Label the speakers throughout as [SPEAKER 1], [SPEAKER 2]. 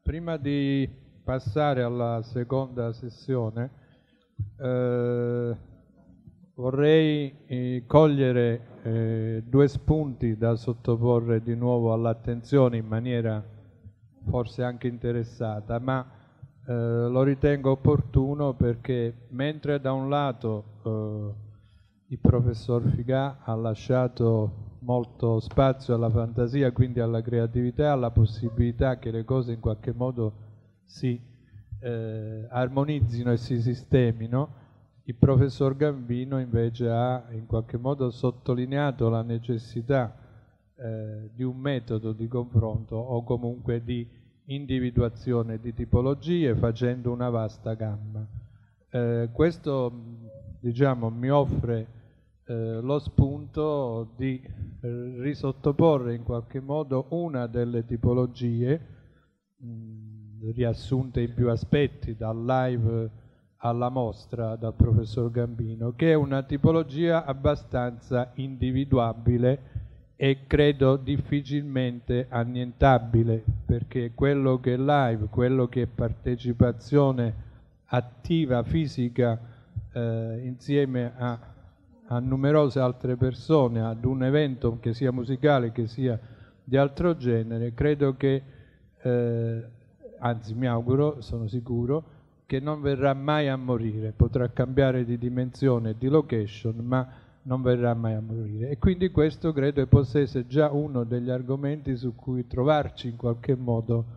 [SPEAKER 1] Prima di passare alla seconda sessione, vorrei cogliere due spunti da sottoporre di nuovo all'attenzione in maniera forse anche interessata, ma lo ritengo opportuno perché mentre da un lato il professor Figà ha lasciato molto spazio alla fantasia, quindi alla creatività, alla possibilità che le cose in qualche modo si armonizzino e si sistemino, il professor Gambino invece ha in qualche modo sottolineato la necessità di un metodo di confronto o comunque di individuazione di tipologie facendo una vasta gamma. Questo diciamo mi offre lo spunto di risottoporre in qualche modo una delle tipologie riassunte in più aspetti dal live alla mostra dal professor Gambino, che è una tipologia abbastanza individuabile e credo difficilmente annientabile, perché quello che è live, quello che è partecipazione attiva, fisica, insieme a numerose altre persone, ad un evento che sia musicale, che sia di altro genere, credo che, anzi mi auguro, sono sicuro, che non verrà mai a morire, potrà cambiare di dimensione e di location, ma non verrà mai a morire. E quindi questo credo che possa essere già uno degli argomenti su cui trovarci in qualche modo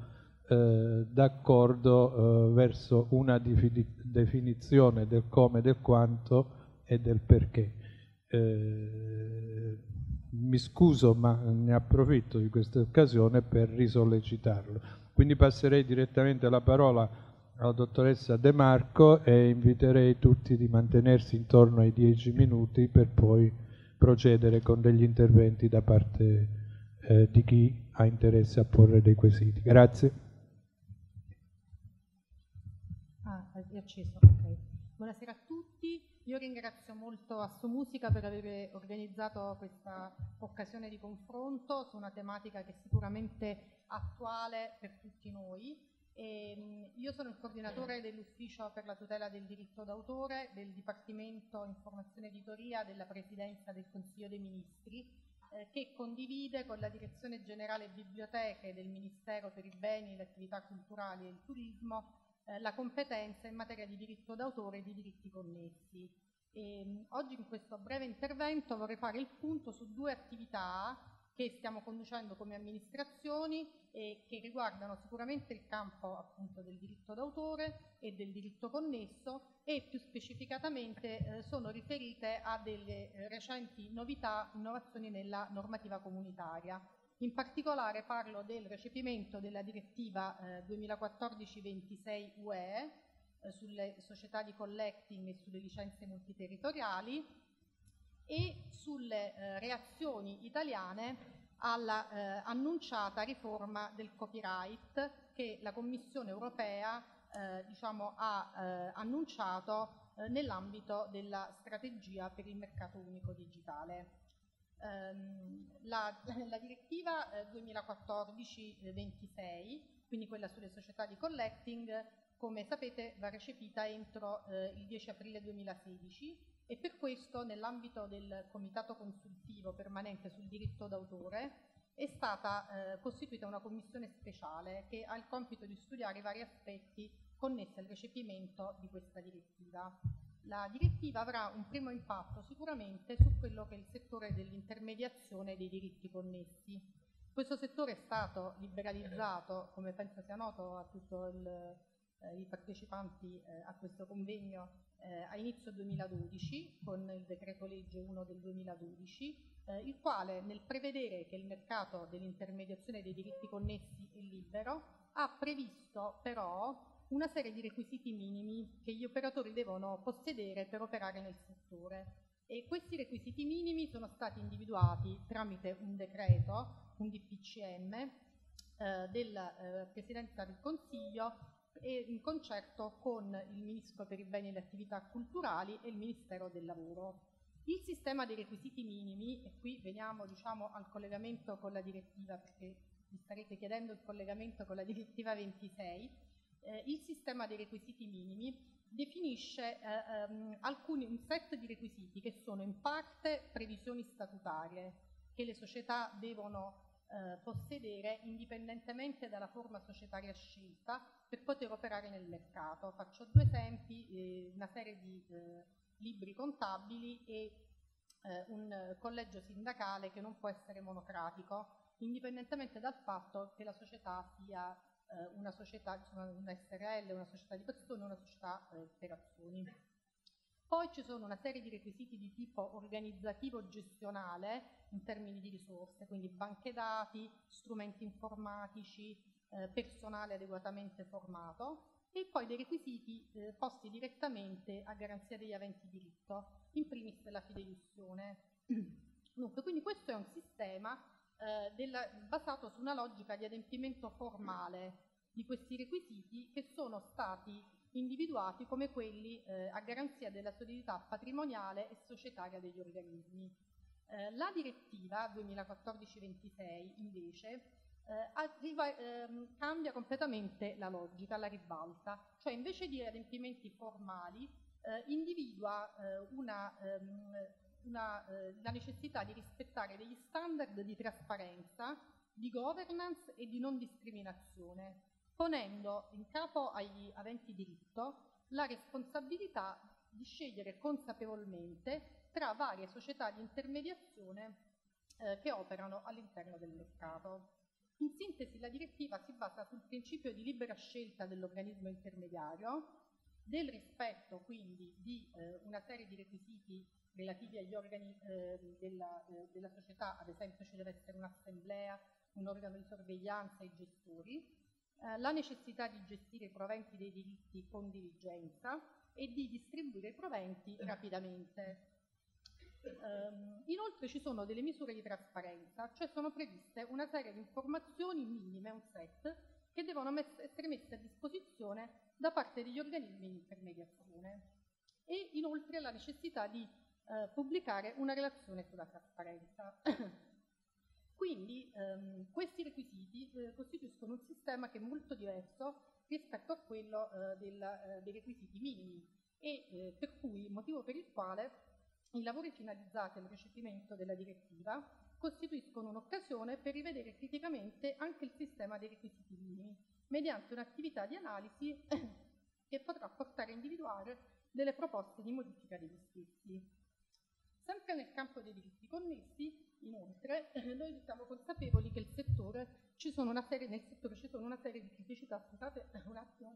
[SPEAKER 1] d'accordo verso una definizione del come, del quanto e del perché. Mi scuso, ma ne approfitto di questa occasione per risollecitarlo. Quindi passerei direttamente la parola alla dottoressa De Marco e inviterei tutti di mantenersi intorno ai 10 minuti per poi procedere con degli interventi da parte di chi ha interesse a porre dei quesiti. Grazie.
[SPEAKER 2] È acceso, ok. Buonasera a tutti, io ringrazio molto Assomusica per aver organizzato questa occasione di confronto su una tematica che è sicuramente attuale per tutti noi. Io sono il coordinatore dell'Ufficio per la tutela del diritto d'autore del Dipartimento Informazione Editoria della Presidenza del Consiglio dei Ministri, che condivide con la Direzione Generale Biblioteche del Ministero per i Beni, le Attività Culturali e il Turismo la competenza in materia di diritto d'autore e di diritti connessi. Oggi in questo breve intervento vorrei fare il punto su due attività che stiamo conducendo come amministrazioni e che riguardano sicuramente il campo appunto del diritto d'autore e del diritto connesso e più specificatamente sono riferite a delle recenti innovazioni nella normativa comunitaria. In particolare parlo del recepimento della direttiva 2014-26 UE sulle società di collecting e sulle licenze multiterritoriali e sulle reazioni italiane alla annunciata riforma del copyright che la Commissione europea ha annunciato nell'ambito della strategia per il mercato unico digitale. La direttiva 2014-26, quindi quella sulle società di collecting, come sapete va recepita entro il 10 aprile 2016 e per questo nell'ambito del Comitato Consultivo Permanente sul diritto d'autore è stata costituita una commissione speciale che ha il compito di studiare i vari aspetti connessi al recepimento di questa direttiva. La direttiva avrà un primo impatto sicuramente su quello che è il settore dell'intermediazione dei diritti connessi. Questo settore è stato liberalizzato, come penso sia noto a tutti i partecipanti a questo convegno, a inizio 2012 con il decreto legge 1 del 2012, il quale nel prevedere che il mercato dell'intermediazione dei diritti connessi è libero ha previsto però una serie di requisiti minimi che gli operatori devono possedere per operare nel settore e questi requisiti minimi sono stati individuati tramite un decreto, un DPCM della Presidenza del Consiglio e in concerto con il Ministro per i Beni e le Attività Culturali e il Ministero del Lavoro. Il sistema dei requisiti minimi, e qui veniamo diciamo, al collegamento con la direttiva, perché mi starete chiedendo il collegamento con la direttiva 26, il sistema dei requisiti minimi definisce un set di requisiti che sono in parte previsioni statutarie che le società devono possedere indipendentemente dalla forma societaria scelta per poter operare nel mercato. Faccio due esempi, una serie di libri contabili e un collegio sindacale che non può essere monocratico, indipendentemente dal fatto che la società sia una società, una SRL, una società di persone, una società per azioni. Poi ci sono una serie di requisiti di tipo organizzativo-gestionale in termini di risorse, quindi banche dati, strumenti informatici, personale adeguatamente formato, e poi dei requisiti posti direttamente a garanzia degli aventi diritto, in primis la fideiussione. Dunque, quindi questo è un sistema basato su una logica di adempimento formale di questi requisiti che sono stati individuati come quelli a garanzia della solidità patrimoniale e societaria degli organismi. La direttiva 2014-26 invece cambia completamente la logica, la ribalta, cioè invece di adempimenti formali individua la necessità di rispettare degli standard di trasparenza, di governance e di non discriminazione, ponendo in capo agli aventi diritto la responsabilità di scegliere consapevolmente tra varie società di intermediazione che operano all'interno del mercato. In sintesi, la direttiva si basa sul principio di libera scelta dell'organismo intermediario, del rispetto quindi di una serie di requisiti relativi agli organi della società, ad esempio ci deve essere un'assemblea, un organo di sorveglianza e i gestori, la necessità di gestire i proventi dei diritti con diligenza e di distribuire i proventi rapidamente. Inoltre ci sono delle misure di trasparenza, cioè sono previste una serie di informazioni minime, un set, che devono essere messe a disposizione da parte degli organismi di intermediazione, e inoltre la necessità di pubblicare una relazione sulla trasparenza. Quindi questi requisiti costituiscono un sistema che è molto diverso rispetto a quello dei requisiti minimi e per cui, motivo per il quale i lavori finalizzati al recepimento della direttiva costituiscono un'occasione per rivedere criticamente anche il sistema dei requisiti minimi, mediante un'attività di analisi che potrà portare a individuare delle proposte di modifica degli stessi. Sempre nel campo dei diritti connessi, inoltre, noi siamo consapevoli che nel settore ci sono una serie di criticità. Scusate un attimo.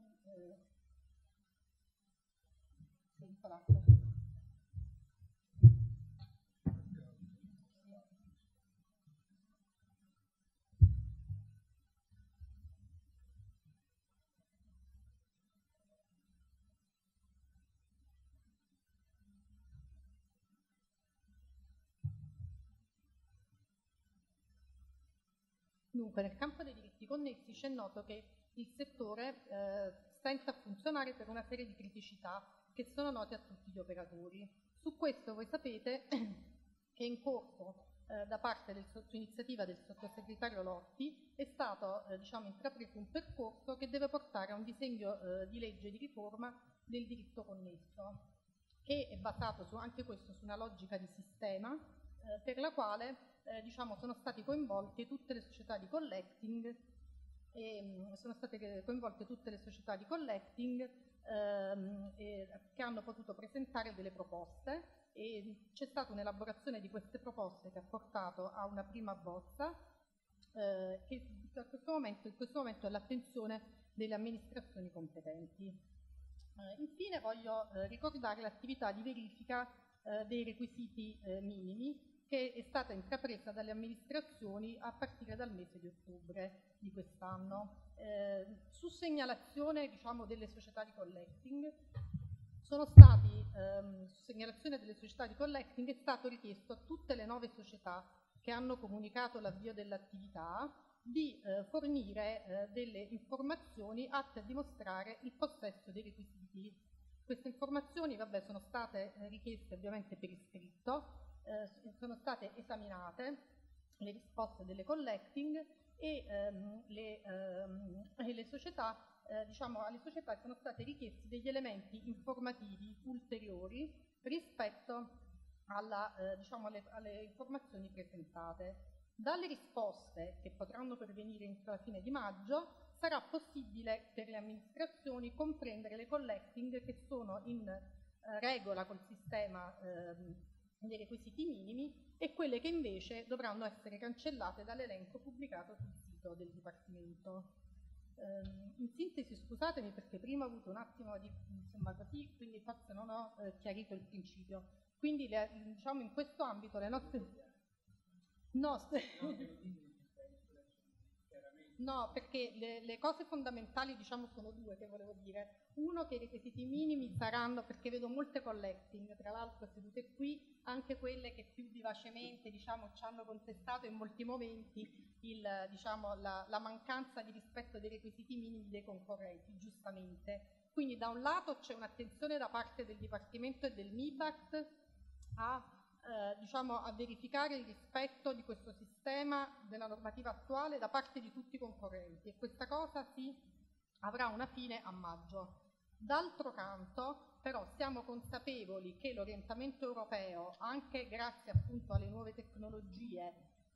[SPEAKER 2] Dunque, nel campo dei diritti connessi c'è noto che il settore stenta a funzionare per una serie di criticità che sono note a tutti gli operatori. Su questo voi sapete che è in corso da parte su iniziativa del sottosegretario Lotti è stato intrapreso un percorso che deve portare a un disegno di legge di riforma del diritto connesso, che è basato anche questo su una logica di sistema per la quale sono state coinvolte tutte le società di collecting che hanno potuto presentare delle proposte, e c'è stata un'elaborazione di queste proposte che ha portato a una prima bozza che in questo momento è all'attenzione delle amministrazioni competenti. Infine voglio ricordare l'attività di verifica dei requisiti minimi che è stata intrapresa dalle amministrazioni a partire dal mese di ottobre di quest'anno. Su segnalazione delle società di collecting su segnalazione delle società di collecting è stato richiesto a tutte le 9 società che hanno comunicato l'avvio dell'attività di fornire delle informazioni atte a dimostrare il possesso dei requisiti Queste informazioni, vabbè, sono state richieste ovviamente per iscritto, sono state esaminate le risposte delle collecting e le società, diciamo, alle società sono stati richiesti degli elementi informativi ulteriori rispetto diciamo, alle informazioni presentate. Dalle risposte che potranno pervenire entro la fine di maggio sarà possibile per le amministrazioni comprendere le collecting che sono in regola col sistema dei requisiti minimi e quelle che invece dovranno essere cancellate dall'elenco pubblicato sul sito del Dipartimento. In sintesi, scusatemi perché prima ho avuto un attimo di, insomma, così, quindi forse non ho chiarito il principio. Quindi diciamo in questo ambito le nostre... No, perché le cose fondamentali, diciamo, sono due che volevo dire. Uno, che i requisiti minimi saranno, perché vedo molte collecting, tra l'altro sedute qui, anche quelle che più vivacemente, diciamo, ci hanno contestato in molti momenti diciamo, la mancanza di rispetto dei requisiti minimi dei concorrenti, giustamente. Quindi da un lato c'è un'attenzione da parte del Dipartimento e del MIBACT diciamo, a verificare il rispetto di questo sistema della normativa attuale da parte di tutti i concorrenti, e questa cosa avrà una fine a maggio. D'altro canto, però, siamo consapevoli che l'orientamento europeo, anche grazie appunto alle nuove tecnologie,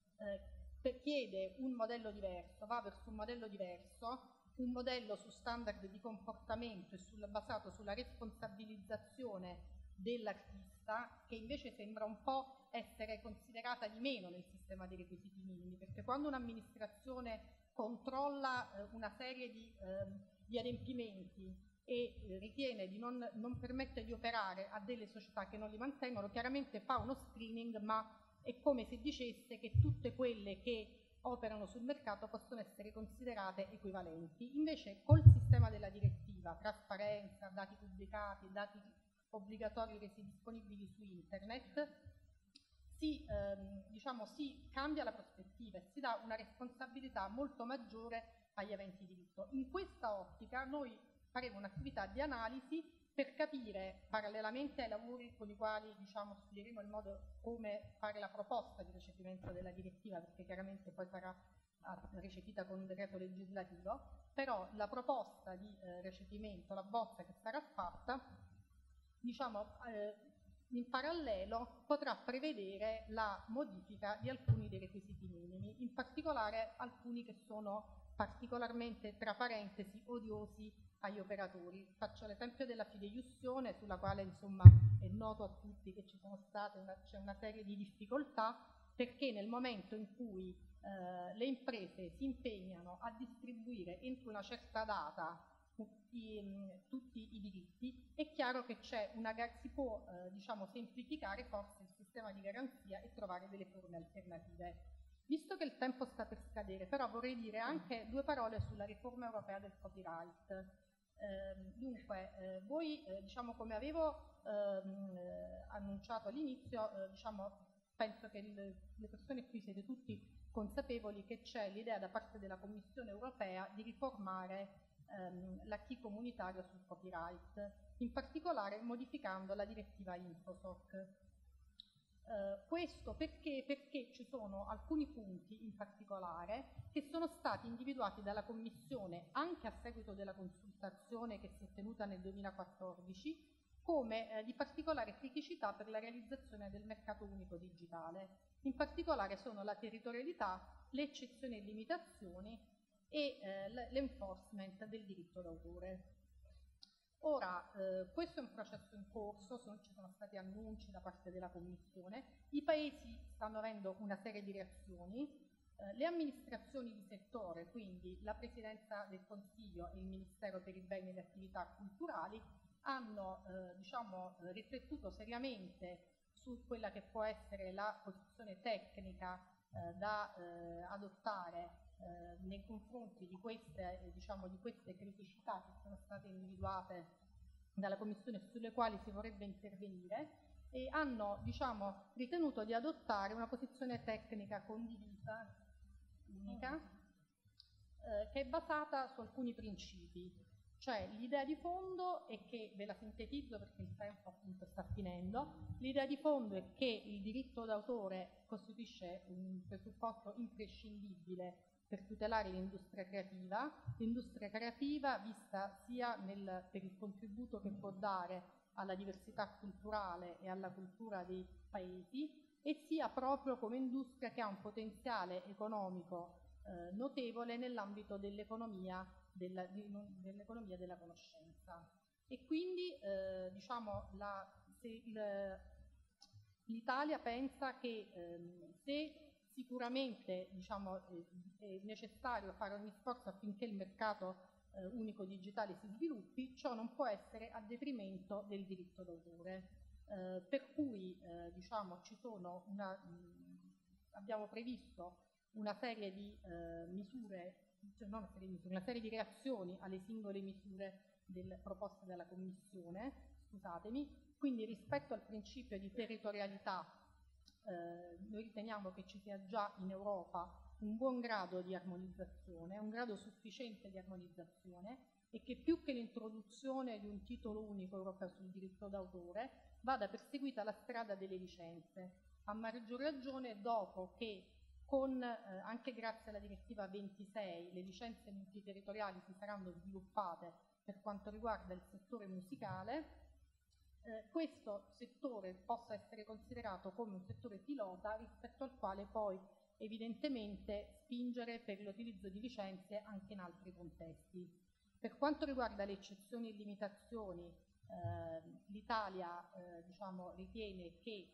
[SPEAKER 2] chiede un modello diverso, va verso un modello diverso, un modello su standard di comportamento e basato sulla responsabilizzazione dell'artista, che invece sembra un po' essere considerata di meno nel sistema dei requisiti minimi, perché quando un'amministrazione controlla una serie di adempimenti e ritiene di non permettere di operare a delle società che non li mantengono, chiaramente fa uno screening, ma è come se dicesse che tutte quelle che operano sul mercato possono essere considerate equivalenti. Invece col sistema della direttiva, trasparenza, dati pubblicati, dati obbligatori resi disponibili su internet, diciamo, si cambia la prospettiva e si dà una responsabilità molto maggiore agli aventi diritto. In questa ottica noi faremo un'attività di analisi per capire, parallelamente ai lavori con i quali, diciamo, studieremo il modo come fare la proposta di recepimento della direttiva, perché chiaramente poi sarà recepita con un decreto legislativo, però la proposta di recepimento, la bozza che sarà fatta, diciamo, in parallelo potrà prevedere la modifica di alcuni dei requisiti minimi, in particolare alcuni che sono particolarmente, tra parentesi, odiosi agli operatori. Faccio l'esempio della fideiussione, sulla quale, insomma, è noto a tutti che ci sono state c'è una serie di difficoltà, perché nel momento in cui le imprese si impegnano a distribuire entro una certa data tutti i diritti, è chiaro che si può diciamo, semplificare forse il sistema di garanzia e trovare delle forme alternative. Visto che il tempo sta per scadere, però vorrei dire anche due parole sulla riforma europea del copyright. Dunque, voi, diciamo, come avevo annunciato all'inizio, diciamo, penso che le persone qui siete tutti consapevoli che c'è l'idea da parte della Commissione europea di riformare l'acquis comunitario sul copyright, in particolare modificando la direttiva Infosoc. Questo perché ci sono alcuni punti in particolare che sono stati individuati dalla Commissione anche a seguito della consultazione che si è tenuta nel 2014 come di particolare criticità per la realizzazione del mercato unico digitale. In particolare sono la territorialità, le eccezioni e limitazioni e l'enforcement del diritto d'autore. Ora, questo è un processo in corso, ci sono stati annunci da parte della Commissione, i Paesi stanno avendo una serie di reazioni, le amministrazioni di settore, quindi la Presidenza del Consiglio e il Ministero per i Beni e le Attività Culturali, hanno diciamo, riflettuto seriamente su quella che può essere la posizione tecnica da adottare nei confronti di queste, diciamo, di queste criticità che sono state individuate dalla Commissione sulle quali si vorrebbe intervenire, e hanno, diciamo, ritenuto di adottare una posizione tecnica condivisa, unica, che è basata su alcuni principi. Cioè l'idea di fondo è che, ve la sintetizzo perché il tempo appunto sta finendo, l'idea di fondo è che il diritto d'autore costituisce un presupposto imprescindibile per tutelare l'industria creativa vista sia per il contributo che può dare alla diversità culturale e alla cultura dei paesi, e sia proprio come industria che ha un potenziale economico notevole nell'ambito dell'economia della conoscenza. E quindi diciamo l'Italia pensa che se sicuramente diciamo, è necessario fare ogni sforzo affinché il mercato unico digitale si sviluppi, ciò non può essere a detrimento del diritto d'autore. Per cui diciamo, abbiamo previsto una serie di una serie di reazioni alle singole misure proposte dalla Commissione, scusatemi. Quindi rispetto al principio di territorialità noi riteniamo che ci sia già in Europa un buon grado di armonizzazione, un grado sufficiente di armonizzazione, e che più che l'introduzione di un titolo unico europeo sul diritto d'autore vada perseguita la strada delle licenze, a maggior ragione dopo che anche grazie alla direttiva 26 le licenze multiterritoriali si saranno sviluppate per quanto riguarda il settore musicale. Questo settore possa essere considerato come un settore pilota rispetto al quale poi evidentemente spingere per l'utilizzo di licenze anche in altri contesti. Per quanto riguarda le eccezioni e limitazioni, l'Italia diciamo, ritiene che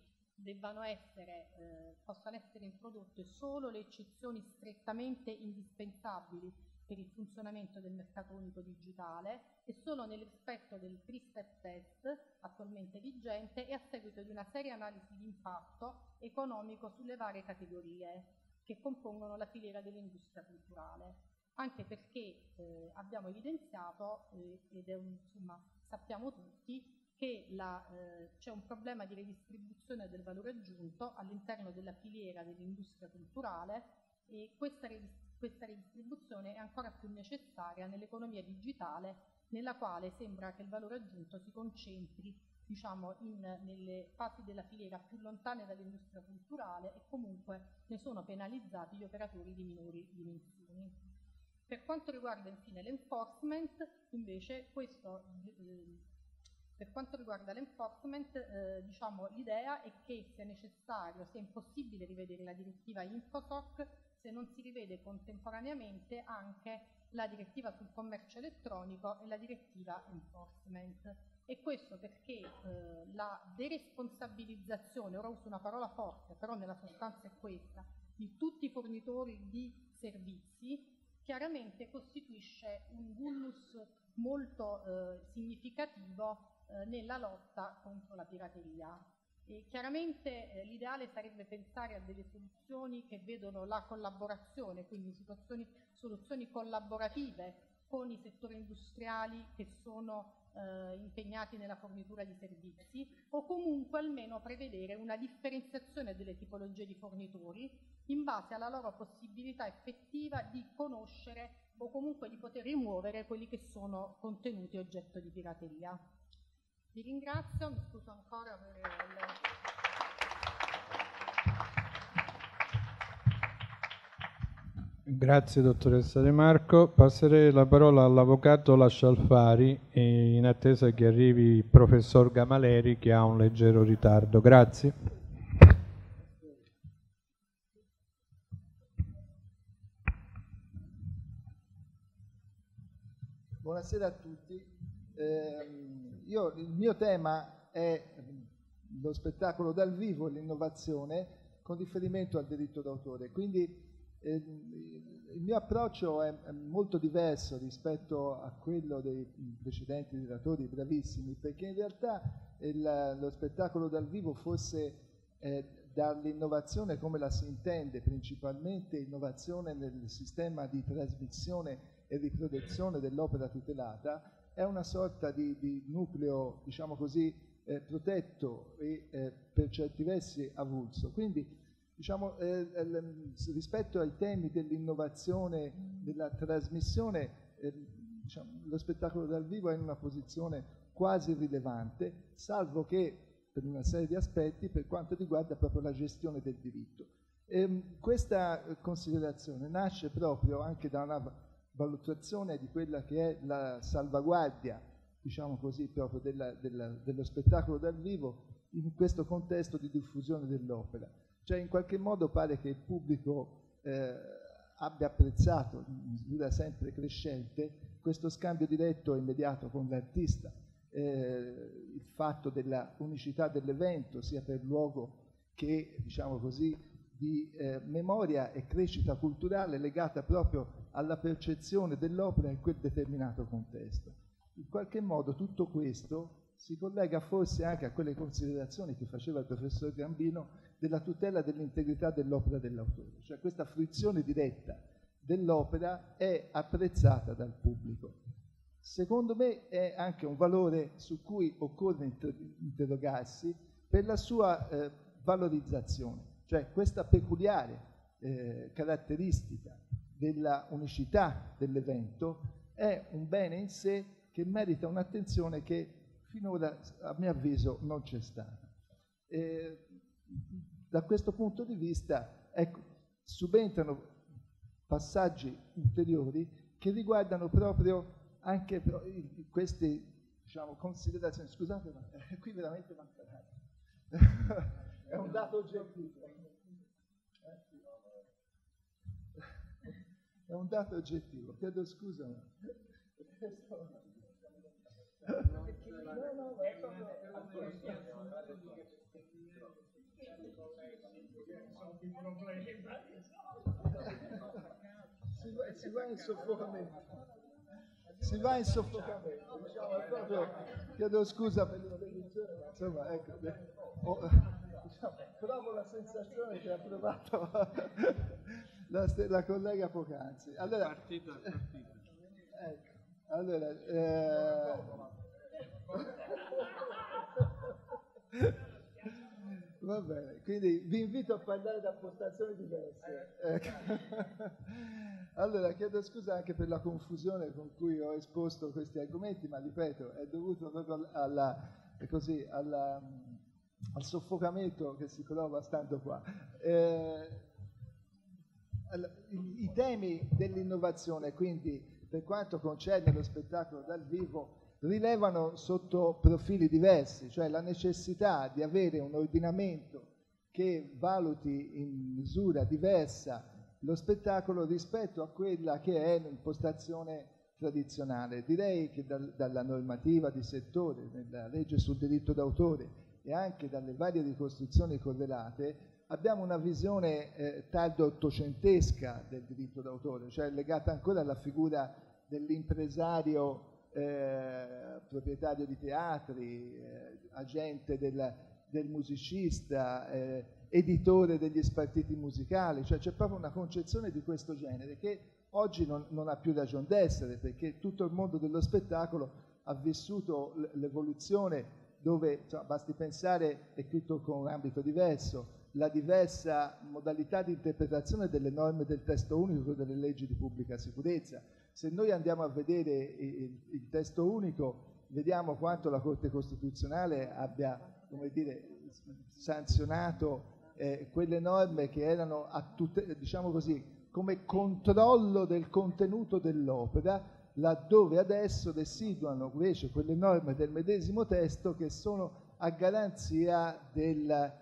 [SPEAKER 2] possano essere introdotte solo le eccezioni strettamente indispensabili per il funzionamento del mercato unico digitale e solo nel rispetto del 3-step test attualmente vigente e a seguito di una seria analisi di impatto economico sulle varie categorie che compongono la filiera dell'industria culturale. Anche perché abbiamo evidenziato, sappiamo tutti, che c'è un problema di redistribuzione del valore aggiunto all'interno della filiera dell'industria culturale, e questa redistribuzione è ancora più necessaria nell'economia digitale, nella quale sembra che il valore aggiunto si concentri diciamo, nelle fasi della filiera più lontane dall'industria culturale, e comunque ne sono penalizzati gli operatori di minori dimensioni. Per quanto riguarda infine l'enforcement, invece, per quanto riguarda l'enforcement, diciamo, l'idea è che sia necessario, sia impossibile rivedere la direttiva Infosoc se non si rivede contemporaneamente anche la direttiva sul commercio elettronico e la direttiva enforcement. E questo perché la deresponsabilizzazione, ora uso una parola forte, però nella sostanza è questa, di tutti i fornitori di servizi, chiaramente costituisce un vulnus molto significativo nella lotta contro la pirateria. E chiaramente l'ideale sarebbe pensare a delle soluzioni che vedono la collaborazione, quindi soluzioni collaborative con i settori industriali che sono impegnati nella fornitura di servizi, o comunque almeno prevedere una differenziazione delle tipologie di fornitori in base alla loro possibilità effettiva di conoscere o comunque di poter rimuovere quelli che sono contenuti oggetto di pirateria. Vi ringrazio, mi scuso ancora per
[SPEAKER 1] Grazie dottoressa De Marco. Passerei la parola all'avvocato Lascialfari in attesa che arrivi il professor Gamaleri che ha un leggero ritardo. Grazie.
[SPEAKER 3] Buonasera a tutti. Il mio tema è lo spettacolo dal vivo e l'innovazione con riferimento al diritto d'autore. Quindi il mio approccio è molto diverso rispetto a quello dei precedenti relatori bravissimi, perché in realtà lo spettacolo dal vivo, forse dall'innovazione come la si intende, principalmente innovazione nel sistema di trasmissione e riproduzione dell'opera tutelata, è una sorta di nucleo, diciamo così, protetto e per certi versi avulso. Quindi diciamo, rispetto ai temi dell'innovazione, della trasmissione, diciamo, lo spettacolo dal vivo è in una posizione quasi irrilevante, salvo che per una serie di aspetti per quanto riguarda proprio la gestione del diritto. Questa considerazione nasce proprio anche da una valutazione di quella che è la salvaguardia, diciamo così, proprio dello spettacolo dal vivo in questo contesto di diffusione dell'opera. Cioè in qualche modo pare che il pubblico abbia apprezzato in misura sempre crescente questo scambio diretto e immediato con l'artista, il fatto della unicità dell'evento sia per luogo che, diciamo così, di memoria e crescita culturale legata proprio alla percezione dell'opera in quel determinato contesto. In qualche modo tutto questo si collega forse anche a quelle considerazioni che faceva il professor Gambino della tutela dell'integrità dell'opera dell'autore, cioè questa fruizione diretta dell'opera è apprezzata dal pubblico. Secondo me è anche un valore su cui occorre interrogarsi per la sua valorizzazione, cioè questa peculiare caratteristica della unicità dell'evento è un bene in sé che merita un'attenzione che finora, a mio avviso, non c'è stata. Da questo punto di vista, ecco, subentrano passaggi ulteriori che riguardano proprio anche queste, diciamo, considerazioni. Scusate, ma qui veramente manca l'aria. È un dato oggettivo. È un dato oggettivo. Chiedo scusa, ma... Si va in soffocamento. Si va in soffocamento. Diciamo, proprio, chiedo scusa per l'interruzione, ma insomma, ecco, diciamo, provo la sensazione che ha provato la collega poc'anzi. Allora, partita. Ecco, allora, va bene, quindi vi invito a parlare da postazioni diverse. Allora, chiedo scusa anche per la confusione con cui ho esposto questi argomenti, ma ripeto, è dovuto proprio al soffocamento che si prova stando qua. I temi dell'innovazione, quindi, per quanto concerne lo spettacolo dal vivo, rilevano sotto profili diversi, cioè la necessità di avere un ordinamento che valuti in misura diversa lo spettacolo rispetto a quella che è l'impostazione tradizionale. Direi che dalla normativa di settore, nella legge sul diritto d'autore e anche dalle varie ricostruzioni correlate, abbiamo una visione tardo-ottocentesca del diritto d'autore, cioè legata ancora alla figura dell'impresario proprietario di teatri, agente del musicista, editore degli spartiti musicali, cioè c'è proprio una concezione di questo genere che oggi non ha più ragion d'essere, perché tutto il mondo dello spettacolo ha vissuto l'evoluzione dove, insomma, basti pensare, è tutto con un ambito diverso, la diversa modalità di interpretazione delle norme del testo unico delle leggi di pubblica sicurezza. Se noi andiamo a vedere il testo unico, vediamo quanto la Corte Costituzionale abbia, come dire, sanzionato quelle norme che erano, diciamo così, come controllo del contenuto dell'opera, laddove adesso residuano invece quelle norme del medesimo testo che sono a garanzia della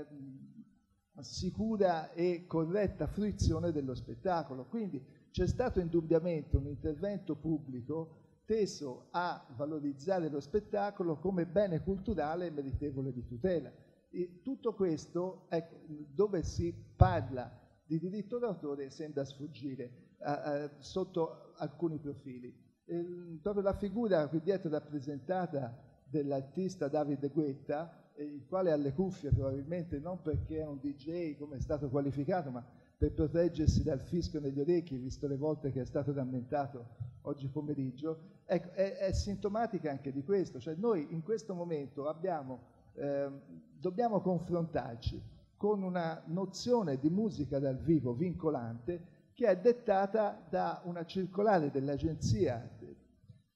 [SPEAKER 3] sicura e corretta fruizione dello spettacolo. Quindi c'è stato indubbiamente un intervento pubblico teso a valorizzare lo spettacolo come bene culturale meritevole di tutela. E tutto questo, ecco, dove si parla di diritto d'autore, sembra sfuggire sotto alcuni profili. Proprio la figura qui dietro rappresentata dell'artista David Guetta, il quale ha le cuffie probabilmente non perché è un DJ come è stato qualificato, ma per proteggersi dal fischio negli orecchi, visto le volte che è stato rammentato oggi pomeriggio, ecco, è sintomatica anche di questo. Cioè noi in questo momento dobbiamo confrontarci con una nozione di musica dal vivo vincolante che è dettata da una circolare dell'Agenzia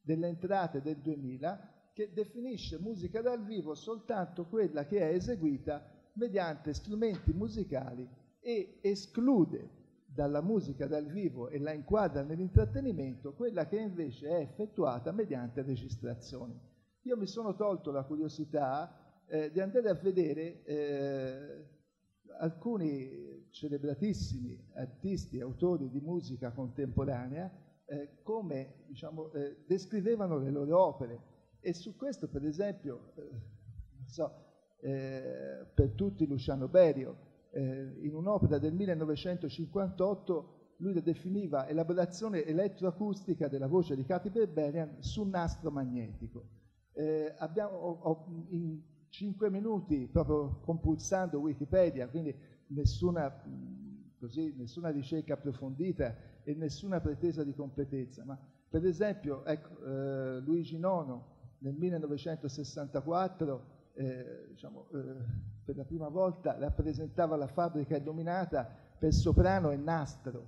[SPEAKER 3] delle entrate del 2000, che definisce musica dal vivo soltanto quella che è eseguita mediante strumenti musicali e esclude dalla musica dal vivo e la inquadra nell'intrattenimento quella che invece è effettuata mediante registrazioni. Io mi sono tolto la curiosità di andare a vedere alcuni celebratissimi artisti, autori di musica contemporanea, come diciamo, descrivevano le loro opere. E su questo, per esempio, non so, per tutti Luciano Berio, in un'opera del 1958 lui la definiva elaborazione elettroacustica della voce di Katy Berberian su nastro magnetico. Abbiamo in 5 minuti, proprio compulsando Wikipedia, quindi nessuna ricerca approfondita e nessuna pretesa di completezza, ma per esempio ecco, Luigi Nono nel 1964 per la prima volta rappresentava La fabbrica illuminata per soprano e nastro.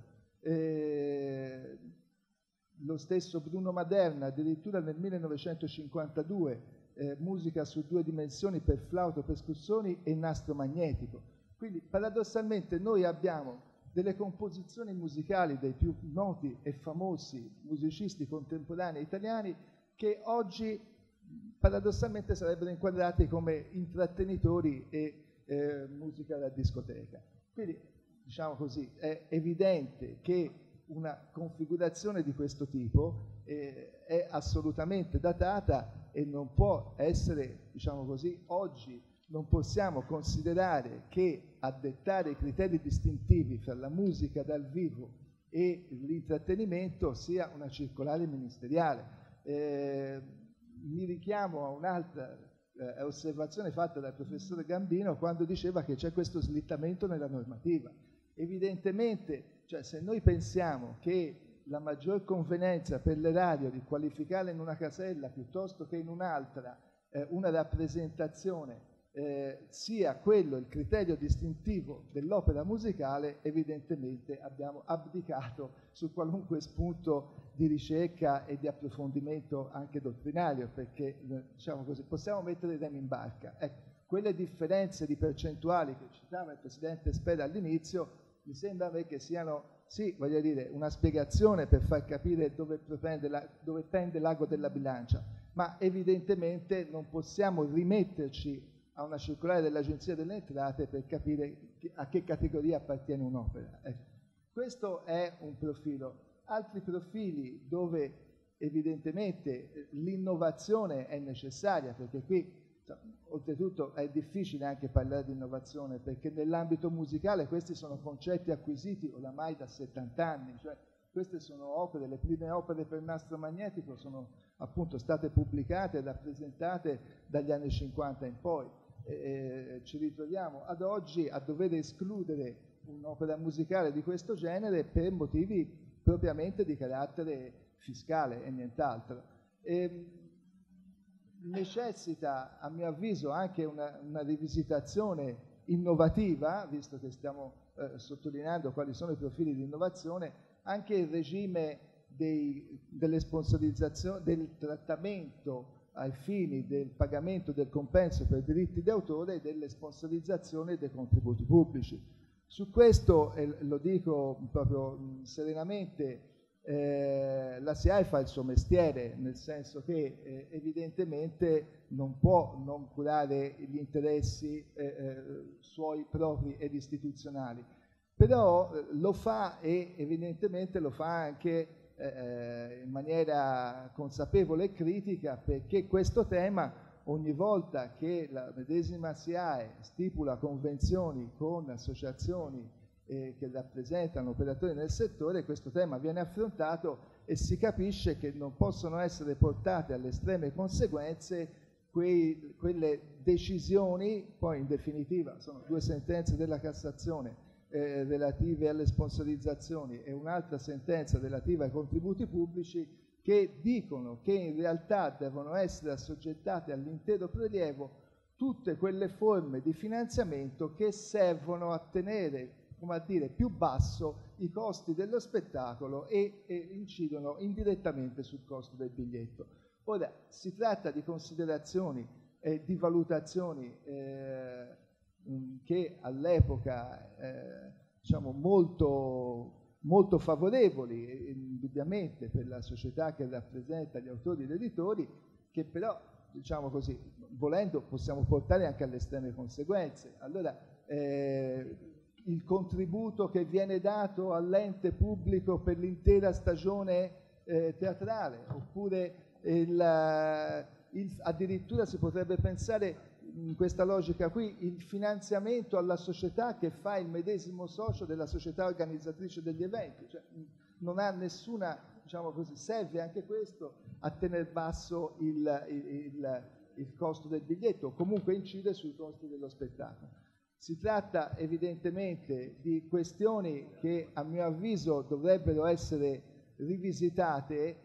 [SPEAKER 3] Lo stesso Bruno Maderna, addirittura nel 1952, musica su 2 dimensioni per flauto, percussioni e nastro magnetico. Quindi paradossalmente noi abbiamo delle composizioni musicali dei più noti e famosi musicisti contemporanei italiani che oggi paradossalmente sarebbero inquadrati come intrattenitori e musica da discoteca. Quindi, diciamo così, è evidente che una configurazione di questo tipo è assolutamente datata e non può essere, diciamo così, oggi non possiamo considerare che a dettare i criteri distintivi fra la musica dal vivo e l'intrattenimento sia una circolare ministeriale. Mi richiamo a un'altra osservazione fatta dal professore Gambino quando diceva che c'è questo slittamento nella normativa. Evidentemente, cioè, se noi pensiamo che la maggior convenienza per l'erario di qualificare in una casella piuttosto che in un'altra una rappresentazione sia quello il criterio distintivo dell'opera musicale, evidentemente abbiamo abdicato su qualunque spunto di ricerca e di approfondimento anche dottrinario, perché diciamo così, possiamo mettere i remi in barca. Quelle differenze di percentuali che citava il Presidente Spera all'inizio mi sembra a me che siano, sì, voglio dire, una spiegazione per far capire dove pende l'ago della bilancia, ma evidentemente non possiamo rimetterci a una circolare dell'Agenzia delle Entrate per capire a che categoria appartiene un'opera. Questo è un profilo. Altri profili dove evidentemente l'innovazione è necessaria, perché qui oltretutto è difficile anche parlare di innovazione, perché nell'ambito musicale questi sono concetti acquisiti oramai da 70 anni, cioè queste sono opere, le prime opere per nastro magnetico sono appunto state pubblicate e rappresentate dagli anni 50 in poi. Ci ritroviamo ad oggi a dover escludere un'opera musicale di questo genere per motivi propriamente di carattere fiscale e nient'altro. Necessita, a mio avviso, anche una rivisitazione innovativa, visto che stiamo sottolineando quali sono i profili di innovazione, anche il regime delle sponsorizzazioni, del trattamento ai fini del pagamento del compenso per diritti d'autore e delle sponsorizzazioni e dei contributi pubblici. Su questo, lo dico proprio serenamente, la SIAE fa il suo mestiere, nel senso che evidentemente non può non curare gli interessi suoi propri ed istituzionali, però lo fa e evidentemente lo fa anche in maniera consapevole e critica, perché questo tema, ogni volta che la medesima SIAE stipula convenzioni con associazioni che rappresentano operatori nel settore, questo tema viene affrontato e si capisce che non possono essere portate alle estreme conseguenze quelle decisioni, poi in definitiva sono 2 sentenze della Cassazione relative alle sponsorizzazioni e un'altra sentenza relativa ai contributi pubblici, che dicono che in realtà devono essere assoggettate all'intero prelievo tutte quelle forme di finanziamento che servono a tenere come a dire, più basso i costi dello spettacolo e incidono indirettamente sul costo del biglietto. Ora, si tratta di considerazioni e di valutazioni che all'epoca, diciamo, molto favorevoli, indubbiamente, per la società che rappresenta gli autori e gli editori, che però, diciamo così, volendo possiamo portare anche alle estreme conseguenze. Allora, il contributo che viene dato all'ente pubblico per l'intera stagione teatrale, oppure addirittura si potrebbe pensare, in questa logica qui, il finanziamento alla società che fa il medesimo socio della società organizzatrice degli eventi. Cioè, non ha nessuna, diciamo così, serve anche questo a tenere basso il costo del biglietto, o comunque incide sui costi dello spettacolo. Si tratta evidentemente di questioni che, a mio avviso, dovrebbero essere rivisitate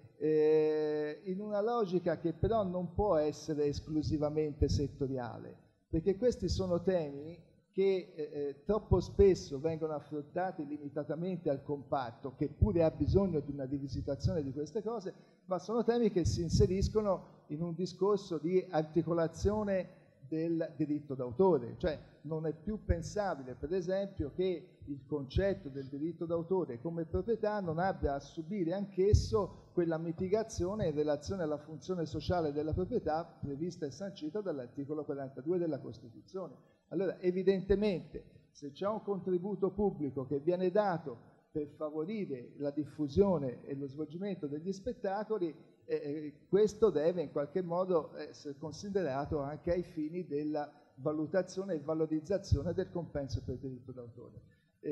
[SPEAKER 3] in una logica che però non può essere esclusivamente settoriale, perché questi sono temi che troppo spesso vengono affrontati limitatamente al comparto, che pure ha bisogno di una rivisitazione di queste cose, ma sono temi che si inseriscono in un discorso di articolazione del diritto d'autore. Cioè, non è più pensabile, per esempio, che il concetto del diritto d'autore come proprietà non abbia a subire anch'esso quella mitigazione in relazione alla funzione sociale della proprietà prevista e sancita dall'articolo 42 della Costituzione. Allora, evidentemente, se c'è un contributo pubblico che viene dato per favorire la diffusione e lo svolgimento degli spettacoli, questo deve in qualche modo essere considerato anche ai fini della valutazione e valorizzazione del compenso per il diritto d'autore.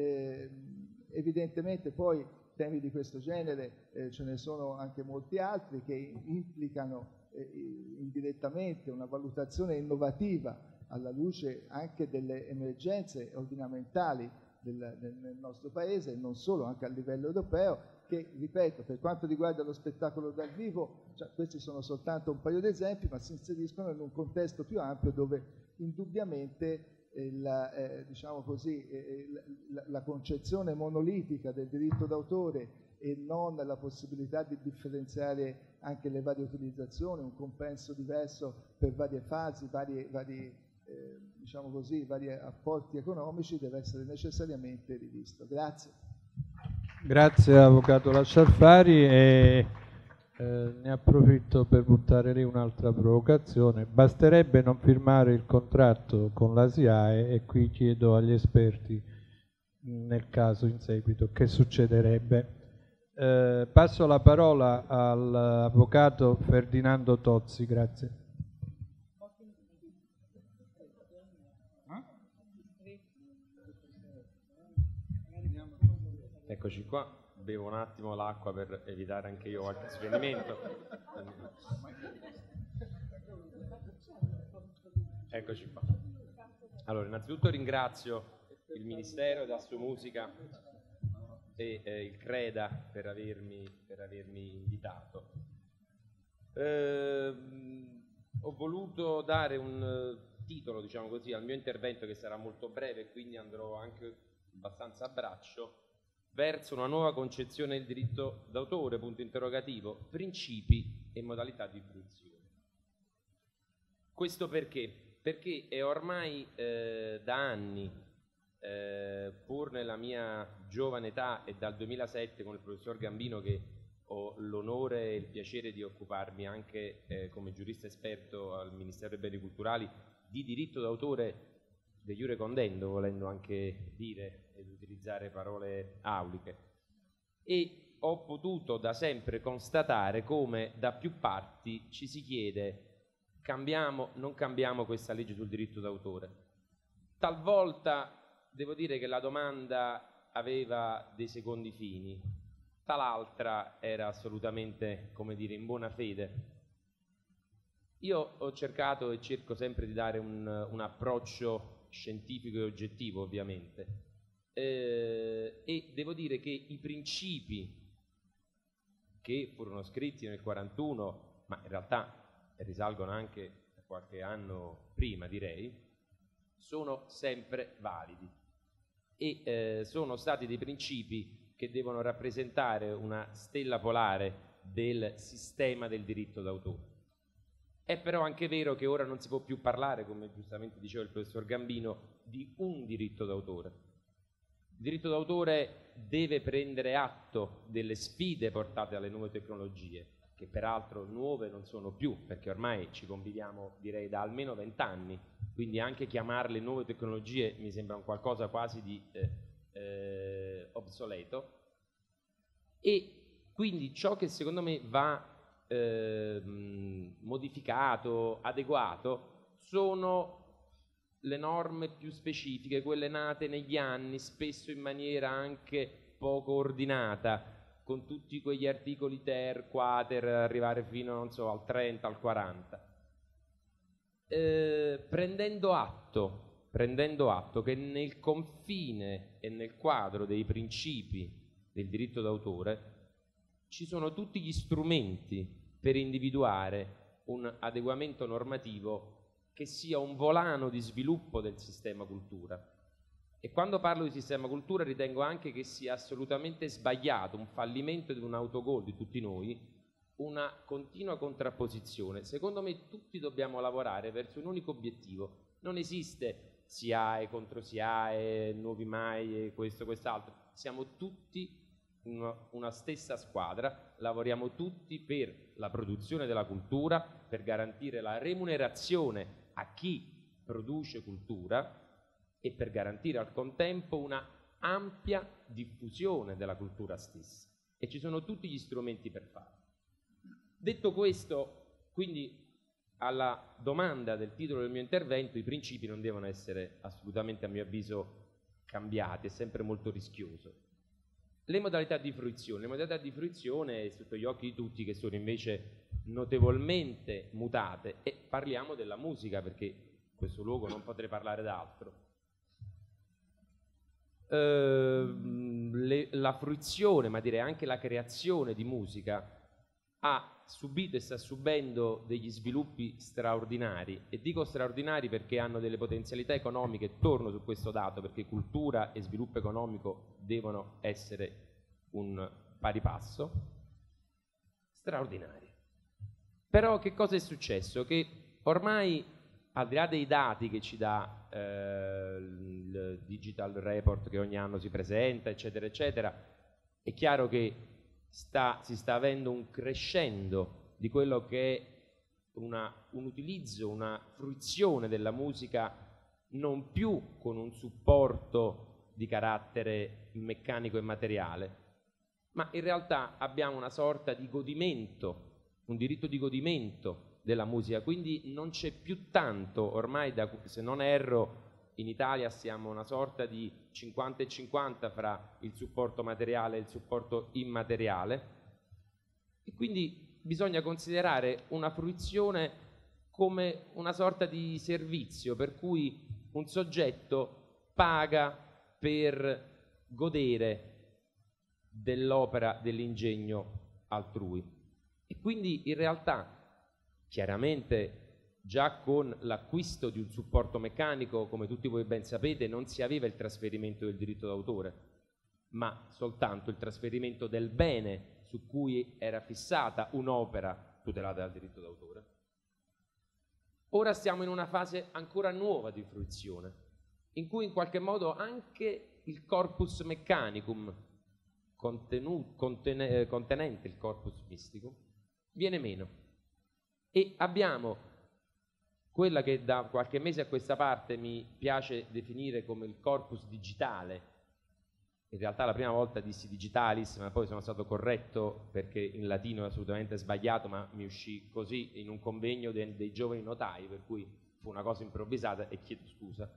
[SPEAKER 3] Evidentemente poi temi di questo genere ce ne sono anche molti altri che implicano indirettamente una valutazione innovativa alla luce anche delle emergenze ordinamentali nel nostro Paese, e non solo, anche a livello europeo, che, ripeto, per quanto riguarda lo spettacolo dal vivo, cioè, questi sono soltanto un paio di esempi, ma si inseriscono in un contesto più ampio dove indubbiamente diciamo così, la concezione monolitica del diritto d'autore e non la possibilità di differenziare anche le varie utilizzazioni, un compenso diverso per varie fasi, diciamo così, vari apporti economici, deve essere necessariamente rivisto. Grazie.
[SPEAKER 1] Grazie Avvocato Lasciarfari, e ne approfitto per buttare lì un'altra provocazione. Basterebbe non firmare il contratto con la SIAE, e qui chiedo agli esperti, nel caso in seguito, che succederebbe. Passo la parola all'Avvocato Ferdinando Tozzi, grazie.
[SPEAKER 4] Eccoci qua, bevo un attimo l'acqua per evitare anche io qualche svenimento. Eccoci qua. Allora, innanzitutto ringrazio il Ministero ed Assomusica e il CREDA per avermi invitato. Ho voluto dare un titolo, diciamo così, al mio intervento, che sarà molto breve, quindi andrò anche abbastanza a braccio, verso una nuova concezione del diritto d'autore, punto interrogativo, principi e modalità di fruizione. Questo perché? Perché è ormai da anni, pur nella mia giovane età, e dal 2007 con il professor Gambino, che ho l'onore e il piacere di occuparmi anche come giurista esperto al Ministero dei Beni Culturali di diritto d'autore de iure condendo, volendo anche dire ed utilizzare parole auliche, e ho potuto da sempre constatare come da più parti ci si chiede: cambiamo, non cambiamo questa legge sul diritto d'autore? Talvolta devo dire che la domanda aveva dei secondi fini, tal'altra era assolutamente, come dire, in buona fede. Io ho cercato e cerco sempre di dare un approccio scientifico e oggettivo, ovviamente, e devo dire che i principi che furono scritti nel 1941, ma in realtà risalgono anche a qualche anno prima, direi, sono sempre validi. e sono stati dei principi che devono rappresentare una stella polare del sistema del diritto d'autore. È però anche vero che ora non si può più parlare, come giustamente diceva il professor Gambino, di un diritto d'autore. Il diritto d'autore deve prendere atto delle sfide portate dalle nuove tecnologie, che peraltro nuove non sono più, perché ormai ci conviviamo, direi, da almeno 20 anni, quindi anche chiamarle nuove tecnologie mi sembra un qualcosa quasi di obsoleto. E quindi ciò che secondo me va modificato, adeguato, sono le norme più specifiche, quelle nate negli anni, spesso in maniera anche poco ordinata, con tutti quegli articoli ter, quater, arrivare fino, non so, al 30, al 40. Prendendo atto che nel confine e nel quadro dei principi del diritto d'autore ci sono tutti gli strumenti per individuare un adeguamento normativo che sia un volano di sviluppo del sistema cultura. E quando parlo di sistema cultura ritengo anche che sia assolutamente sbagliato, un fallimento di un autogol di tutti noi, una continua contrapposizione. Secondo me tutti dobbiamo lavorare verso un unico obiettivo. Non esiste SIAE contro SIAE, nuovi mai, questo, quest'altro. Siamo tutti una stessa squadra, lavoriamo tutti per la produzione della cultura, per garantire la remunerazione a chi produce cultura e per garantire al contempo una ampia diffusione della cultura stessa. E ci sono tutti gli strumenti per farlo. Detto questo, quindi alla domanda del titolo del mio intervento, i principi non devono essere assolutamente, a mio avviso, cambiati, è sempre molto rischioso. Le modalità di fruizione sotto gli occhi di tutti, che sono invece notevolmente mutate, e parliamo della musica, perché in questo luogo non potrei parlare d'altro. La fruizione, ma direi anche la creazione di musica, ha subito e sta subendo degli sviluppi straordinari, e dico straordinari perché hanno delle potenzialità economiche. Torno su questo dato perché cultura e sviluppo economico devono essere un pari passo. Straordinari. Però che cosa è successo? Che ormai, al di là dei dati che ci dà il Digital Report che ogni anno si presenta, eccetera, eccetera, è chiaro che si sta avendo un crescendo di quello che è un utilizzo, una fruizione della musica non più con un supporto di carattere meccanico e materiale, ma in realtà abbiamo una sorta di godimento, un diritto di godimento della musica, quindi non c'è più tanto, ormai se non erro in Italia siamo una sorta di 50 e 50 fra il supporto materiale e il supporto immateriale, e quindi bisogna considerare una fruizione come una sorta di servizio, per cui un soggetto paga per godere dell'opera, dell'ingegno altrui. E quindi in realtà, chiaramente, già con l'acquisto di un supporto meccanico, come tutti voi ben sapete, non si aveva il trasferimento del diritto d'autore, ma soltanto il trasferimento del bene su cui era fissata un'opera tutelata dal diritto d'autore. Ora siamo in una fase ancora nuova di fruizione, in cui in qualche modo anche il corpus mechanicum contenente il corpus mysticum viene meno, e abbiamo quella che da qualche mese a questa parte mi piace definire come il corpus digitale. In realtà la prima volta dissi digitalis, ma poi sono stato corretto perché in latino è assolutamente sbagliato, ma mi uscì così in un convegno dei giovani notai, per cui fu una cosa improvvisata e chiedo scusa.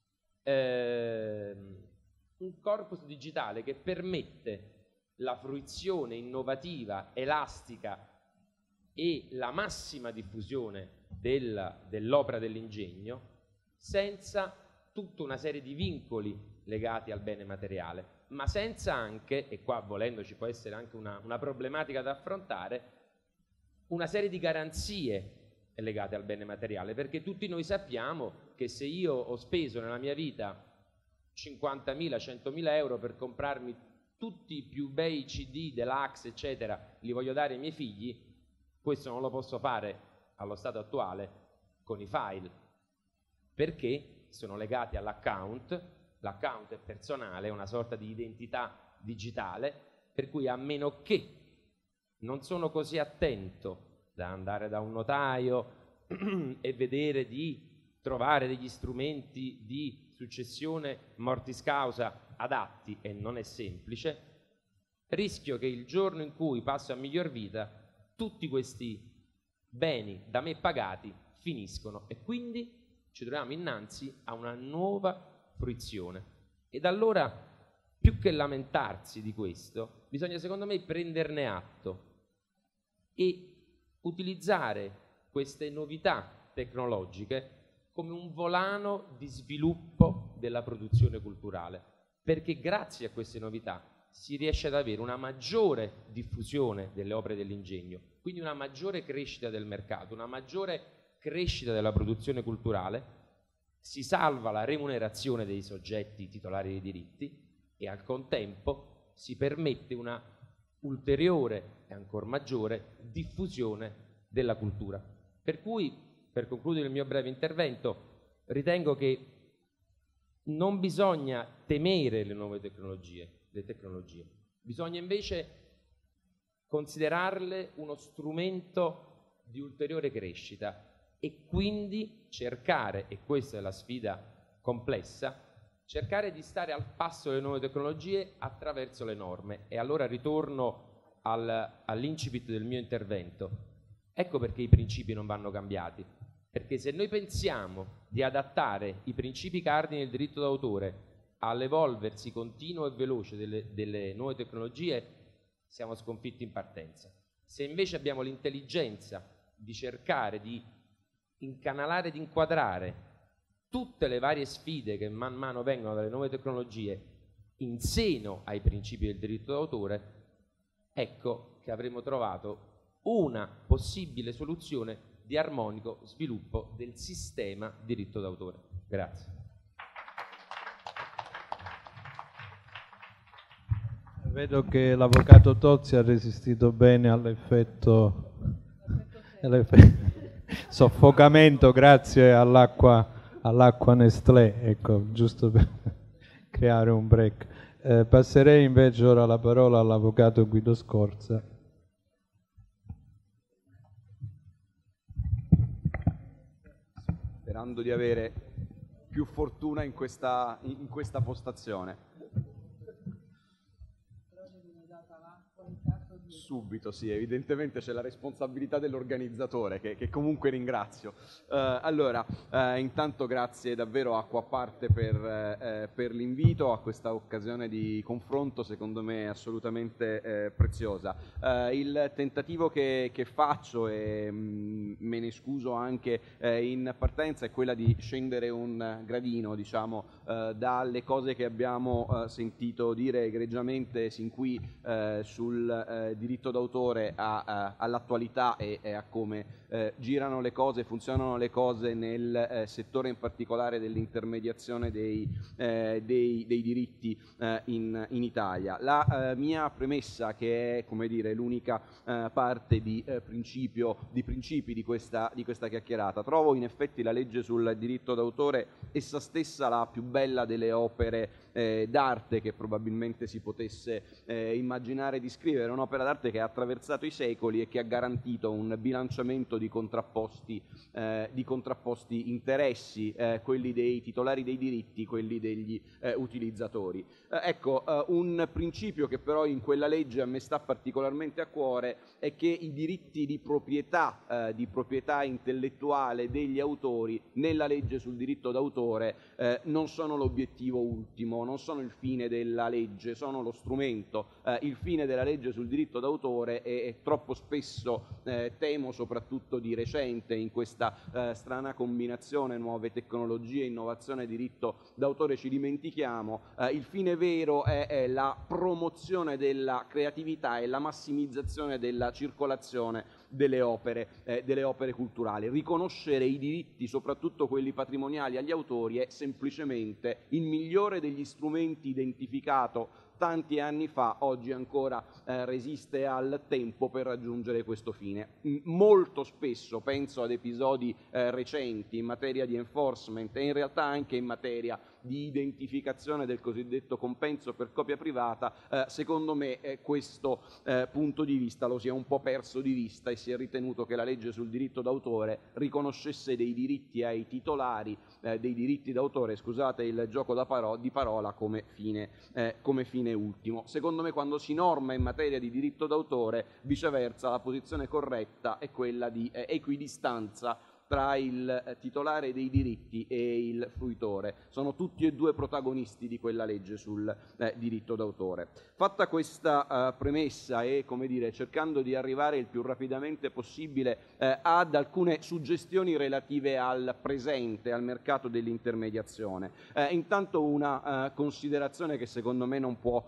[SPEAKER 4] Un corpus digitale che permette la fruizione innovativa, elastica e la massima diffusione dell'opera dell'ingegno, senza tutta una serie di vincoli legati al bene materiale, ma senza anche, e qua volendo ci può essere anche una problematica da affrontare, una serie di garanzie legate al bene materiale, perché tutti noi sappiamo che se io ho speso nella mia vita 50.000, 100.000 euro per comprarmi tutti i più bei CD, deluxe, eccetera, li voglio dare ai miei figli, questo non lo posso fare allo stato attuale con i file, perché sono legati all'account, l'account è personale, è una sorta di identità digitale, per cui a meno che non sono così attento da andare da un notaio e vedere di trovare degli strumenti di successione mortis causa adatti, e non è semplice, rischio che il giorno in cui passo a miglior vita tutti questi beni da me pagati finiscono e quindi ci troviamo innanzi a una nuova fruizione. Ed allora, più che lamentarsi di questo, bisogna secondo me prenderne atto e utilizzare queste novità tecnologiche come un volano di sviluppo della produzione culturale, perché grazie a queste novità si riesce ad avere una maggiore diffusione delle opere dell'ingegno, quindi una maggiore crescita del mercato, una maggiore crescita della produzione culturale, si salva la remunerazione dei soggetti titolari dei diritti e al contempo si permette una ulteriore e ancora maggiore diffusione della cultura. Per cui, per concludere il mio breve intervento, ritengo che non bisogna temere le nuove tecnologie, bisogna invece considerarle uno strumento di ulteriore crescita e quindi cercare, e questa è la sfida complessa, cercare di stare al passo delle nuove tecnologie attraverso le norme. E allora ritorno all'incipit del mio intervento. Ecco perché i principi non vanno cambiati, perché se noi pensiamo di adattare i principi cardini del diritto d'autore all'evolversi continuo e veloce delle nuove tecnologie, siamo sconfitti in partenza. Se invece abbiamo l'intelligenza di cercare di incanalare, di inquadrare tutte le varie sfide che man mano vengono dalle nuove tecnologie in seno ai principi del diritto d'autore, ecco che avremo trovato una possibile soluzione di armonico sviluppo del sistema diritto d'autore. Grazie.
[SPEAKER 1] Vedo che l'avvocato Tozzi ha resistito bene all'effetto soffocamento grazie all'acqua Nestlé, ecco, giusto per creare un break. Passerei invece ora la parola all'avvocato Guido Scorza.
[SPEAKER 5] Sperando di avere più fortuna in questa postazione. Subito, sì, evidentemente c'è la responsabilità dell'organizzatore che comunque ringrazio. Allora, intanto grazie davvero Acquaparte per l'invito a questa occasione di confronto, secondo me assolutamente preziosa. Il tentativo che faccio, e me ne scuso anche in partenza, è quella di scendere un gradino, diciamo, dalle cose che abbiamo sentito dire egregiamente sin qui sul diritto d'autore all'attualità e a come girano le cose, funzionano le cose nel settore in particolare dell'intermediazione dei diritti in Italia. La mia premessa, che è, come dire, l'unica parte di principi di questa chiacchierata, trovo in effetti la legge sul diritto d'autore essa stessa la più bella delle opere d'arte che probabilmente si potesse immaginare di scrivere, un'opera d'arte che ha attraversato i secoli e che ha garantito un bilanciamento di contrapposti interessi, quelli dei titolari dei diritti, quelli degli utilizzatori. Ecco, un principio che però in quella legge a me sta particolarmente a cuore è che i diritti di proprietà intellettuale degli autori nella legge sul diritto d'autore non sono l'obiettivo ultimo, non sono il fine della legge, sono lo strumento. Il fine della legge sul diritto d'autore è troppo spesso, temo soprattutto di recente, in questa strana combinazione nuove tecnologie, innovazione e diritto d'autore ci dimentichiamo. Il fine vero è la promozione della creatività e la massimizzazione della circolazione delle opere culturali. Riconoscere i diritti, soprattutto quelli patrimoniali, agli autori è semplicemente il migliore degli strumenti identificato tanti anni fa, oggi ancora resiste al tempo per raggiungere questo fine. Molto spesso, penso ad episodi recenti in materia di enforcement e in realtà anche in materia di identificazione del cosiddetto compenso per copia privata, secondo me questo punto di vista lo si è un po' perso di vista e si è ritenuto che la legge sul diritto d'autore riconoscesse dei diritti ai titolari dei diritti d'autore, scusate il gioco di parola, come fine ultimo. Secondo me, quando si norma in materia di diritto d'autore, viceversa, la posizione corretta è quella di equidistanza tra il titolare dei diritti e il fruitore. Sono tutti e due protagonisti di quella legge sul diritto d'autore. Fatta questa premessa e, come dire, cercando di arrivare il più rapidamente possibile ad alcune suggestioni relative al presente, al mercato dell'intermediazione, intanto una considerazione che secondo me non può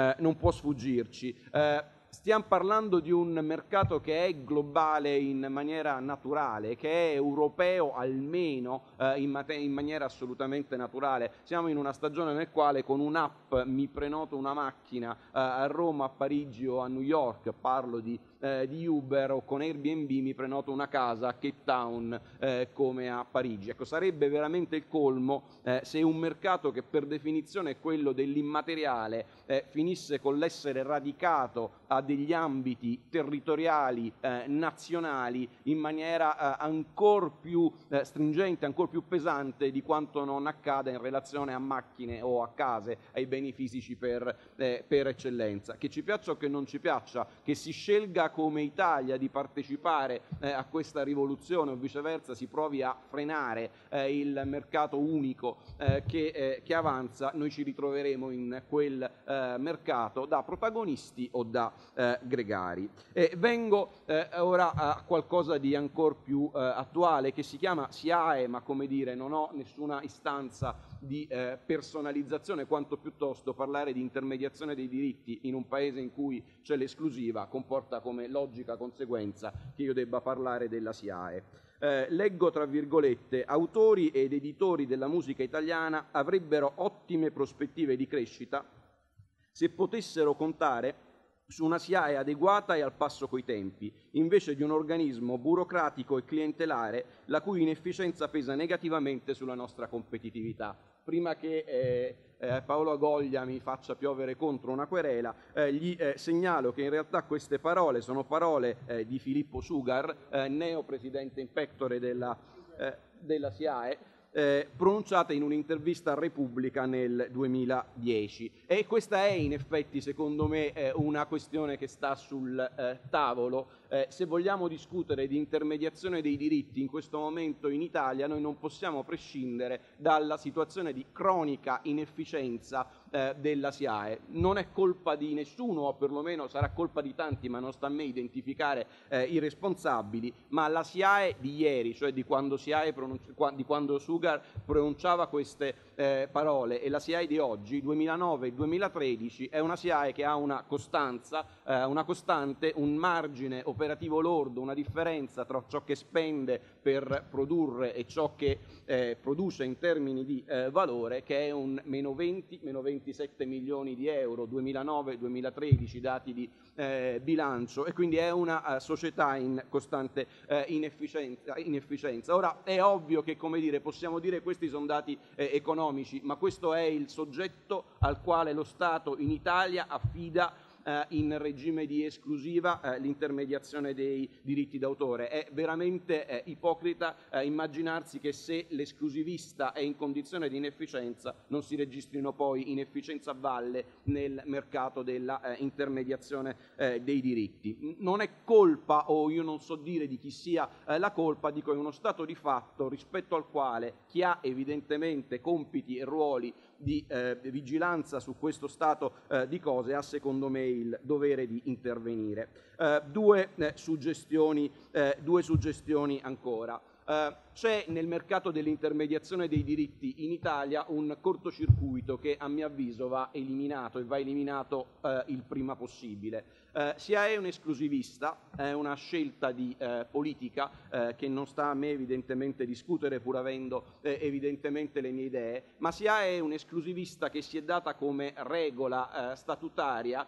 [SPEAKER 5] sfuggirci. Stiamo parlando di un mercato che è globale in maniera naturale, che è europeo almeno in maniera assolutamente naturale. Siamo in una stagione nel quale con un'app mi prenoto una macchina a Roma, a Parigi o a New York, parlo di Uber, o con Airbnb mi prenoto una casa a Cape Town come a Parigi. Ecco, sarebbe veramente il colmo se un mercato che per definizione è quello dell'immateriale finisse con l'essere radicato a degli ambiti territoriali, nazionali, in maniera ancor più stringente, ancor più pesante di quanto non accada in relazione a macchine o a case, ai beni fisici per eccellenza. Che ci piaccia o che non ci piaccia, che si scelga come Italia di partecipare a questa rivoluzione o viceversa si provi a frenare il mercato unico che avanza, noi ci ritroveremo in quel mercato da protagonisti o da gregari. Vengo ora a qualcosa di ancor più attuale, che si chiama SIAE, ma come dire non ho nessuna istanza di personalizzazione, quanto piuttosto parlare di intermediazione dei diritti in un paese in cui c'è l'esclusiva comporta come logica conseguenza che io debba parlare della SIAE. Leggo tra virgolette: autori ed editori della musica italiana avrebbero ottime prospettive di crescita se potessero contare su una SIAE adeguata e al passo coi tempi, invece di un organismo burocratico e clientelare la cui inefficienza pesa negativamente sulla nostra competitività. Prima che Paolo Agoglia mi faccia piovere contro una querela, gli segnalo che in realtà queste parole sono parole di Filippo Sugar, neo presidente in pectore della SIAE, pronunciate in un'intervista a Repubblica nel 2010, e questa è in effetti secondo me una questione che sta sul tavolo. Se vogliamo discutere di intermediazione dei diritti in questo momento in Italia, noi non possiamo prescindere dalla situazione di cronica inefficienza della SIAE. Non è colpa di nessuno, o perlomeno sarà colpa di tanti, ma non sta a me identificare i responsabili, ma la SIAE di ieri, cioè di quando Sugar pronunciava queste parole, e la SIAE di oggi, 2009-2013, è una SIAE che ha una costanza, una costante, un margine operativo lordo, una differenza tra ciò che spende per produrre e ciò che produce in termini di valore, che è un meno 20, meno 27 milioni di euro 2009-2013, dati di bilancio, e quindi è una società in costante inefficienza. Ora è ovvio che, come dire, possiamo dire questi sono dati economici, ma questo è il soggetto al quale lo Stato in Italia affida in regime di esclusiva l'intermediazione dei diritti d'autore. È veramente ipocrita immaginarsi che se l'esclusivista è in condizione di inefficienza non si registrino poi inefficienza a valle nel mercato della intermediazione dei diritti. Non è colpa, o io non so dire di chi sia la colpa, dico è uno stato di fatto rispetto al quale chi ha evidentemente compiti e ruoli di vigilanza su questo stato di cose ha secondo me il dovere di intervenire. Due suggestioni ancora. C'è nel mercato dell'intermediazione dei diritti in Italia un cortocircuito che a mio avviso va eliminato e va eliminato il prima possibile. SIAE è un esclusivista, è una scelta di politica che non sta a me evidentemente discutere pur avendo evidentemente le mie idee, ma SIAE è un esclusivista che si è data come regola statutaria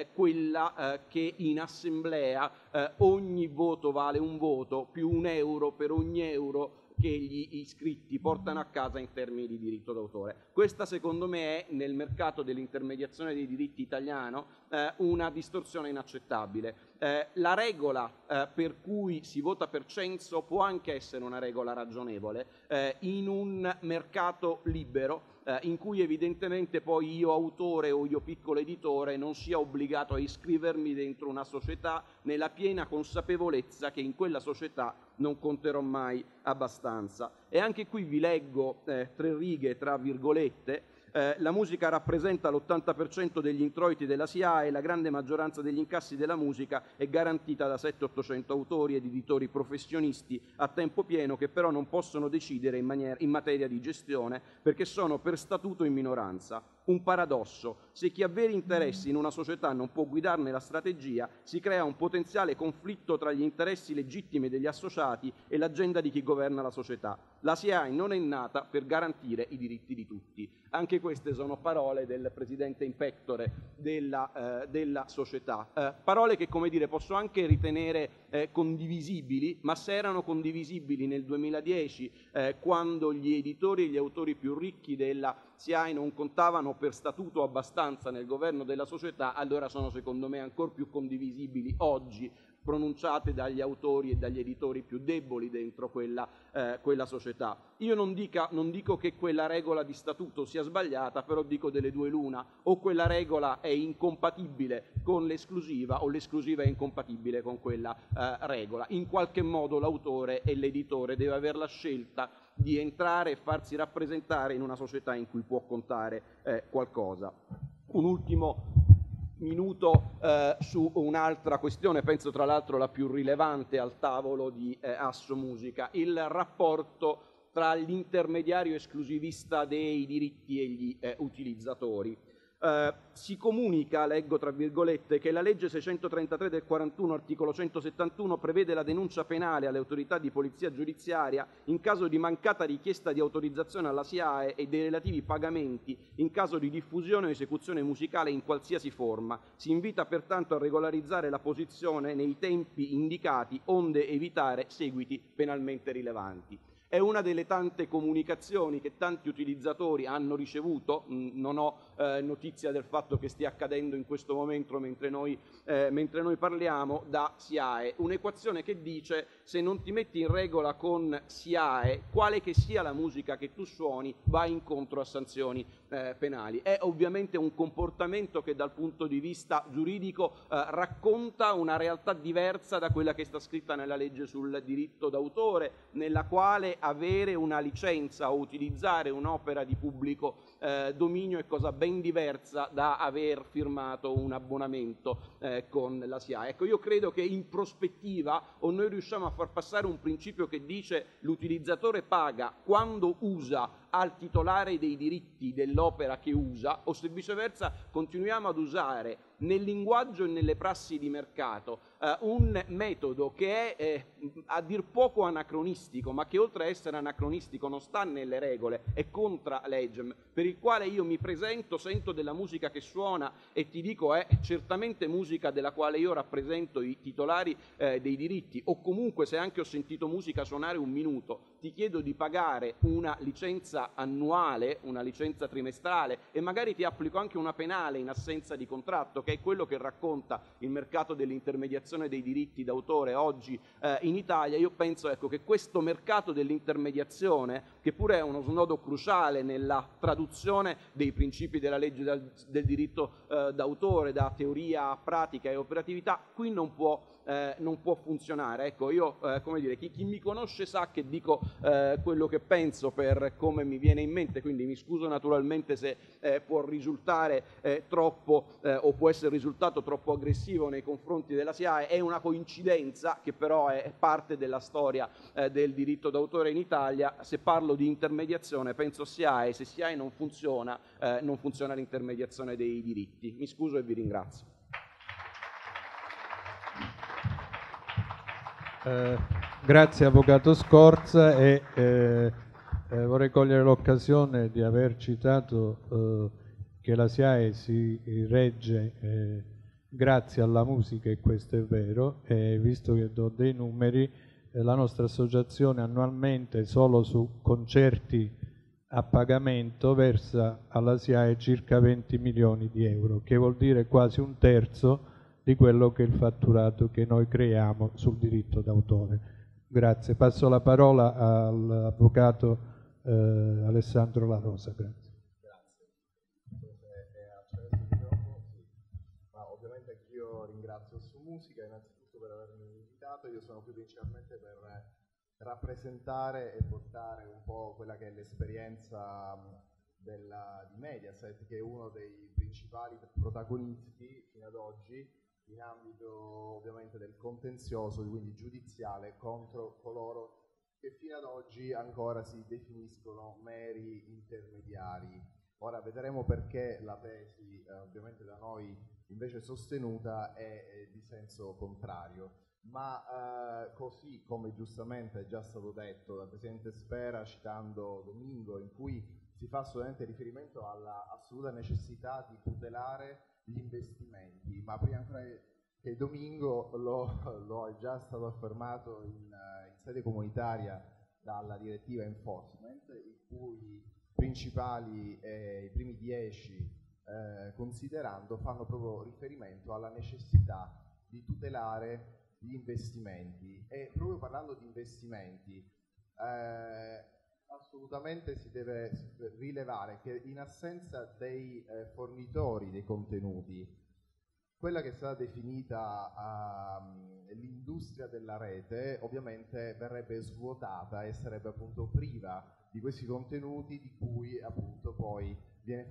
[SPEAKER 5] quella che in assemblea ogni voto vale un voto più €1 per ogni euro che gli iscritti portano a casa in termini di diritto d'autore. Questa secondo me è, nel mercato dell'intermediazione dei diritti italiano, una distorsione inaccettabile. La regola per cui si vota per censo può anche essere una regola ragionevole in un mercato libero in cui evidentemente poi io autore o io piccolo editore non sia obbligato a iscrivermi dentro una società nella piena consapevolezza che in quella società non conterò mai abbastanza. E anche qui vi leggo 3 righe tra virgolette. La musica rappresenta l'80% degli introiti della SIAE e la grande maggioranza degli incassi della musica è garantita da 700-800 autori ed editori professionisti a tempo pieno che però non possono decidere in materia di gestione perché sono per statuto in minoranza. Un paradosso: se chi ha veri interessi in una società non può guidarne la strategia, si crea un potenziale conflitto tra gli interessi legittimi degli associati e l'agenda di chi governa la società. La SIAE non è nata per garantire i diritti di tutti. Anche queste sono parole del presidente in pectore della società. Parole che, come dire, posso anche ritenere condivisibili, ma se erano condivisibili nel 2010, quando gli editori e gli autori più ricchi della SIAE non contavano per statuto abbastanza nel governo della società, allora sono secondo me ancora più condivisibili oggi, pronunciate dagli autori e dagli editori più deboli dentro quella società. Io non dico che quella regola di statuto sia sbagliata, però dico delle due l'una: o quella regola è incompatibile con l'esclusiva o l'esclusiva è incompatibile con quella regola. In qualche modo l'autore e l'editore deve avere la scelta di entrare e farsi rappresentare in una società in cui può contare qualcosa. Un ultimo minuto su un'altra questione, penso tra l'altro la più rilevante al tavolo di Asso Musica: il rapporto tra l'intermediario esclusivista dei diritti e gli utilizzatori. Si comunica, leggo tra virgolette, che la legge 633 del 41, articolo 171, prevede la denuncia penale alle autorità di polizia giudiziaria in caso di mancata richiesta di autorizzazione alla SIAE e dei relativi pagamenti in caso di diffusione o esecuzione musicale in qualsiasi forma. Si invita pertanto a regolarizzare la posizione nei tempi indicati onde evitare seguiti penalmente rilevanti. È una delle tante comunicazioni che tanti utilizzatori hanno ricevuto, non ho notizia del fatto che stia accadendo in questo momento mentre noi parliamo, da SIAE. Un'equazione che dice: se non ti metti in regola con SIAE, quale che sia la musica che tu suoni, vai incontro a sanzioni penali. È ovviamente un comportamento che dal punto di vista giuridico racconta una realtà diversa da quella che sta scritta nella legge sul diritto d'autore, nella quale avere una licenza o utilizzare un'opera di pubblico dominio è cosa ben diversa da aver firmato un abbonamento con la SIAE. Ecco, io credo che in prospettiva o noi riusciamo a far passare un principio che dice l'utilizzatore paga quando usa al titolare dei diritti dell'opera che usa, o se viceversa continuiamo ad usare nel linguaggio e nelle prassi di mercato un metodo che è a dir poco anacronistico, ma che oltre a essere anacronistico non sta nelle regole, è contra legem, per il quale io mi presento, sento della musica che suona e ti dico è certamente musica della quale io rappresento i titolari dei diritti, o comunque se anche ho sentito musica suonare un minuto, ti chiedo di pagare una licenza annuale, una licenza trimestrale e magari ti applico anche una penale in assenza di contratto, che è quello che racconta il mercato dell'intermediazione dei diritti d'autore oggi in Italia, io penso, ecco, che questo mercato dell'intermediazione, che pure è uno snodo cruciale nella traduzione dei principi della legge del diritto d'autore da teoria a pratica e operatività, qui non può funzionare. Ecco, io, come dire, chi mi conosce sa che dico quello che penso per come mi viene in mente, quindi mi scuso naturalmente se può risultare troppo o può essere risultato troppo aggressivo nei confronti della SIAE. È una coincidenza che però è parte della storia del diritto d'autore in Italia. Se parlo di intermediazione penso SIAE, se SIAE non funziona l'intermediazione dei diritti. Mi scuso e vi ringrazio.
[SPEAKER 1] Grazie Avvocato Scorza, e vorrei cogliere l'occasione di aver citato che la SIAE si regge grazie alla musica, e questo è vero, e visto che do dei numeri, la nostra associazione annualmente solo su concerti a pagamento versa alla SIAE circa 20 milioni di euro, che vuol dire quasi un terzo di quello che è il fatturato che noi creiamo sul diritto d'autore. Grazie. Passo la parola all'avvocato Alessandro La Rosa. Grazie.
[SPEAKER 6] Ma ovviamente anch'io ringrazio Su Musica innanzitutto per avermi invitato. Io sono qui principalmente per rappresentare e portare un po' quella che è l'esperienza di Mediaset, che è uno dei principali protagonisti fino ad oggi in ambito ovviamente del contenzioso, quindi giudiziale, contro coloro che fino ad oggi ancora si definiscono meri intermediari. Ora vedremo perché la tesi ovviamente da noi invece sostenuta è di senso contrario, ma così come giustamente è già stato detto dal Presidente Spera citando Domingo, in cui si fa assolutamente riferimento alla assoluta necessità di tutelare gli investimenti, ma prima ancora che Domingo lo è già stato affermato in sede comunitaria dalla direttiva enforcement, i cui principali, i primi 10 considerando, fanno proprio riferimento alla necessità di tutelare gli investimenti. E proprio parlando di investimenti, assolutamente si deve rilevare che in assenza dei fornitori dei contenuti, quella che è stata definita l'industria della rete ovviamente verrebbe svuotata e sarebbe appunto priva di questi contenuti di cui appunto poi viene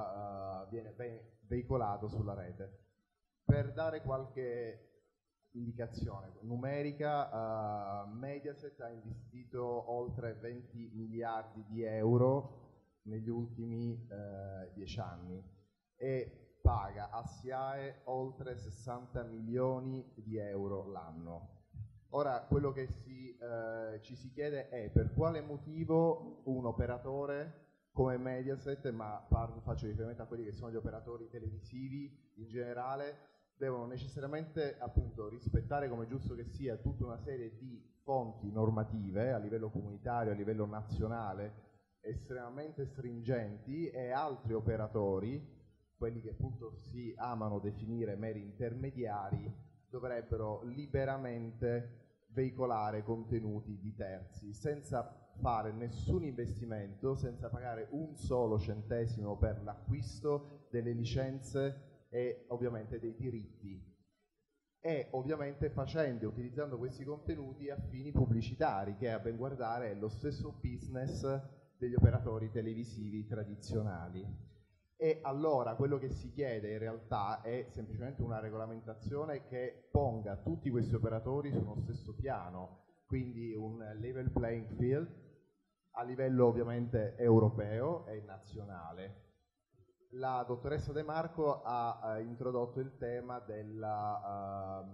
[SPEAKER 6] veicolato sulla rete. Per dare qualche indicazione numerica, Mediaset ha investito oltre 20 miliardi di euro negli ultimi 10 anni e paga a SIAE oltre 60 milioni di euro l'anno. Ora, quello che ci si chiede è per quale motivo un operatore come Mediaset, ma faccio riferimento a quelli che sono gli operatori televisivi in generale, devono necessariamente appunto rispettare, come giusto che sia, tutta una serie di fonti normative a livello comunitario, a livello nazionale, estremamente stringenti, e altri operatori, quelli che appunto si amano definire meri intermediari, dovrebbero liberamente veicolare contenuti di terzi senza fare nessun investimento, senza pagare un solo centesimo per l'acquisto delle licenze e ovviamente dei diritti, e ovviamente facendo e utilizzando questi contenuti a fini pubblicitari, che a ben guardare è lo stesso business degli operatori televisivi tradizionali. E allora quello che si chiede in realtà è semplicemente una regolamentazione che ponga tutti questi operatori sullo stesso piano, quindi un level playing field a livello ovviamente europeo e nazionale. La dottoressa De Marco ha introdotto il tema della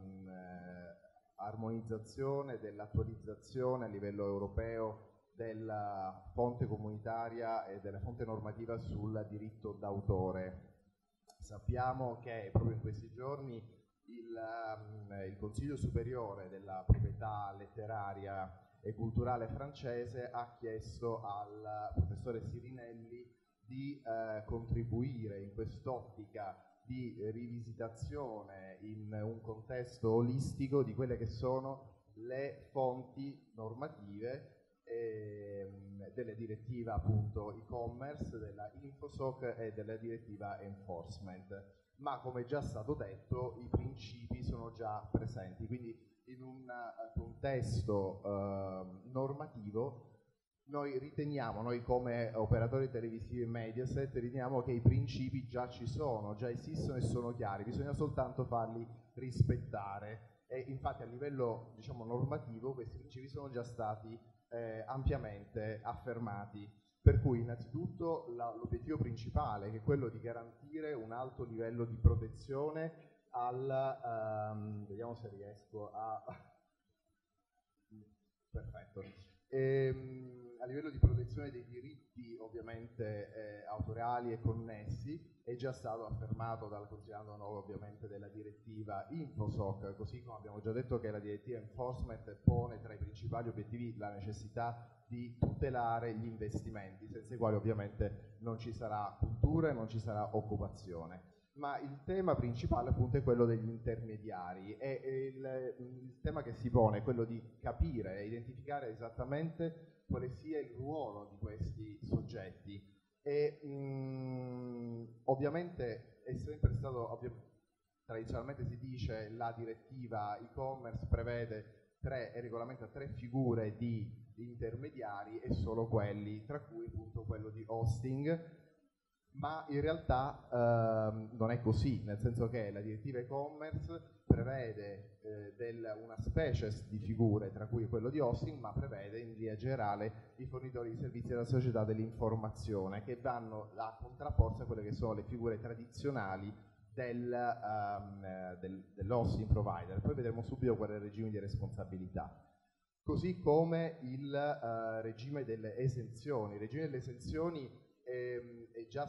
[SPEAKER 6] armonizzazione, dell'attualizzazione a livello europeo della fonte comunitaria e della fonte normativa sul diritto d'autore. Sappiamo che proprio in questi giorni il Consiglio Superiore della Proprietà Letteraria e Culturale francese ha chiesto al professore Sirinelli di contribuire in quest'ottica di rivisitazione in un contesto olistico di quelle che sono le fonti normative della direttiva appunto e-commerce, della Infosoc e della direttiva enforcement. Ma come già stato detto i principi sono già presenti, quindi in un contesto normativo noi come operatori televisivi e Mediaset riteniamo che i principi già ci sono, già esistono e sono chiari, bisogna soltanto farli rispettare e infatti a livello diciamo normativo questi principi sono già stati ampiamente affermati. Per cui innanzitutto l'obiettivo principale, che è quello di garantire un alto livello di protezione vediamo se riesco a... Perfetto. A livello di protezione dei diritti ovviamente autorali e connessi è già stato affermato considerando ovviamente della direttiva Infosoc, così come abbiamo già detto che la direttiva enforcement pone tra i principali obiettivi la necessità di tutelare gli investimenti, senza i quali ovviamente non ci sarà cultura e non ci sarà occupazione. Ma il tema principale appunto è quello degli intermediari e il tema che si pone è quello di capire e identificare esattamente quale sia il ruolo di questi soggetti e ovviamente è sempre stato, tradizionalmente si dice la direttiva e-commerce prevede e regolamenta 3 figure di intermediari e solo quelli, tra cui appunto quello di hosting. Ma in realtà non è così, nel senso che la direttiva e-commerce prevede una specie di figure, tra cui quello di hosting, ma prevede in via generale i fornitori di servizi della società dell'informazione, che vanno a contrapporsi a quelle che sono le figure tradizionali dell'hosting provider. Poi vedremo subito qual è il regime di responsabilità. Così come il regime delle esenzioni. Il regime delle esenzioni è già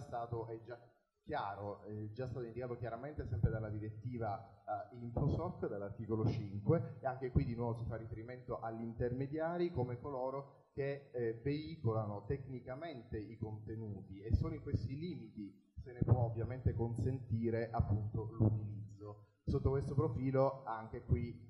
[SPEAKER 6] chiaro, è già stato indicato chiaramente sempre dalla direttiva Infosoc, dall'articolo 5, e anche qui di nuovo si fa riferimento agli intermediari come coloro che veicolano tecnicamente i contenuti e solo in questi limiti se ne può ovviamente consentire appunto l'utilizzo. Sotto questo profilo anche qui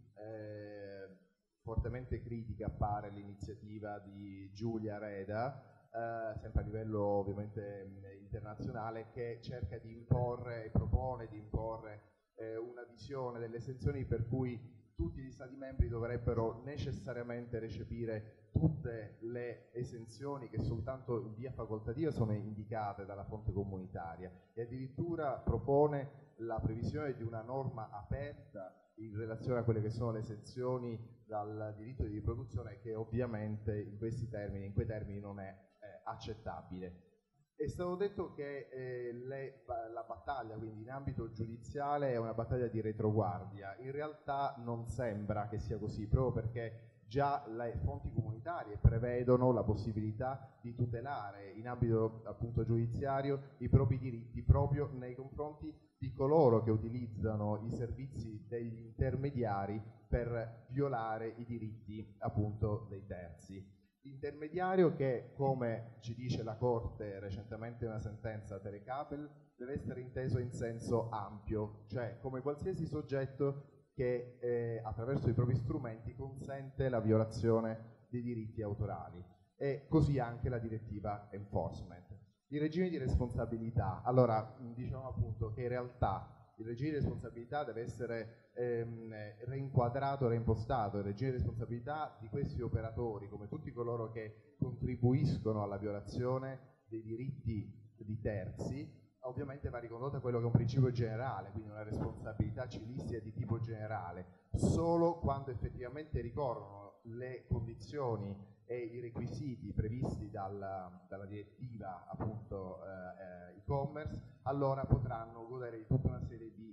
[SPEAKER 6] fortemente critica appare l'iniziativa di Giulia Reda, sempre a livello ovviamente internazionale, che cerca di imporre e propone di imporre una visione delle esenzioni per cui tutti gli Stati membri dovrebbero necessariamente recepire tutte le esenzioni che soltanto in via facoltativa sono indicate dalla fonte comunitaria e addirittura propone la previsione di una norma aperta in relazione a quelle che sono le esenzioni dal diritto di riproduzione, che ovviamente in quei termini non è accettabile. È stato detto che la battaglia quindi in ambito giudiziale è una battaglia di retroguardia. In realtà non sembra che sia così, proprio perché già le fonti comunitarie prevedono la possibilità di tutelare in ambito appunto giudiziario i propri diritti proprio nei confronti di coloro che utilizzano i servizi degli intermediari per violare i diritti appunto dei terzi. Intermediario che, come ci dice la Corte recentemente in una sentenza Telecabel, deve essere inteso in senso ampio, cioè come qualsiasi soggetto che attraverso i propri strumenti consente la violazione dei diritti autorali, e così anche la direttiva enforcement. Il regime di responsabilità, allora diciamo appunto che in realtà il regime di responsabilità deve essere reinquadrato, reimpostato. Il regime di responsabilità di questi operatori, come tutti coloro che contribuiscono alla violazione dei diritti di terzi, ovviamente va ricondotto a quello che è un principio generale, quindi una responsabilità civilistica di tipo generale, solo quando effettivamente ricorrono le condizioni e i requisiti previsti dalla direttiva appunto e-commerce, allora potranno godere di tutta una serie di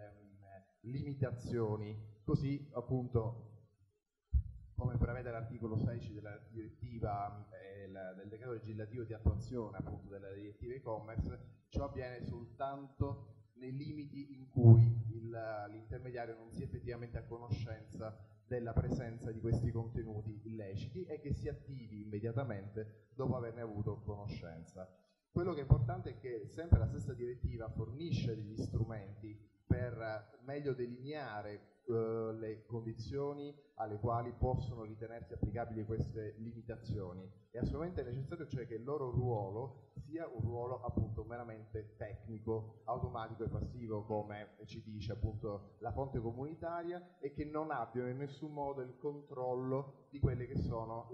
[SPEAKER 6] limitazioni, così appunto come prevede l'articolo 16 della direttiva del decreto legislativo di attuazione appunto della direttiva e-commerce. Ciò avviene soltanto nei limiti in cui l'intermediario non sia effettivamente a conoscenza della presenza di questi contenuti illeciti e che si attivi immediatamente dopo averne avuto conoscenza. Quello che è importante è che sempre la stessa direttiva fornisce degli strumenti per meglio delineare le condizioni alle quali possono ritenersi applicabili queste limitazioni. È assolutamente necessario, cioè, che il loro ruolo sia un ruolo appunto meramente tecnico, automatico e passivo, come ci dice appunto la fonte comunitaria, e che non abbiano in nessun modo il controllo di quelle che sono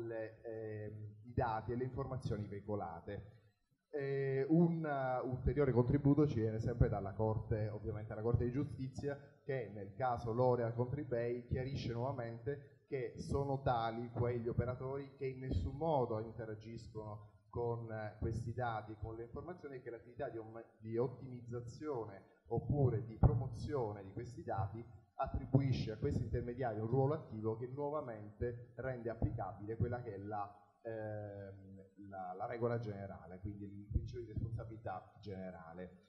[SPEAKER 6] i dati e le informazioni veicolate. Un ulteriore contributo ci viene sempre dalla Corte, ovviamente la Corte di Giustizia, che nel caso L'Oréal contro eBay chiarisce nuovamente che sono tali quegli operatori che in nessun modo interagiscono con questi dati, con le informazioni, e che l'attività di ottimizzazione oppure di promozione di questi dati attribuisce a questi intermediari un ruolo attivo che nuovamente rende applicabile quella che è la regola generale, quindi il principio di responsabilità generale.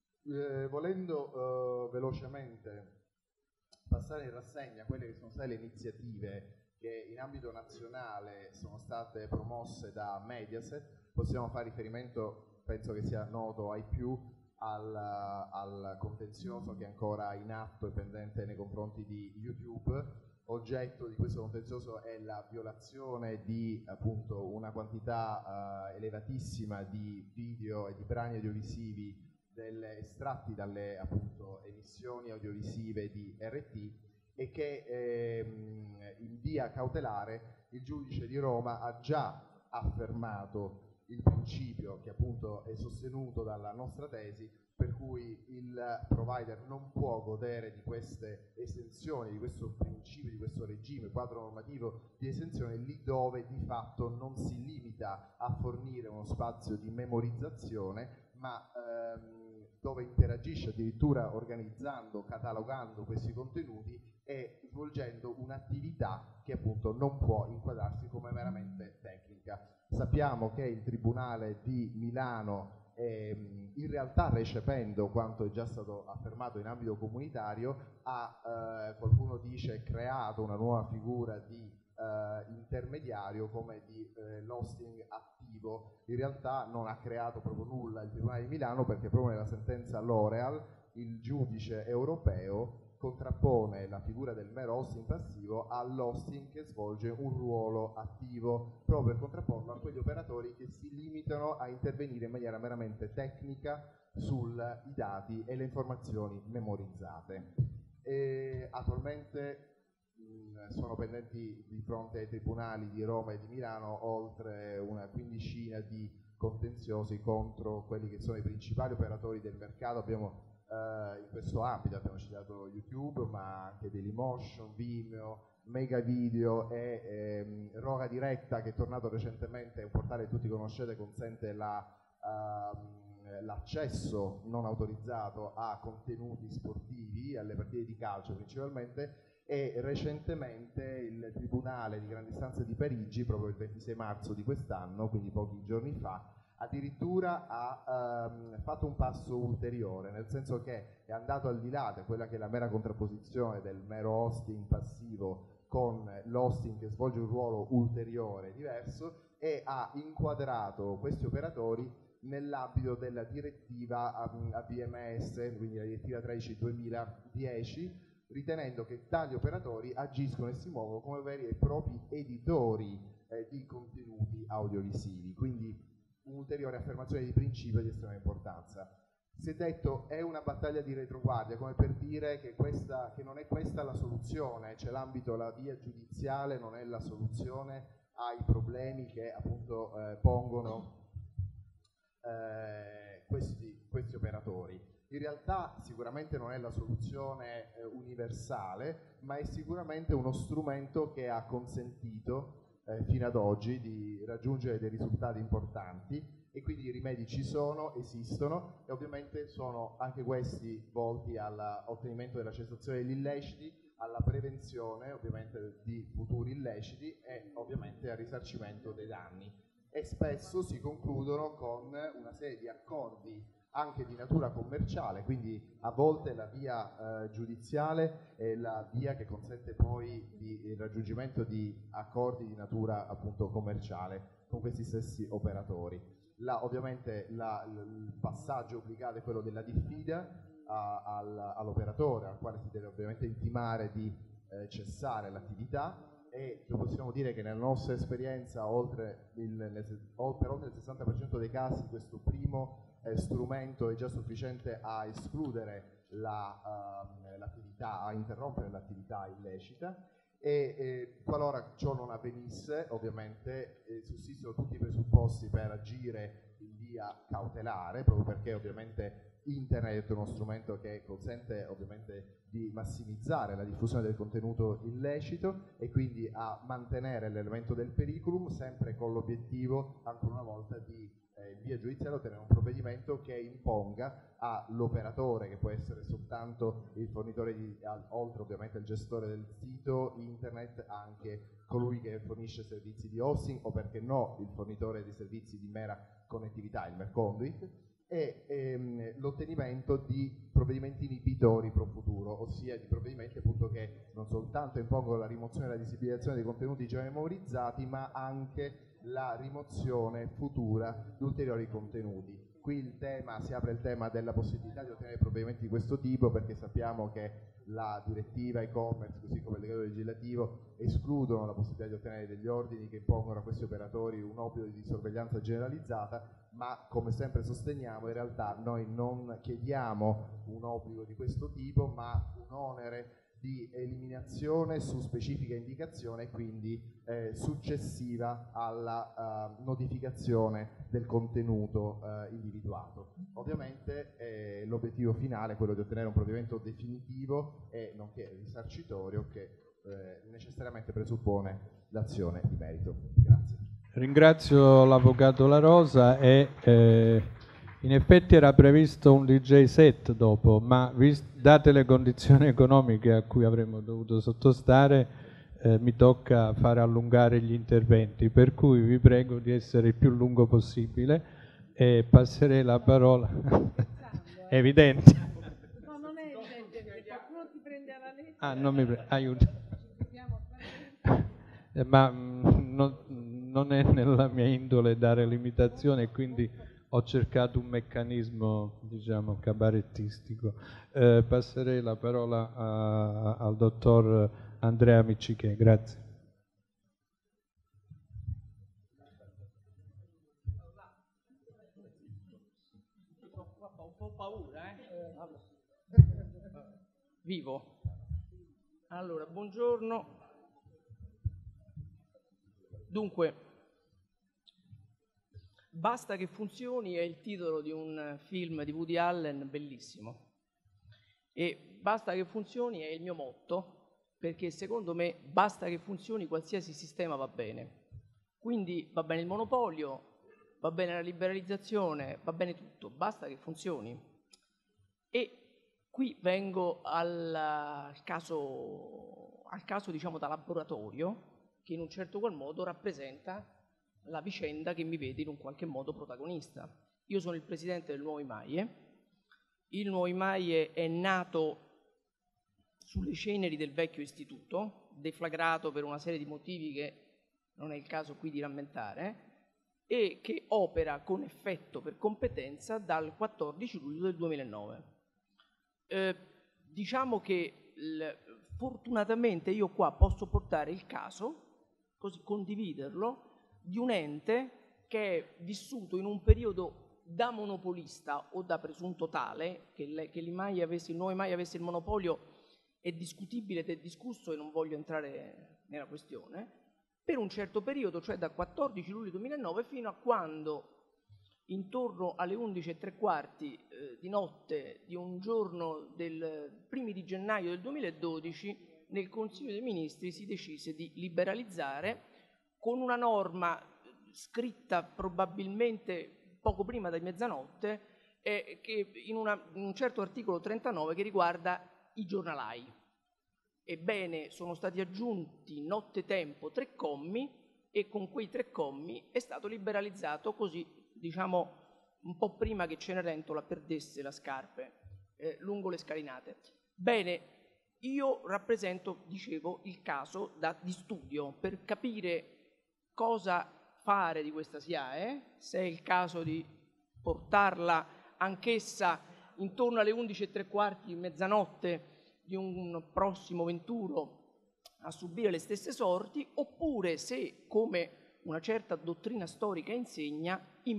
[SPEAKER 6] Volendo velocemente passare in rassegna quelle che sono state le iniziative che in ambito nazionale sono state promosse da Mediaset, possiamo fare riferimento, penso che sia noto ai più, al contenzioso che è ancora in atto e pendente nei confronti di YouTube. Oggetto di questo contenzioso è la violazione di appunto una quantità elevatissima di video e di brani audiovisivi estratti dalle appunto emissioni audiovisive di RT, e che in via cautelare il giudice di Roma ha già affermato il principio che appunto è sostenuto dalla nostra tesi, per cui il provider non può godere di queste esenzioni, di questo principio, di questo regime, quadro normativo di esenzione, lì dove di fatto non si limita a fornire uno spazio di memorizzazione, ma dove interagisce addirittura organizzando, catalogando questi contenuti e svolgendo un'attività che appunto non può inquadrarsi come meramente tecnica. Sappiamo che il Tribunale di Milano, in realtà recependo quanto è già stato affermato in ambito comunitario, ha, qualcuno dice, creato una nuova figura di intermediario, come di l'hosting attivo. In realtà non ha creato proprio nulla il Tribunale di Milano, perché proprio nella sentenza L'Oréal il giudice europeo contrappone la figura del mero hosting passivo all'hosting che svolge un ruolo attivo, proprio per contrapporlo a quegli operatori che si limitano a intervenire in maniera meramente tecnica sui dati e le informazioni memorizzate. Attualmente sono pendenti di fronte ai tribunali di Roma e di Milano oltre una quindicina di contenziosi contro quelli che sono i principali operatori del mercato. Abbiamo in questo ambito abbiamo citato YouTube, ma anche Dailymotion, Vimeo, Mega Video e Rora Diretta, che è tornato recentemente, è un portale che tutti conoscete, consente l'accesso non autorizzato a contenuti sportivi, alle partite di calcio principalmente. E recentemente il Tribunale di Grande Istanza di Parigi, proprio il 26 marzo di quest'anno, quindi pochi giorni fa, addirittura ha fatto un passo ulteriore, nel senso che è andato al di là di quella che è la mera contrapposizione del mero hosting passivo con l'hosting che svolge un ruolo ulteriore diverso, e ha inquadrato questi operatori nell'ambito della direttiva AVMS, quindi la direttiva 13/2010, ritenendo che tali operatori agiscono e si muovono come veri e propri editori di contenuti audiovisivi. Quindi un'ulteriore affermazione di principio di estrema importanza. Si è detto è una battaglia di retroguardia, come per dire che non è questa la soluzione, cioè la via giudiziale non è la soluzione ai problemi che appunto pongono questi operatori. In realtà sicuramente non è la soluzione universale, ma è sicuramente uno strumento che ha consentito fino ad oggi di raggiungere dei risultati importanti, e quindi i rimedi ci sono, esistono, e ovviamente sono anche questi volti all'ottenimento della cessazione degli illeciti, alla prevenzione ovviamente di futuri illeciti e ovviamente al risarcimento dei danni, e spesso si concludono con una serie di accordi anche di natura commerciale, quindi a volte la via giudiziale è la via che consente poi il raggiungimento di accordi di natura appunto commerciale con questi stessi operatori. ovviamente il passaggio obbligato è quello della diffida all'operatore, al quale si deve ovviamente intimare di cessare l'attività, e possiamo dire che nella nostra esperienza per oltre il 60% dei casi questo primo strumento è già sufficiente a escludere l'attività, a interrompere l'attività illecita. E qualora ciò non avvenisse, ovviamente sussistono tutti i presupposti per agire in via cautelare, proprio perché ovviamente Internet è uno strumento che consente ovviamente di massimizzare la diffusione del contenuto illecito e quindi a mantenere l'elemento del periculum, sempre con l'obiettivo, ancora una volta, di via giudiziaria ottenere un provvedimento che imponga all'operatore, che può essere soltanto il fornitore oltre ovviamente il gestore del sito internet, anche colui che fornisce servizi di hosting, o perché no il fornitore di servizi di mera connettività, il merconduit, e l'ottenimento di provvedimenti inibitori pro futuro, ossia di provvedimenti appunto che non soltanto impongono la rimozione e la disabilitazione dei contenuti già memorizzati, ma anche la rimozione futura di ulteriori contenuti. Qui si apre il tema della possibilità di ottenere provvedimenti di questo tipo, perché sappiamo che la direttiva e-commerce, così come il decreto legislativo, escludono la possibilità di ottenere degli ordini che impongono a questi operatori un obbligo di sorveglianza generalizzata, ma come sempre sosteniamo, in realtà noi non chiediamo un obbligo di questo tipo, ma un onere di eliminazione su specifica indicazione, quindi successiva alla notificazione del contenuto individuato. Ovviamente l'obiettivo finale è quello di ottenere un provvedimento definitivo e nonché risarcitorio che necessariamente presuppone l'azione di merito. Grazie.
[SPEAKER 1] Ringrazio l'Avvocato La Rosa e in effetti era previsto un DJ set dopo, ma date le condizioni economiche a cui avremmo dovuto sottostare, mi tocca fare allungare gli interventi, per cui vi prego di essere il più lungo possibile e passerei la parola. È evidente.
[SPEAKER 2] No, non è evidente, perché qualcuno ti prende alla lettera.
[SPEAKER 1] Ah, non mi prende, aiuto. Ma non è nella mia indole dare limitazioni, quindi ho cercato un meccanismo, diciamo, cabarettistico. Passerei la parola al dottor Andrea Miccichè. Grazie.
[SPEAKER 7] Un po' paura, Vivo. Allora, buongiorno. Dunque, Basta che funzioni è il titolo di un film di Woody Allen bellissimo. E basta che funzioni è il mio motto, perché secondo me basta che funzioni, qualsiasi sistema va bene. Quindi va bene il monopolio, va bene la liberalizzazione, va bene tutto, basta che funzioni. E qui vengo al caso diciamo da laboratorio, che in un certo qual modo rappresenta la vicenda che mi vede in un qualche modo protagonista. Io sono il presidente del Nuovo Imaie. Il Nuovo Imaie è nato sulle ceneri del vecchio istituto, deflagrato per una serie di motivi che non è il caso qui di rammentare, e che opera con effetto per competenza dal 14 luglio del 2009. Diciamo che fortunatamente io qua posso portare il caso, così condividerlo, di un ente che è vissuto in un periodo da monopolista o da presunto tale, che il Nuovo Imaie avesse il monopolio è discutibile ed è discusso e non voglio entrare nella questione, per un certo periodo, cioè dal 14 luglio 2009 fino a quando intorno alle 11:15 di notte di un giorno del primi di gennaio del 2012 nel Consiglio dei Ministri si decise di liberalizzare con una norma scritta probabilmente poco prima di mezzanotte, che in un certo articolo 39 che riguarda i giornalai. Ebbene, sono stati aggiunti nottetempo 3 commi e con quei 3 commi è stato liberalizzato così, diciamo, un po' prima che Cenerentola perdesse la scarpe lungo le scalinate. Bene, io rappresento, dicevo, il caso di studio per capire cosa fare di questa SIAE, se è il caso di portarla anch'essa intorno alle 11:15, mezzanotte di un prossimo venturo, a subire le stesse sorti, oppure se, come una certa dottrina storica insegna,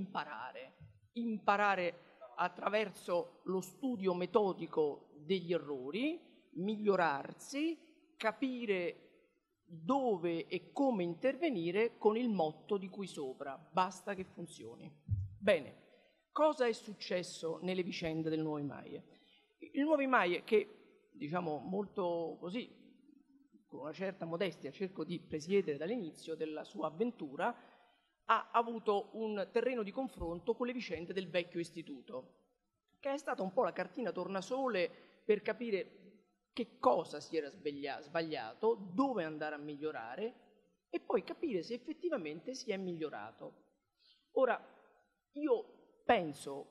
[SPEAKER 7] imparare attraverso lo studio metodico degli errori, migliorarsi, capire dove e come intervenire con il motto di qui sopra: basta che funzioni. Bene, cosa è successo nelle vicende del Nuovo Imaie? Il Nuovo Imaie, che diciamo molto così, con una certa modestia, cerco di presiedere dall'inizio della sua avventura, ha avuto un terreno di confronto con le vicende del vecchio istituto, che è stata un po' la cartina tornasole per capire che cosa si era sbagliato, dove andare a migliorare e poi capire se effettivamente si è migliorato. Ora, io penso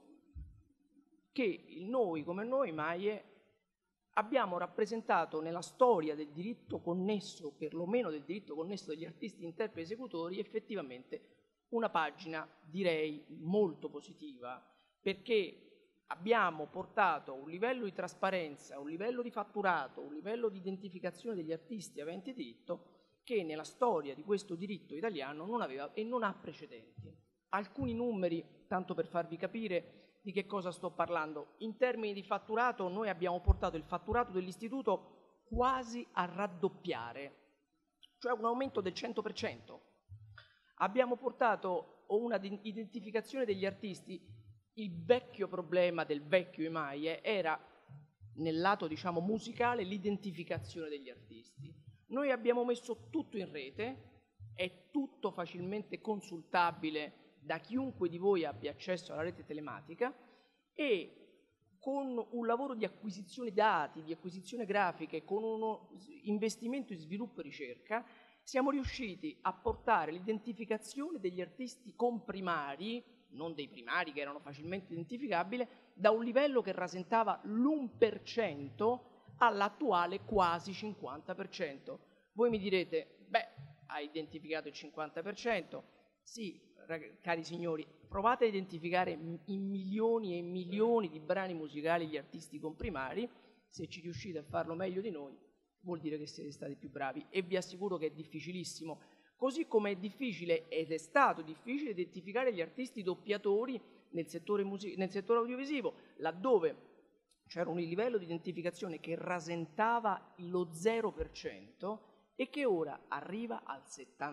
[SPEAKER 7] che noi, come Nuovo Imaie, abbiamo rappresentato nella storia del diritto connesso, perlomeno del diritto connesso degli artisti interpreti esecutori, effettivamente una pagina, direi, molto positiva, perché abbiamo portato un livello di trasparenza, un livello di fatturato, un livello di identificazione degli artisti aventi diritto che nella storia di questo diritto italiano non aveva e non ha precedenti. Alcuni numeri, tanto per farvi capire di che cosa sto parlando. In termini di fatturato, noi abbiamo portato il fatturato dell'istituto quasi a raddoppiare, cioè un aumento del 100%. Abbiamo portato una identificazione degli artisti. Il vecchio problema del vecchio Imaie era, nel lato diciamo musicale, l'identificazione degli artisti. Noi abbiamo messo tutto in rete, è tutto facilmente consultabile da chiunque di voi abbia accesso alla rete telematica, e con un lavoro di acquisizione dati, di acquisizione grafiche, con uno investimento in sviluppo e ricerca, siamo riusciti a portare l'identificazione degli artisti comprimari, non dei primari che erano facilmente identificabili, da un livello che rasentava l'1% all'attuale quasi 50%. Voi mi direte, beh, hai identificato il 50%, sì, cari signori, provate a identificare in milioni e milioni di brani musicali gli artisti comprimari. Se ci riuscite a farlo meglio di noi, vuol dire che siete stati più bravi, e vi assicuro che è difficilissimo. Così come è difficile, ed è stato difficile, identificare gli artisti doppiatori nel settore audiovisivo, laddove c'era un livello di identificazione che rasentava lo 0% e che ora arriva al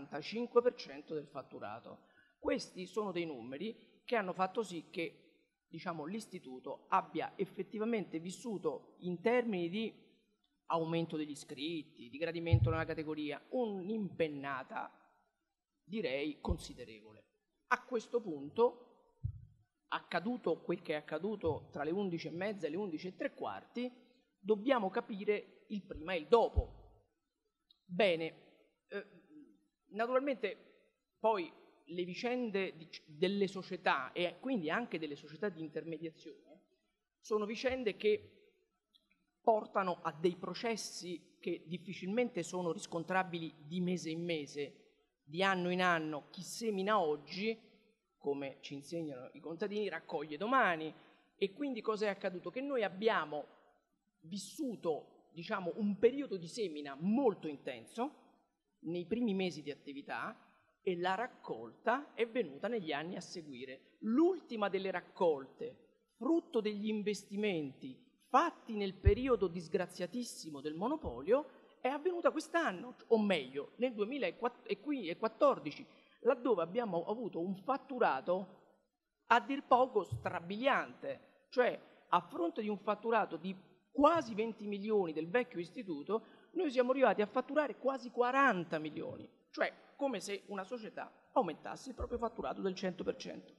[SPEAKER 7] 75% del fatturato. Questi sono dei numeri che hanno fatto sì che, diciamo, l'istituto abbia effettivamente vissuto, in termini di aumento degli iscritti, di gradimento nella categoria, un'impennata, direi, considerevole. A questo punto, accaduto quel che è accaduto tra le 11:30 e le 11:15, dobbiamo capire il prima e il dopo. Bene, naturalmente poi le vicende delle società, e quindi anche delle società di intermediazione, sono vicende che portano a dei processi che difficilmente sono riscontrabili di mese in mese, di anno in anno. Chi semina oggi, come ci insegnano i contadini, raccoglie domani. E quindi cosa è accaduto? Che noi abbiamo vissuto, diciamo, un periodo di semina molto intenso nei primi mesi di attività, e la raccolta è venuta negli anni a seguire. L'ultima delle raccolte, frutto degli investimenti fatti nel periodo disgraziatissimo del monopolio, è avvenuta quest'anno, o meglio nel 2014, laddove abbiamo avuto un fatturato a dir poco strabiliante, cioè a fronte di un fatturato di quasi 20 milioni del vecchio istituto, noi siamo arrivati a fatturare quasi 40 milioni, cioè come se una società aumentasse il proprio fatturato del 100%.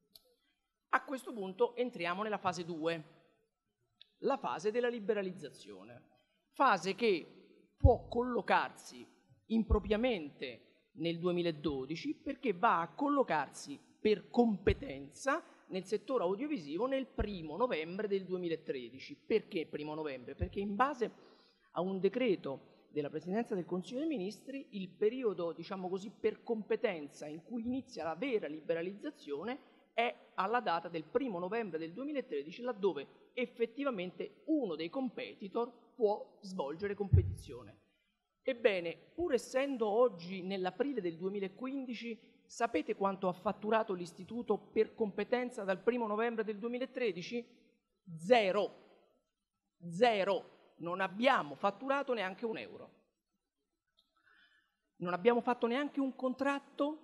[SPEAKER 7] A questo punto entriamo nella fase 2, la fase della liberalizzazione, fase che può collocarsi impropriamente nel 2012 perché va a collocarsi per competenza nel settore audiovisivo nel 1° novembre del 2013. Perché 1° novembre? Perché in base a un decreto della Presidenza del Consiglio dei Ministri, il periodo, diciamo così, per competenza in cui inizia la vera liberalizzazione è alla data del 1° novembre del 2013, laddove effettivamente uno dei competitor può svolgere competizione. Ebbene, pur essendo oggi nell'aprile del 2015, sapete quanto ha fatturato l'Istituto per competenza dal 1° novembre del 2013? Zero. Non abbiamo fatturato neanche un euro. Non abbiamo fatto neanche un contratto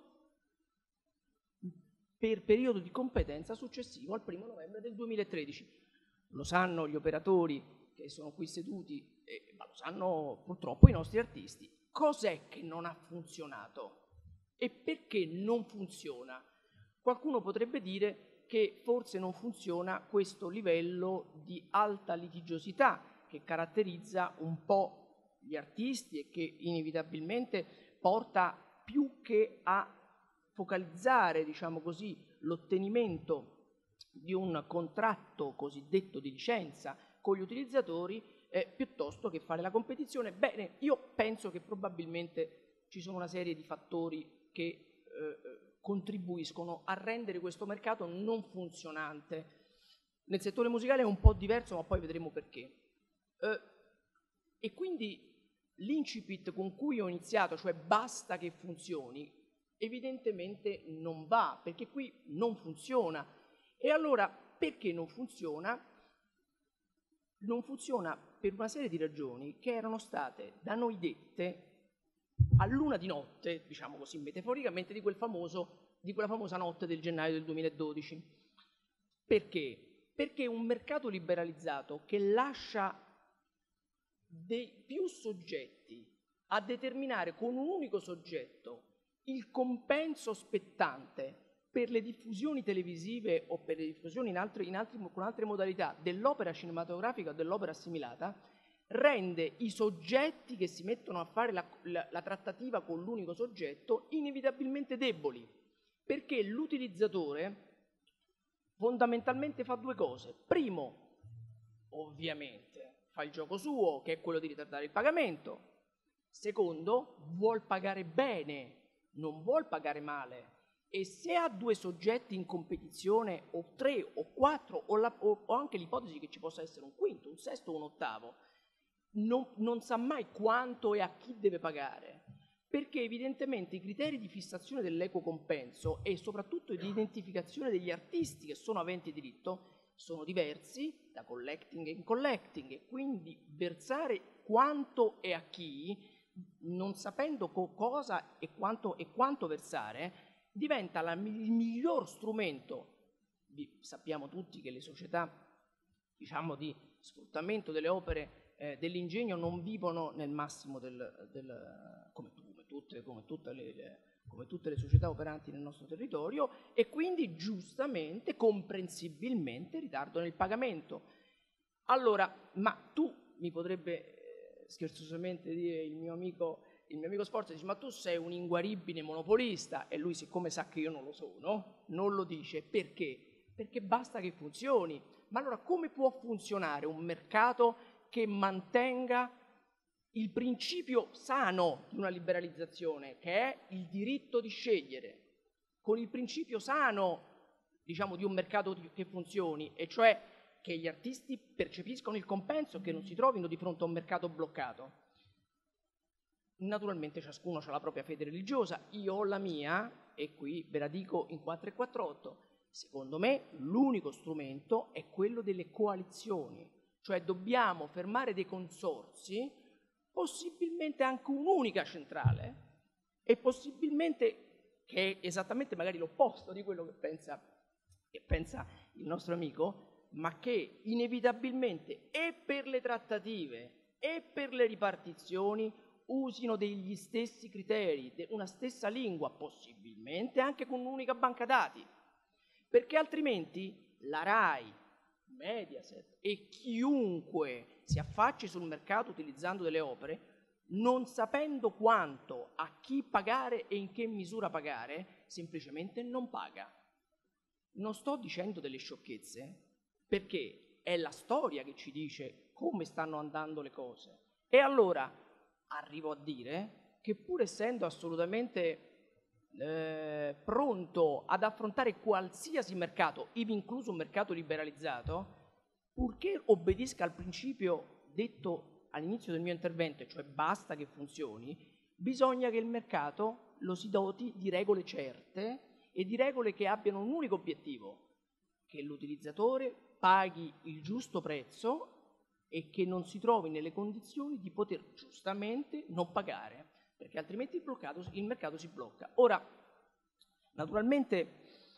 [SPEAKER 7] per periodo di competenza successivo al 1° novembre del 2013. Lo sanno gli operatori che sono qui seduti, ma lo sanno purtroppo i nostri artisti. Cos'è che non ha funzionato? E perché non funziona? Qualcuno potrebbe dire che forse non funziona questo livello di alta litigiosità che caratterizza un po' gli artisti e che inevitabilmente porta più che a focalizzare, diciamo così, l'ottenimento di un contratto cosiddetto di licenza con gli utilizzatori piuttosto che fare la competizione. Bene, io penso che probabilmente ci sono una serie di fattori che contribuiscono a rendere questo mercato non funzionante. Nel settore musicale è un po' diverso, ma poi vedremo perché. E quindi l'incipit con cui ho iniziato, cioè basta che funzioni, evidentemente non va, perché qui non funziona. E allora perché non funziona? Non funziona per una serie di ragioni che erano state da noi dette a luna di notte, diciamo così metaforicamente, di quella famosa notte del gennaio del 2012. Perché? Perché un mercato liberalizzato che lascia più soggetti a determinare con un unico soggetto il compenso spettante per le diffusioni televisive o per le diffusioni con altre modalità dell'opera cinematografica o dell'opera assimilata, rende i soggetti che si mettono a fare la trattativa con l'unico soggetto inevitabilmente deboli, perché l'utilizzatore fondamentalmente fa due cose. Primo, ovviamente, fa il gioco suo, che è quello di ritardare il pagamento. Secondo, vuol pagare bene, non vuol pagare male. E se ha due soggetti in competizione, o 3 o 4, o anche l'ipotesi che ci possa essere un quinto, un sesto o un ottavo, non sa mai quanto e a chi deve pagare, perché evidentemente i criteri di fissazione dell'equo compenso e soprattutto di identificazione degli artisti che sono aventi diritto sono diversi da collecting in collecting, e quindi versare quanto e a chi, non sapendo cosa e quanto versare, diventa il miglior strumento. Sappiamo tutti che le società, diciamo, di sfruttamento delle opere dell'ingegno non vivono nel massimo come tutte le società operanti nel nostro territorio, e quindi giustamente, comprensibilmente, ritardano il pagamento. Allora, ma tu mi potrebbe scherzosamente dire il mio amico Sforza, dice: ma tu sei un inguaribile monopolista, e lui, siccome sa che io non lo sono, non lo dice. Perché? Perché basta che funzioni. Ma allora come può funzionare un mercato che mantenga il principio sano di una liberalizzazione, che è il diritto di scegliere, con il principio sano, diciamo, di un mercato che funzioni, e cioè che gli artisti percepiscono il compenso e che non si trovino di fronte a un mercato bloccato? Naturalmente ciascuno ha la propria fede religiosa, io ho la mia, e qui ve la dico in 4 e 48. Secondo me l'unico strumento è quello delle coalizioni, cioè dobbiamo fermare dei consorzi, possibilmente anche un'unica centrale, e possibilmente, che è esattamente magari l'opposto di quello che pensa il nostro amico, ma che inevitabilmente e per le trattative e per le ripartizioni usino degli stessi criteri, una stessa lingua, possibilmente anche con un'unica banca dati, perché altrimenti la RAI, Mediaset e chiunque si affacci sul mercato utilizzando delle opere, non sapendo quanto, a chi pagare e in che misura pagare, semplicemente non paga. Non sto dicendo delle sciocchezze, perché è la storia che ci dice come stanno andando le cose. E allora arrivo a dire che pur essendo assolutamente pronto ad affrontare qualsiasi mercato, ivi incluso un mercato liberalizzato, purché obbedisca al principio detto all'inizio del mio intervento, cioè basta che funzioni, bisogna che il mercato lo si doti di regole certe e di regole che abbiano un unico obiettivo, che l'utilizzatore paghi il giusto prezzo e che non si trovi nelle condizioni di poter giustamente non pagare, perché altrimenti il mercato si blocca. Ora, naturalmente,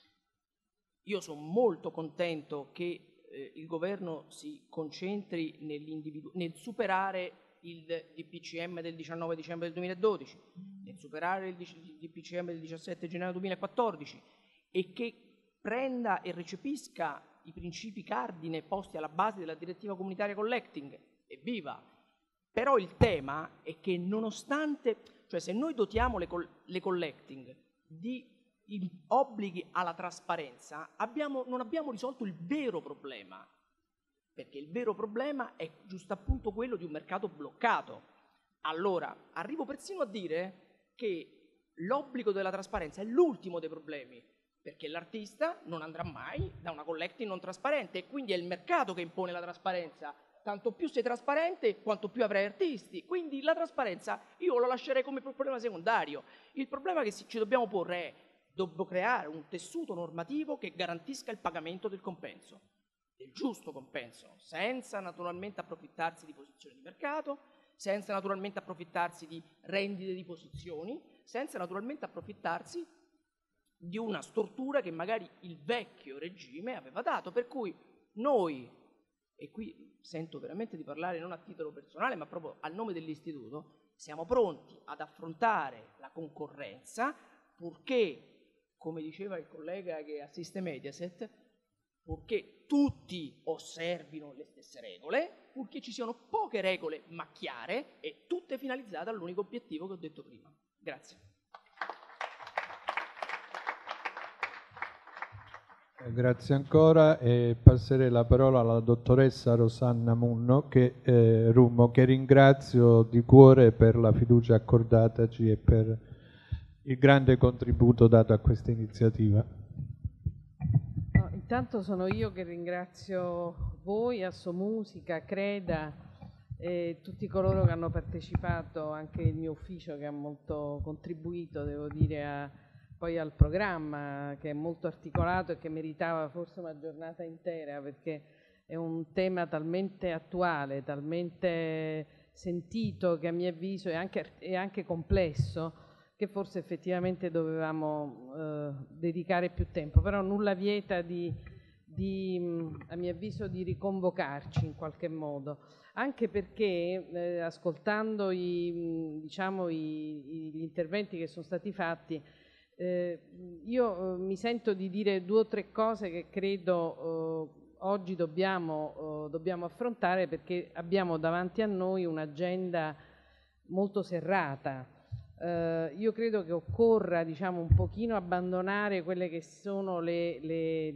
[SPEAKER 7] io sono molto contento che il governo si concentri nel superare il DPCM del 19 dicembre del 2012, nel superare il DPCM del 17 gennaio 2014 e che prenda e recepisca i principi cardine posti alla base della direttiva comunitaria collecting. Evviva! Però il tema è che nonostante, cioè se noi dotiamo le collecting di obblighi alla trasparenza, non abbiamo risolto il vero problema, perché il vero problema è giusto appunto quello di un mercato bloccato. Allora, arrivo persino a dire che l'obbligo della trasparenza è l'ultimo dei problemi, perché l'artista non andrà mai da una collecting non trasparente e quindi è il mercato che impone la trasparenza. Tanto più sei trasparente, quanto più avrai artisti. Quindi la trasparenza io lo lascerei come problema secondario. Il problema che ci dobbiamo porre è: dobbiamo creare un tessuto normativo che garantisca il pagamento del compenso, del giusto compenso, senza naturalmente approfittarsi di posizioni di mercato, senza naturalmente approfittarsi di rendite di posizioni, senza naturalmente approfittarsi di una stortura che magari il vecchio regime aveva dato. Per cui noi, e qui sento veramente di parlare non a titolo personale ma proprio al nome dell'istituto, siamo pronti ad affrontare la concorrenza purché, come diceva il collega che assiste Mediaset, purché tutti osservino le stesse regole, purché ci siano poche regole ma chiare e tutte finalizzate all'unico obiettivo che ho detto prima. Grazie.
[SPEAKER 1] Grazie ancora e passerei la parola alla dottoressa Rosanna Rummo che ringrazio di cuore per la fiducia accordataci e per il grande contributo dato a questa iniziativa.
[SPEAKER 8] No, intanto sono io che ringrazio voi, Assomusica, Creda e tutti coloro che hanno partecipato, anche il mio ufficio che ha molto contribuito, devo dire, poi al programma, che è molto articolato e che meritava forse una giornata intera, perché è un tema talmente attuale, talmente sentito, che a mio avviso è anche complesso, che forse effettivamente dovevamo dedicare più tempo. Però nulla vieta a mio avviso di riconvocarci in qualche modo, anche perché ascoltando gli interventi che sono stati fatti, io mi sento di dire 2 o 3 cose che credo oggi dobbiamo affrontare, perché abbiamo davanti a noi un'agenda molto serrata. Io credo che occorra un pochino abbandonare quelle che sono le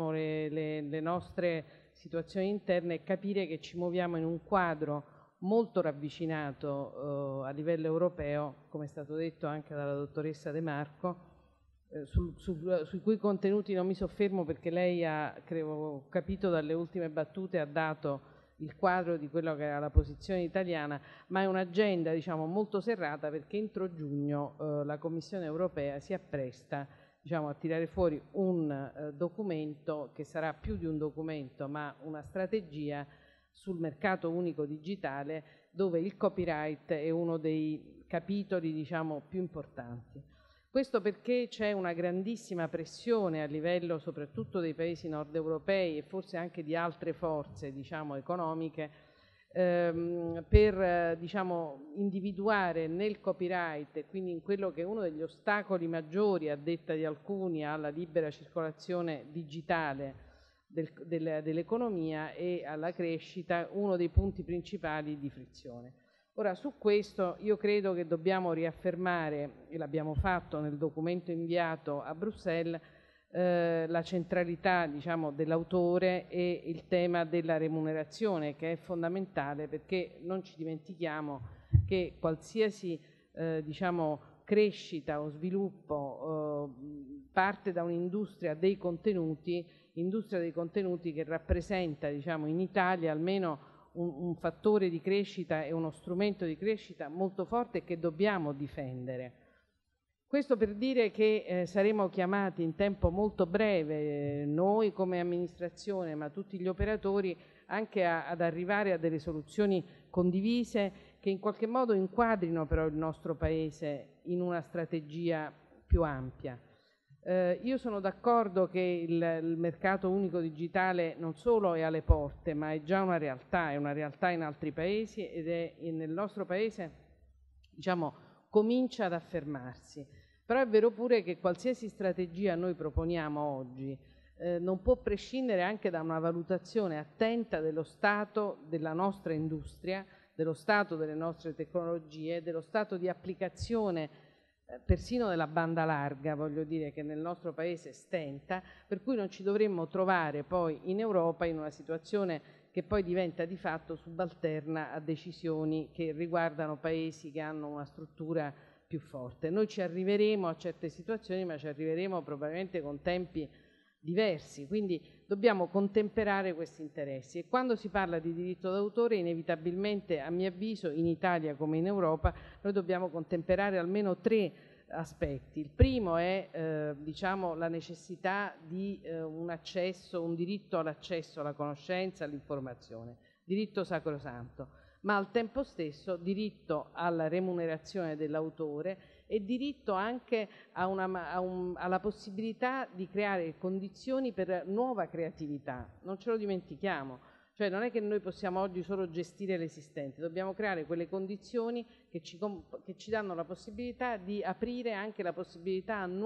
[SPEAKER 8] nostre situazioni interne e capire che ci muoviamo in un quadro molto ravvicinato a livello europeo, come è stato detto anche dalla dottoressa De Marco, sui cui contenuti non mi soffermo, perché lei ho capito dalle ultime battute, ha dato il quadro di quello che era la posizione italiana, ma è un'agenda molto serrata, perché entro giugno la Commissione europea si appresta a tirare fuori un documento che sarà più di un documento, ma una strategia sul mercato unico digitale, dove il copyright è uno dei capitoli più importanti. Questo perché c'è una grandissima pressione a livello soprattutto dei paesi nord europei e forse anche di altre forze economiche per individuare nel copyright, e quindi in quello che è uno degli ostacoli maggiori, a detta di alcuni, alla libera circolazione digitale dell'economia e alla crescita, uno dei punti principali di frizione. Ora, su questo io credo che dobbiamo riaffermare, e l'abbiamo fatto nel documento inviato a Bruxelles, la centralità dell'autore e il tema della remunerazione, che è fondamentale, perché non ci dimentichiamo che qualsiasi diciamo, crescita o sviluppo parte da un'industria dei contenuti che rappresenta, diciamo, in Italia almeno un fattore di crescita e uno strumento di crescita molto forte che dobbiamo difendere. Questo per dire che saremo chiamati in tempo molto breve, noi come amministrazione, ma tutti gli operatori, anche ad arrivare a delle soluzioni condivise che in qualche modo inquadrino però il nostro Paese in una strategia più ampia. Io sono d'accordo che il mercato unico digitale non solo è alle porte, ma è già una realtà in altri paesi ed è nel nostro Paese, diciamo, comincia ad affermarsi. Però è vero pure che qualsiasi strategia noi proponiamo oggi non può prescindere anche da una valutazione attenta dello stato della nostra industria, dello stato delle nostre tecnologie, dello stato di applicazione persino della banda larga, voglio dire, che nel nostro Paese stenta, per cui non ci dovremmo trovare poi in Europa in una situazione che poi diventa di fatto subalterna a decisioni che riguardano paesi che hanno una struttura più forte. Noi ci arriveremo a certe situazioni, ma ci arriveremo probabilmente con tempi diversi, quindi dobbiamo contemperare questi interessi e quando si parla di diritto d'autore inevitabilmente, a mio avviso, in Italia come in Europa, noi dobbiamo contemperare almeno 3 aspetti. Il primo è diciamo, la necessità di un diritto all'accesso alla conoscenza, all'informazione, diritto sacrosanto, ma al tempo stesso diritto alla remunerazione dell'autore e diritto anche alla possibilità di creare condizioni per nuova creatività. Non ce lo dimentichiamo, cioè non è che noi possiamo oggi solo gestire l'esistente, dobbiamo creare quelle condizioni che ci danno la possibilità di aprire anche la possibilità a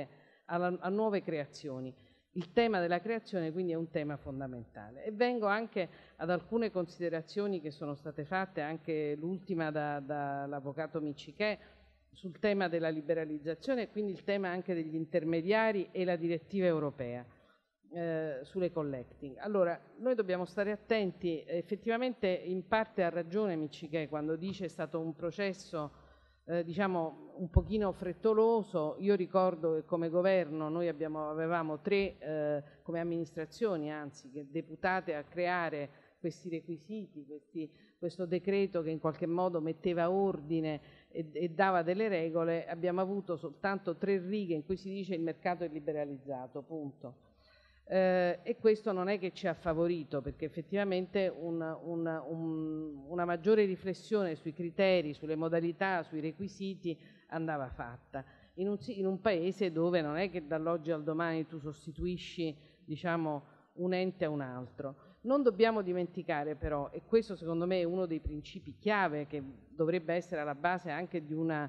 [SPEAKER 8] nuove creazioni. Il tema della creazione quindi è un tema fondamentale. E vengo anche ad alcune considerazioni che sono state fatte, anche l'ultima dall'avvocato Miccichè, sul tema della liberalizzazione e quindi il tema anche degli intermediari e la direttiva europea sulle collecting. Allora, noi dobbiamo stare attenti, effettivamente in parte ha ragione Miccichè quando dice è stato un processo diciamo un pochino frettoloso. Io ricordo che come governo noi avevamo 3 come amministrazioni, anzi, deputate a creare questi requisiti, questo decreto che in qualche modo metteva ordine e dava delle regole. Abbiamo avuto soltanto 3 righe in cui si dice il mercato è liberalizzato, punto. E questo non è che ci ha favorito, perché effettivamente una maggiore riflessione sui criteri, sulle modalità, sui requisiti andava fatta in un paese dove non è che dall'oggi al domani tu sostituisci, diciamo, un ente a un altro. Non dobbiamo dimenticare però, e questo secondo me è uno dei principi chiave che dovrebbe essere alla base anche di un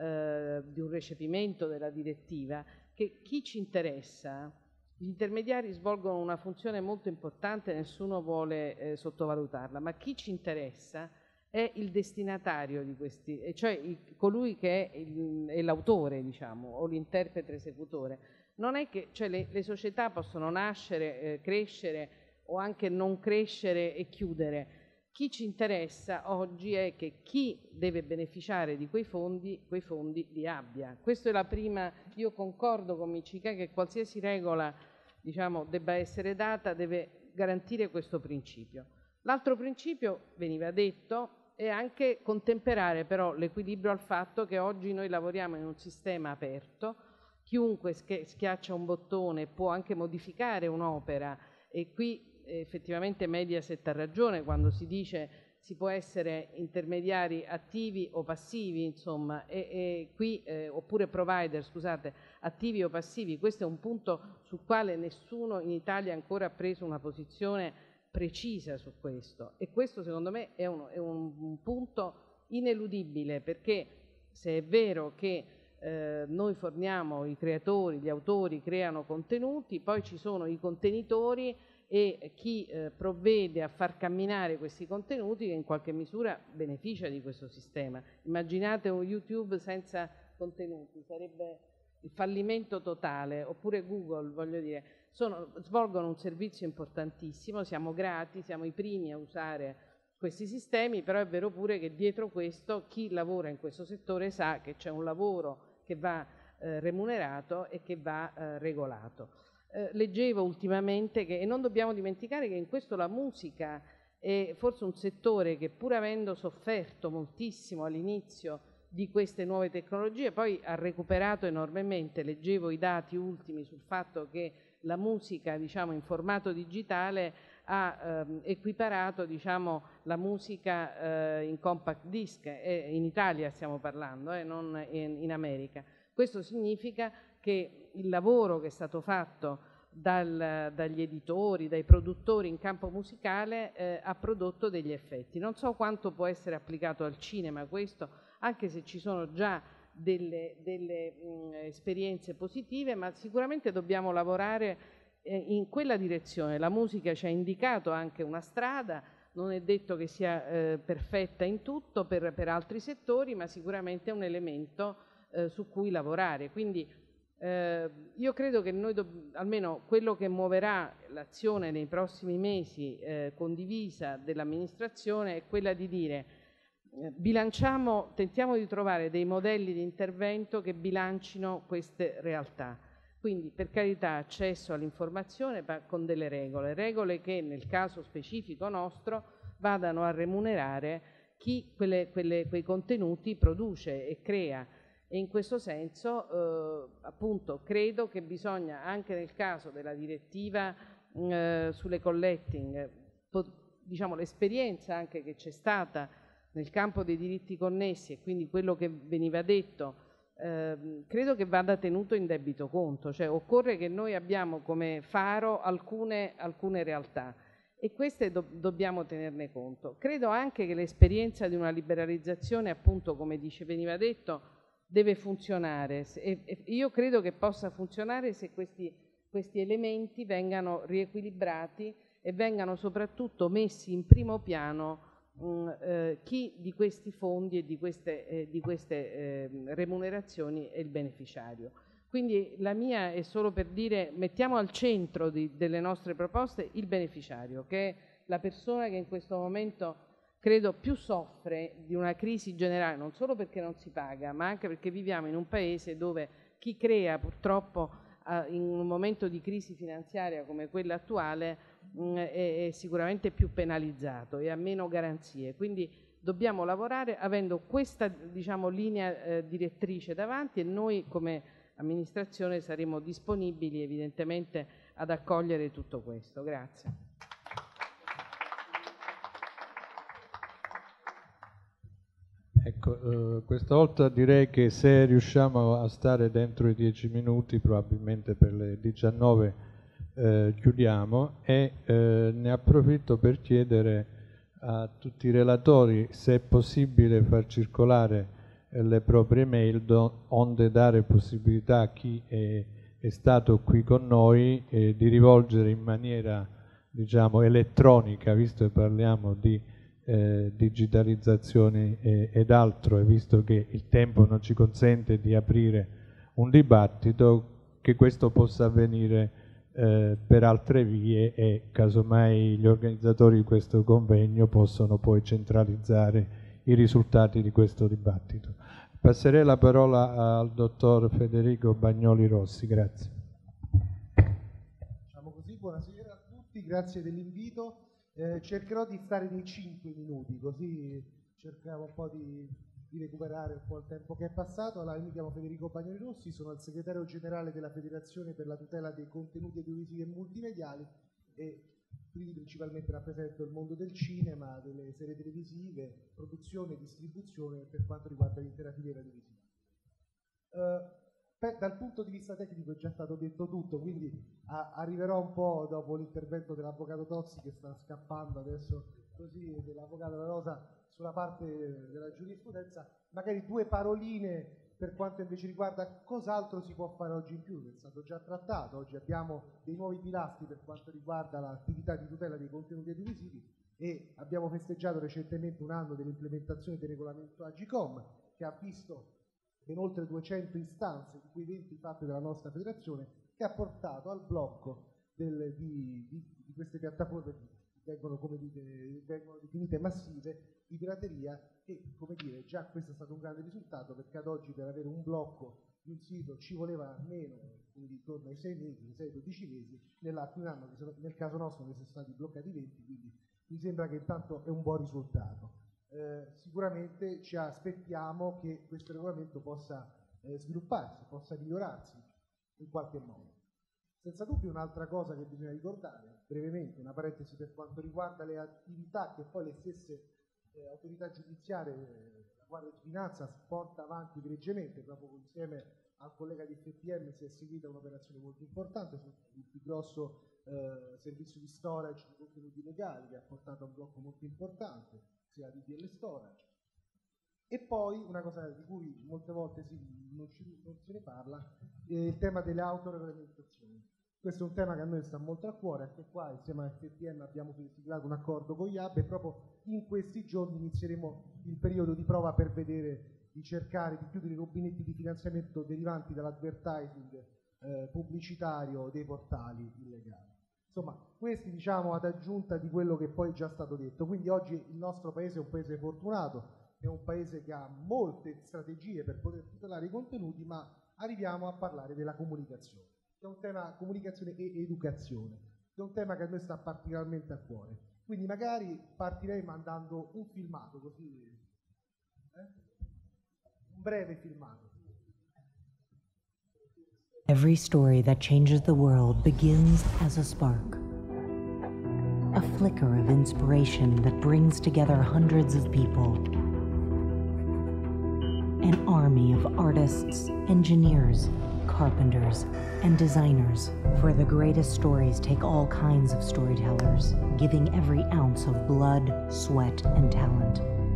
[SPEAKER 8] recepimento della direttiva, che chi ci interessa, gli intermediari svolgono una funzione molto importante, nessuno vuole sottovalutarla, ma chi ci interessa è il destinatario di questi, cioè colui che è l'autore, diciamo, o l'interprete esecutore. Non è che, cioè, le società possono nascere, crescere o anche non crescere e chiudere. Chi ci interessa oggi è che chi deve beneficiare di quei fondi li abbia. Questa è la prima. Io concordo con Miccichè che qualsiasi regola, diciamo, debba essere data, deve garantire questo principio. L'altro principio, veniva detto, è anche contemperare però l'equilibrio al fatto che oggi noi lavoriamo in un sistema aperto, chiunque schiaccia un bottone può anche modificare un'opera, e qui effettivamente Mediaset ha ragione quando si dice si può essere intermediari attivi o passivi, insomma, e qui oppure provider, scusate, attivi o passivi. Questo è un punto sul quale nessuno in Italia ancora ha preso una posizione precisa su questo, e questo secondo me è un punto ineludibile, perché se è vero che noi forniamo i creatori, gli autori creano contenuti, poi ci sono i contenitori e chi provvede a far camminare questi contenuti che in qualche misura beneficia di questo sistema. Immaginate un YouTube senza contenuti, sarebbe il fallimento totale, oppure Google, voglio dire, svolgono un servizio importantissimo, siamo grati, siamo i primi a usare questi sistemi, però è vero pure che dietro questo chi lavora in questo settore sa che c'è un lavoro che va remunerato e che va regolato. Leggevo ultimamente e non dobbiamo dimenticare che in questo la musica è forse un settore che, pur avendo sofferto moltissimo all'inizio di queste nuove tecnologie, poi ha recuperato enormemente. Leggevo i dati ultimi sul fatto che la musica, diciamo, in formato digitale ha equiparato, diciamo, la musica in compact disc, in Italia stiamo parlando, non in America. Questo significa che il lavoro che è stato fatto dagli editori, dai produttori in campo musicale ha prodotto degli effetti. Non so quanto può essere applicato al cinema questo, anche se ci sono già delle esperienze positive, ma sicuramente dobbiamo lavorare in quella direzione. La musica ci ha indicato anche una strada, non è detto che sia perfetta in tutto per altri settori, ma sicuramente è un elemento su cui lavorare. Quindi io credo che noi, almeno quello che muoverà l'azione nei prossimi mesi condivisa dell'amministrazione, è quella di dire tentiamo di trovare dei modelli di intervento che bilancino queste realtà. Quindi, per carità, accesso all'informazione, ma con delle regole che nel caso specifico nostro vadano a remunerare chi quei contenuti produce e crea. E in questo senso appunto credo che bisogna, anche nel caso della direttiva sulle collecting, diciamo l'esperienza anche che c'è stata nel campo dei diritti connessi e quindi quello che veniva detto, credo che vada tenuto in debito conto, cioè occorre che noi abbiamo come faro alcune realtà e queste dobbiamo tenerne conto. Credo anche che l'esperienza di una liberalizzazione, appunto come veniva detto, deve funzionare e io credo che possa funzionare se questi elementi vengano riequilibrati e vengano soprattutto messi in primo piano chi di questi fondi e di queste remunerazioni è il beneficiario. Quindi la mia è solo per dire: mettiamo al centro delle nostre proposte il beneficiario, che è la persona che in questo momento credo più soffre di una crisi generale, non solo perché non si paga, ma anche perché viviamo in un paese dove chi crea purtroppo in un momento di crisi finanziaria come quella attuale è sicuramente più penalizzato e ha meno garanzie. Quindi dobbiamo lavorare avendo questa, diciamo, linea direttrice davanti, e noi come amministrazione saremo disponibili evidentemente ad accogliere tutto questo. Grazie.
[SPEAKER 1] Ecco, questa volta direi che se riusciamo a stare dentro i 10 minuti, probabilmente per le 19 chiudiamo, e ne approfitto per chiedere a tutti i relatori se è possibile far circolare le proprie mail, onde dare possibilità a chi è stato qui con noi di rivolgere in maniera, diciamo, elettronica, visto che parliamo di digitalizzazione ed altro, e visto che il tempo non ci consente di aprire un dibattito, che questo possa avvenire per altre vie e casomai gli organizzatori di questo convegno possono poi centralizzare i risultati di questo dibattito. Passerei la parola al dottor Federico Bagnoli Rossi. Grazie.
[SPEAKER 9] Diciamo così, buonasera a tutti, grazie dell'invito. Cercherò di stare nei 5 minuti, così cerchiamo un po' di recuperare un po' il tempo che è passato. Allora, io mi chiamo Federico Bagnoli Rossi, sono il segretario generale della Federazione per la tutela dei contenuti audiovisivi e multimediali e quindi principalmente rappresento il mondo del cinema, delle serie televisive, produzione e distribuzione per quanto riguarda l'intera filiera televisiva. Dal punto di vista tecnico è già stato detto tutto, quindi arriverò un po' dopo l'intervento dell'avvocato Tozzi, che sta scappando adesso, così, dell'avvocato La Rosa, sulla parte della giurisprudenza, magari 2 paroline per quanto invece riguarda cos'altro si può fare oggi in più, che è stato già trattato. Oggi abbiamo dei nuovi pilastri per quanto riguarda l'attività di tutela dei contenuti audiovisivi e abbiamo festeggiato recentemente un anno dell'implementazione del regolamento Agcom, che ha visto ben oltre 200 istanze, di cui 20 fatte dalla nostra federazione, che ha portato al blocco di queste piattaforme vengono, come dite, vengono definite massive di pirateria, e come dire, già questo è stato un grande risultato, perché ad oggi per avere un blocco di un sito ci voleva meno, quindi intorno ai 6 mesi, 6-12 mesi, nell'arco di un anno, nel caso nostro ne sono stati bloccati 20, quindi mi sembra che intanto è un buon risultato. Sicuramente ci aspettiamo che questo regolamento possa svilupparsi, possa migliorarsi in qualche modo. Senza dubbio un'altra cosa che bisogna ricordare, brevemente, una parentesi per quanto riguarda le attività che poi le stesse autorità giudiziarie, la Guardia di Finanza porta avanti egregiamente, proprio insieme al collega di FPM si è seguita un'operazione molto importante sul più grosso servizio di storage di contenuti legali, che ha portato a un blocco molto importante, sia la DDL Storage. E poi una cosa di cui molte volte non se ne parla, è il tema delle autoregolamentazioni. Questo è un tema che a noi sta molto a cuore, anche qua insieme a FPM abbiamo siglato un accordo con IAB e proprio in questi giorni inizieremo il periodo di prova per vedere di cercare di chiudere i rubinetti di finanziamento derivanti dall'advertising pubblicitario dei portali illegali. Insomma, questi diciamo ad aggiunta di quello che poi è già stato detto. Quindi oggi il nostro paese è un paese fortunato, è un paese che ha molte strategie per poter tutelare i contenuti, ma arriviamo a parlare della comunicazione, che è un tema, comunicazione e educazione, che è un tema che a noi sta particolarmente a cuore. Quindi magari partirei mandando un filmato, così, un breve filmato.
[SPEAKER 10] Every story that changes the world begins as a spark. A flicker of inspiration that brings together hundreds of people. An army of artists, engineers, carpenters, and designers. For the greatest stories take all kinds of storytellers, giving every ounce of blood, sweat, and talent.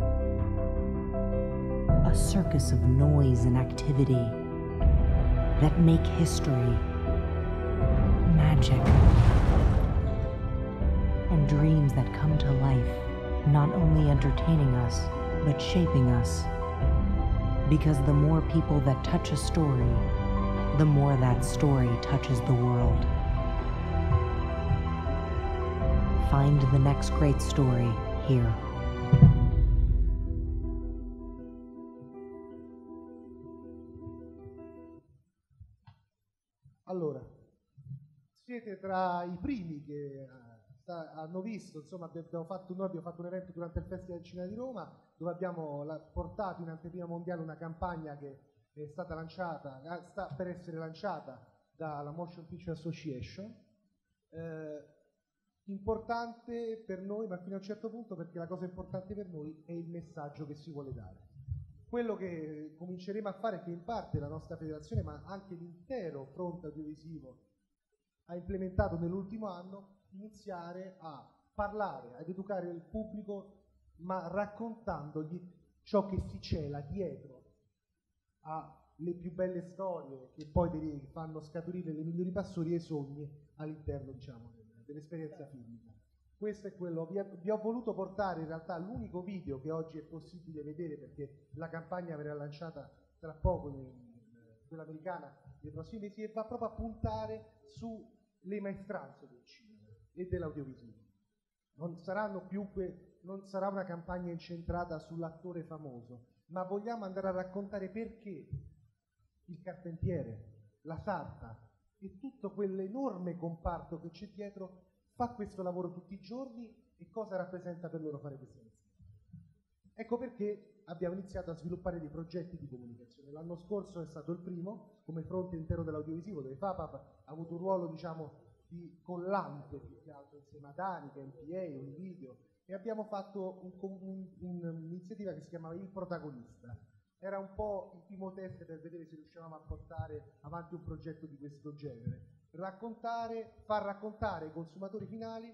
[SPEAKER 10] A circus of noise and activity that make history, magic, and dreams that come to life, not only entertaining us, but shaping us. Because the more people that touch a story, the more that story touches the world. Find the next great story here.
[SPEAKER 9] Allora, siete tra i primi che hanno visto, insomma noi abbiamo fatto un evento durante il Festival del Cinema di Roma dove abbiamo portato in anteprima mondiale una campagna che è stata lanciata, sta per essere lanciata dalla Motion Picture Association, importante per noi ma fino a un certo punto, perché la cosa importante per noi è il messaggio che si vuole dare. Quello che cominceremo a fare, che in parte la nostra federazione ma anche l'intero fronte audiovisivo ha implementato nell'ultimo anno, iniziare a parlare, ad educare il pubblico, ma raccontandogli ciò che si cela dietro alle più belle storie che poi fanno scaturire le migliori passioni e i sogni all'interno, diciamo, dell'esperienza filmica. Questo è quello, vi ho voluto portare in realtà l'unico video che oggi è possibile vedere, perché la campagna verrà lanciata tra poco, quella americana, nei prossimi mesi, e va proprio a puntare sulle maestranze del cinema e dell'audiovisivo. Non sarà una campagna incentrata sull'attore famoso, ma vogliamo andare a raccontare perché il carpentiere, la sarta e tutto quell'enorme comparto che c'è dietro fa questo lavoro tutti i giorni e cosa rappresenta per loro fare questa iniziativa. Ecco perché abbiamo iniziato a sviluppare dei progetti di comunicazione. L'anno scorso è stato il primo, come fronte intero dell'audiovisivo, dove FAPAP ha avuto un ruolo, diciamo, di collante più che altro insieme a Danica, MPA, un video, e abbiamo fatto un'iniziativa che si chiamava Il Protagonista. Era un po' il primo test per vedere se riuscivamo a portare avanti un progetto di questo genere. Far raccontare ai consumatori finali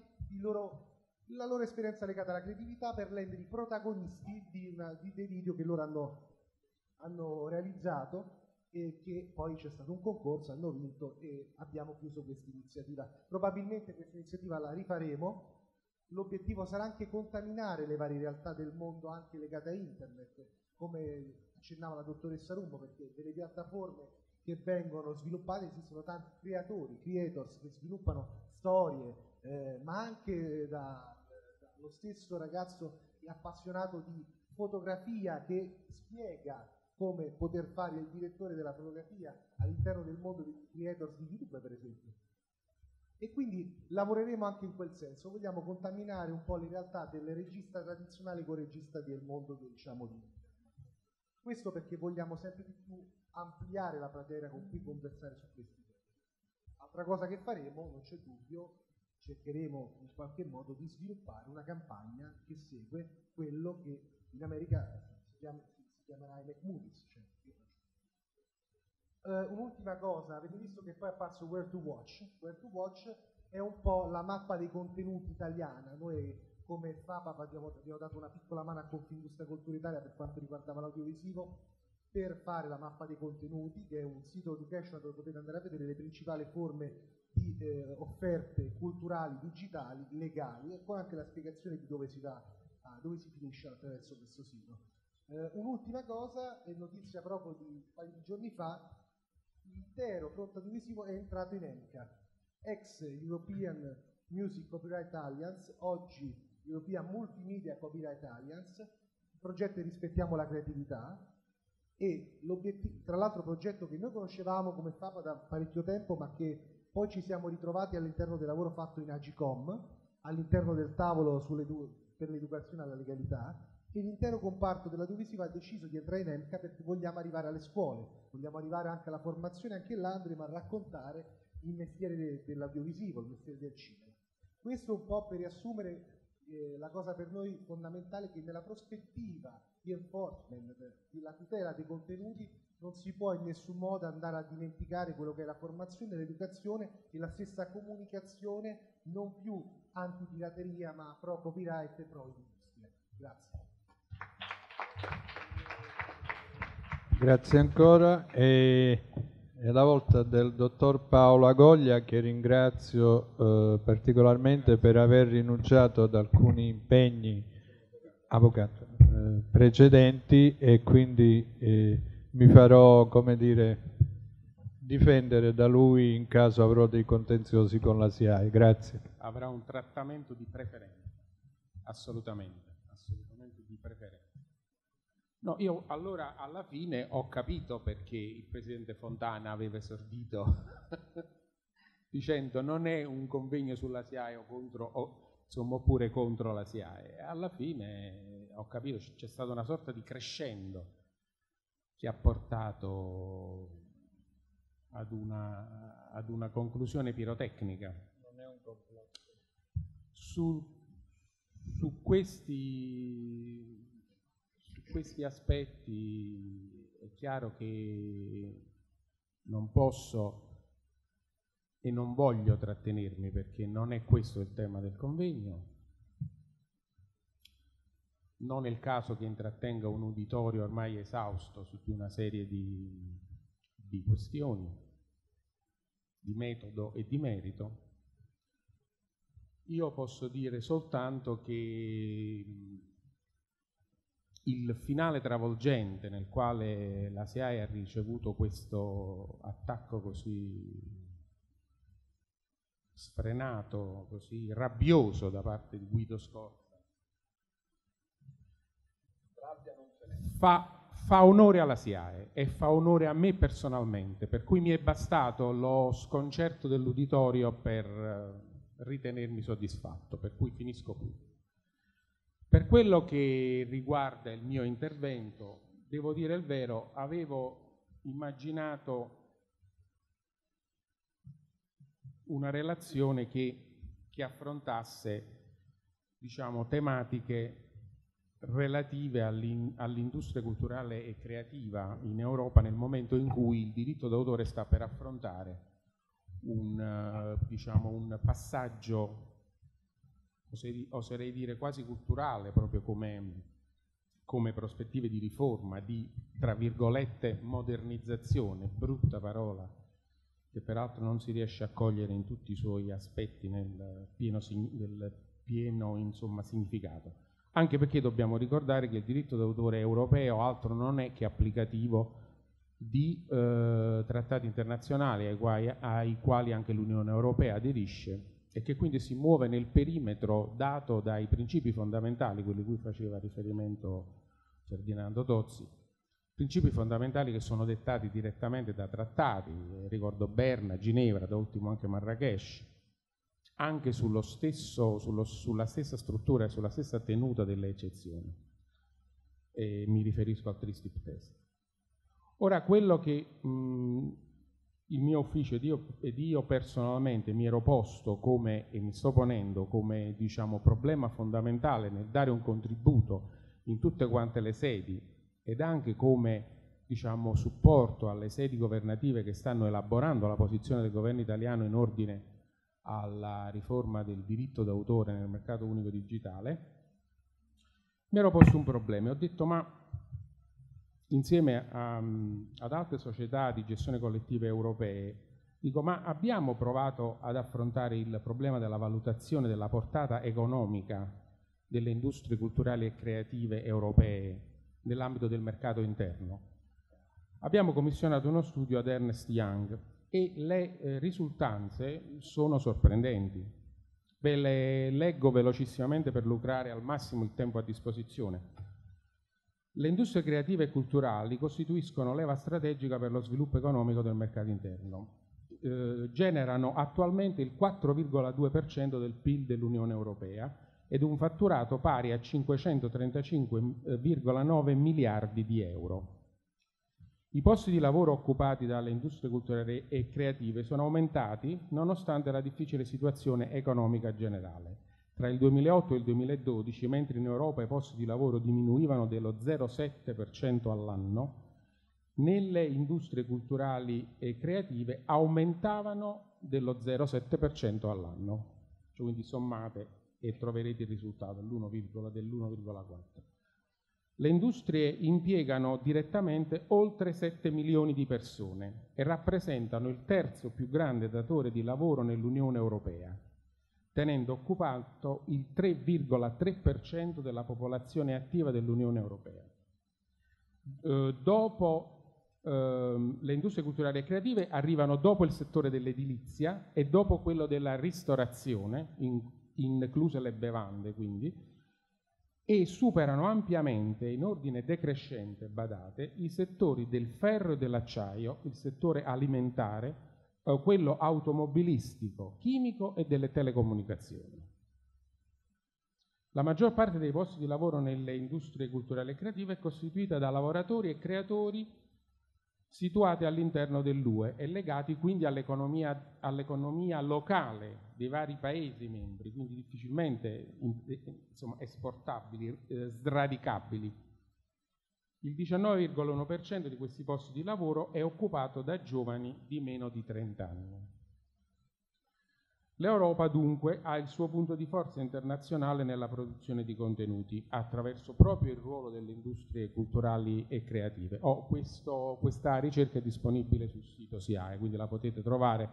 [SPEAKER 9] la loro esperienza legata alla creatività, per renderli protagonisti dei video che loro hanno realizzato, e che poi c'è stato un concorso, hanno vinto e abbiamo chiuso questa iniziativa. Probabilmente questa iniziativa la rifaremo. L'obiettivo sarà anche contaminare le varie realtà del mondo, anche legate a internet, come accennava la dottoressa Rummo, perché delle piattaforme che vengono sviluppate esistono tanti creators che sviluppano storie, ma anche lo stesso ragazzo appassionato di fotografia che spiega come poter fare il direttore della fotografia all'interno del mondo dei creators di YouTube, per esempio. E quindi lavoreremo anche in quel senso, vogliamo contaminare un po' le realtà del regista tradizionale con il regista del mondo, diciamo, di questo perché vogliamo sempre di più ampliare la platea con cui conversare su questi temi. Altra cosa che faremo, non c'è dubbio, cercheremo in qualche modo di sviluppare una campagna che segue quello che in America si chiamerà i Mac Movies. Cioè, un'ultima cosa, avete visto che poi è apparso Where to Watch? Where to Watch è un po' la mappa dei contenuti italiana. Noi come FAPAP abbiamo dato una piccola mano a Confindustria Cultura Italia per quanto riguardava l'audiovisivo per fare la mappa dei contenuti, che è un sito educational dove potete andare a vedere le principali forme di offerte culturali, digitali, legali, e poi anche la spiegazione di dove si va, dove si finisce attraverso questo sito. Un'ultima cosa, è notizia proprio di un paio di giorni fa, l'intero fronte audiovisivo è entrato in EMCA, ex European Music Copyright Alliance, oggi European Multimedia Copyright Alliance. Il progetto è Rispettiamo la creatività, e tra l'altro progetto che noi conoscevamo come FAPA da parecchio tempo, ma che poi ci siamo ritrovati all'interno del lavoro fatto in Agicom, all'interno del tavolo per l'educazione alla legalità, e l'intero comparto dell'audiovisivo ha deciso di entrare in EMCA perché vogliamo arrivare alle scuole, vogliamo arrivare anche alla formazione, anche là andremo a raccontare il mestiere dell'audiovisivo, il mestiere del cinema. Questo un po' per riassumere la cosa per noi fondamentale, che nella prospettiva di enforcement, della tutela dei contenuti, non si può in nessun modo andare a dimenticare quello che è la formazione, l'educazione e la stessa comunicazione, non più antipirateria ma pro copyright e pro industria. Grazie.
[SPEAKER 1] Grazie ancora. È la volta del dottor Paolo Agoglia, che ringrazio particolarmente per aver rinunciato ad alcuni impegni precedenti, e quindi mi farò, come dire, difendere da lui in caso avrò dei contenziosi con la SIAE. Grazie.
[SPEAKER 11] Avrà un trattamento di preferenza, assolutamente di preferenza. No, io allora alla fine ho capito perché il presidente Fontana aveva esordito dicendo non è un convegno sulla SIAE o contro, insomma, oppure contro la SIAE. Alla fine ho capito, c'è stata una sorta di crescendo che ha portato ad una conclusione pirotecnica.
[SPEAKER 1] Non è un complotto.
[SPEAKER 11] Su questi aspetti è chiaro che non posso e non voglio trattenermi, perché non è questo il tema del convegno. Non è il caso che intrattenga un uditorio ormai esausto su una serie di questioni di metodo e di merito. Io posso dire soltanto che il finale travolgente nel quale la SIAE ha ricevuto questo attacco così sfrenato, così rabbioso da parte di Guido Scorza, fa onore alla SIAE e fa onore a me personalmente, per cui mi è bastato lo sconcerto dell'uditorio per ritenermi soddisfatto, per cui finisco qui. Per quello che riguarda il mio intervento, devo dire il vero, avevo immaginato una relazione che affrontasse, diciamo, tematiche relative all'industria culturale e creativa in Europa nel momento in cui il diritto d'autore sta per affrontare un passaggio, oserei dire quasi culturale, proprio come prospettive di riforma, di, tra virgolette, modernizzazione, brutta parola, che peraltro non si riesce a cogliere in tutti i suoi aspetti nel pieno insomma, significato. Anche perché dobbiamo ricordare che il diritto d'autore europeo altro non è che applicativo di trattati internazionali ai quali anche l'Unione Europea aderisce, e che quindi si muove nel perimetro dato dai principi fondamentali, quelli a cui faceva riferimento Ferdinando Tozzi, principi fondamentali che sono dettati direttamente da trattati, ricordo Berna, Ginevra, da ultimo anche Marrakesh, anche sulla stessa struttura e sulla stessa tenuta delle eccezioni. E mi riferisco al Tri-Step Test. Ora, quello che il mio ufficio ed io personalmente mi ero posto come, e mi sto ponendo come, diciamo, problema fondamentale nel dare un contributo in tutte quante le sedi ed anche come, diciamo, supporto alle sedi governative che stanno elaborando la posizione del governo italiano in ordine alla riforma del diritto d'autore nel mercato unico digitale, mi ero posto un problema e ho detto: ma insieme ad altre società di gestione collettiva europee, dico, ma abbiamo provato ad affrontare il problema della valutazione della portata economica delle industrie culturali e creative europee nell'ambito del mercato interno? Abbiamo commissionato uno studio ad Ernst Young e le risultanze sono sorprendenti. Ve le leggo velocissimamente per lucrare al massimo il tempo a disposizione. Le industrie creative e culturali costituiscono leva strategica per lo sviluppo economico del mercato interno. Generano attualmente il 4,2% del PIL dell'Unione Europea ed un fatturato pari a 535,9 miliardi di euro. I posti di lavoro occupati dalle industrie culturali e creative sono aumentati nonostante la difficile situazione economica generale. Tra il 2008 e il 2012, mentre in Europa i posti di lavoro diminuivano dello 0,7% all'anno, nelle industrie culturali e creative aumentavano dello 0,7% all'anno. Cioè, quindi sommate e troverete il risultato, dell'1,4%. Le industrie impiegano direttamente oltre 7 milioni di persone e rappresentano il terzo più grande datore di lavoro nell'Unione Europea, tenendo occupato il 3,3% della popolazione attiva dell'Unione Europea. Le industrie culturali e creative arrivano dopo il settore dell'edilizia e dopo quello della ristorazione, incluse le bevande quindi, e superano ampiamente in ordine decrescente, badate, i settori del ferro e dell'acciaio, il settore alimentare, quello automobilistico, chimico e delle telecomunicazioni. La maggior parte dei posti di lavoro nelle industrie culturali e creative è costituita da lavoratori e creatori situati all'interno dell'UE e legati quindi all'economia locale dei vari Paesi membri, quindi difficilmente esportabili, sradicabili. Il 19,1% di questi posti di lavoro è occupato da giovani di meno di 30 anni. L'Europa dunque ha il suo punto di forza internazionale nella produzione di contenuti attraverso proprio il ruolo delle industrie culturali e creative. Questa ricerca è disponibile sul sito SIAE, quindi la potete trovare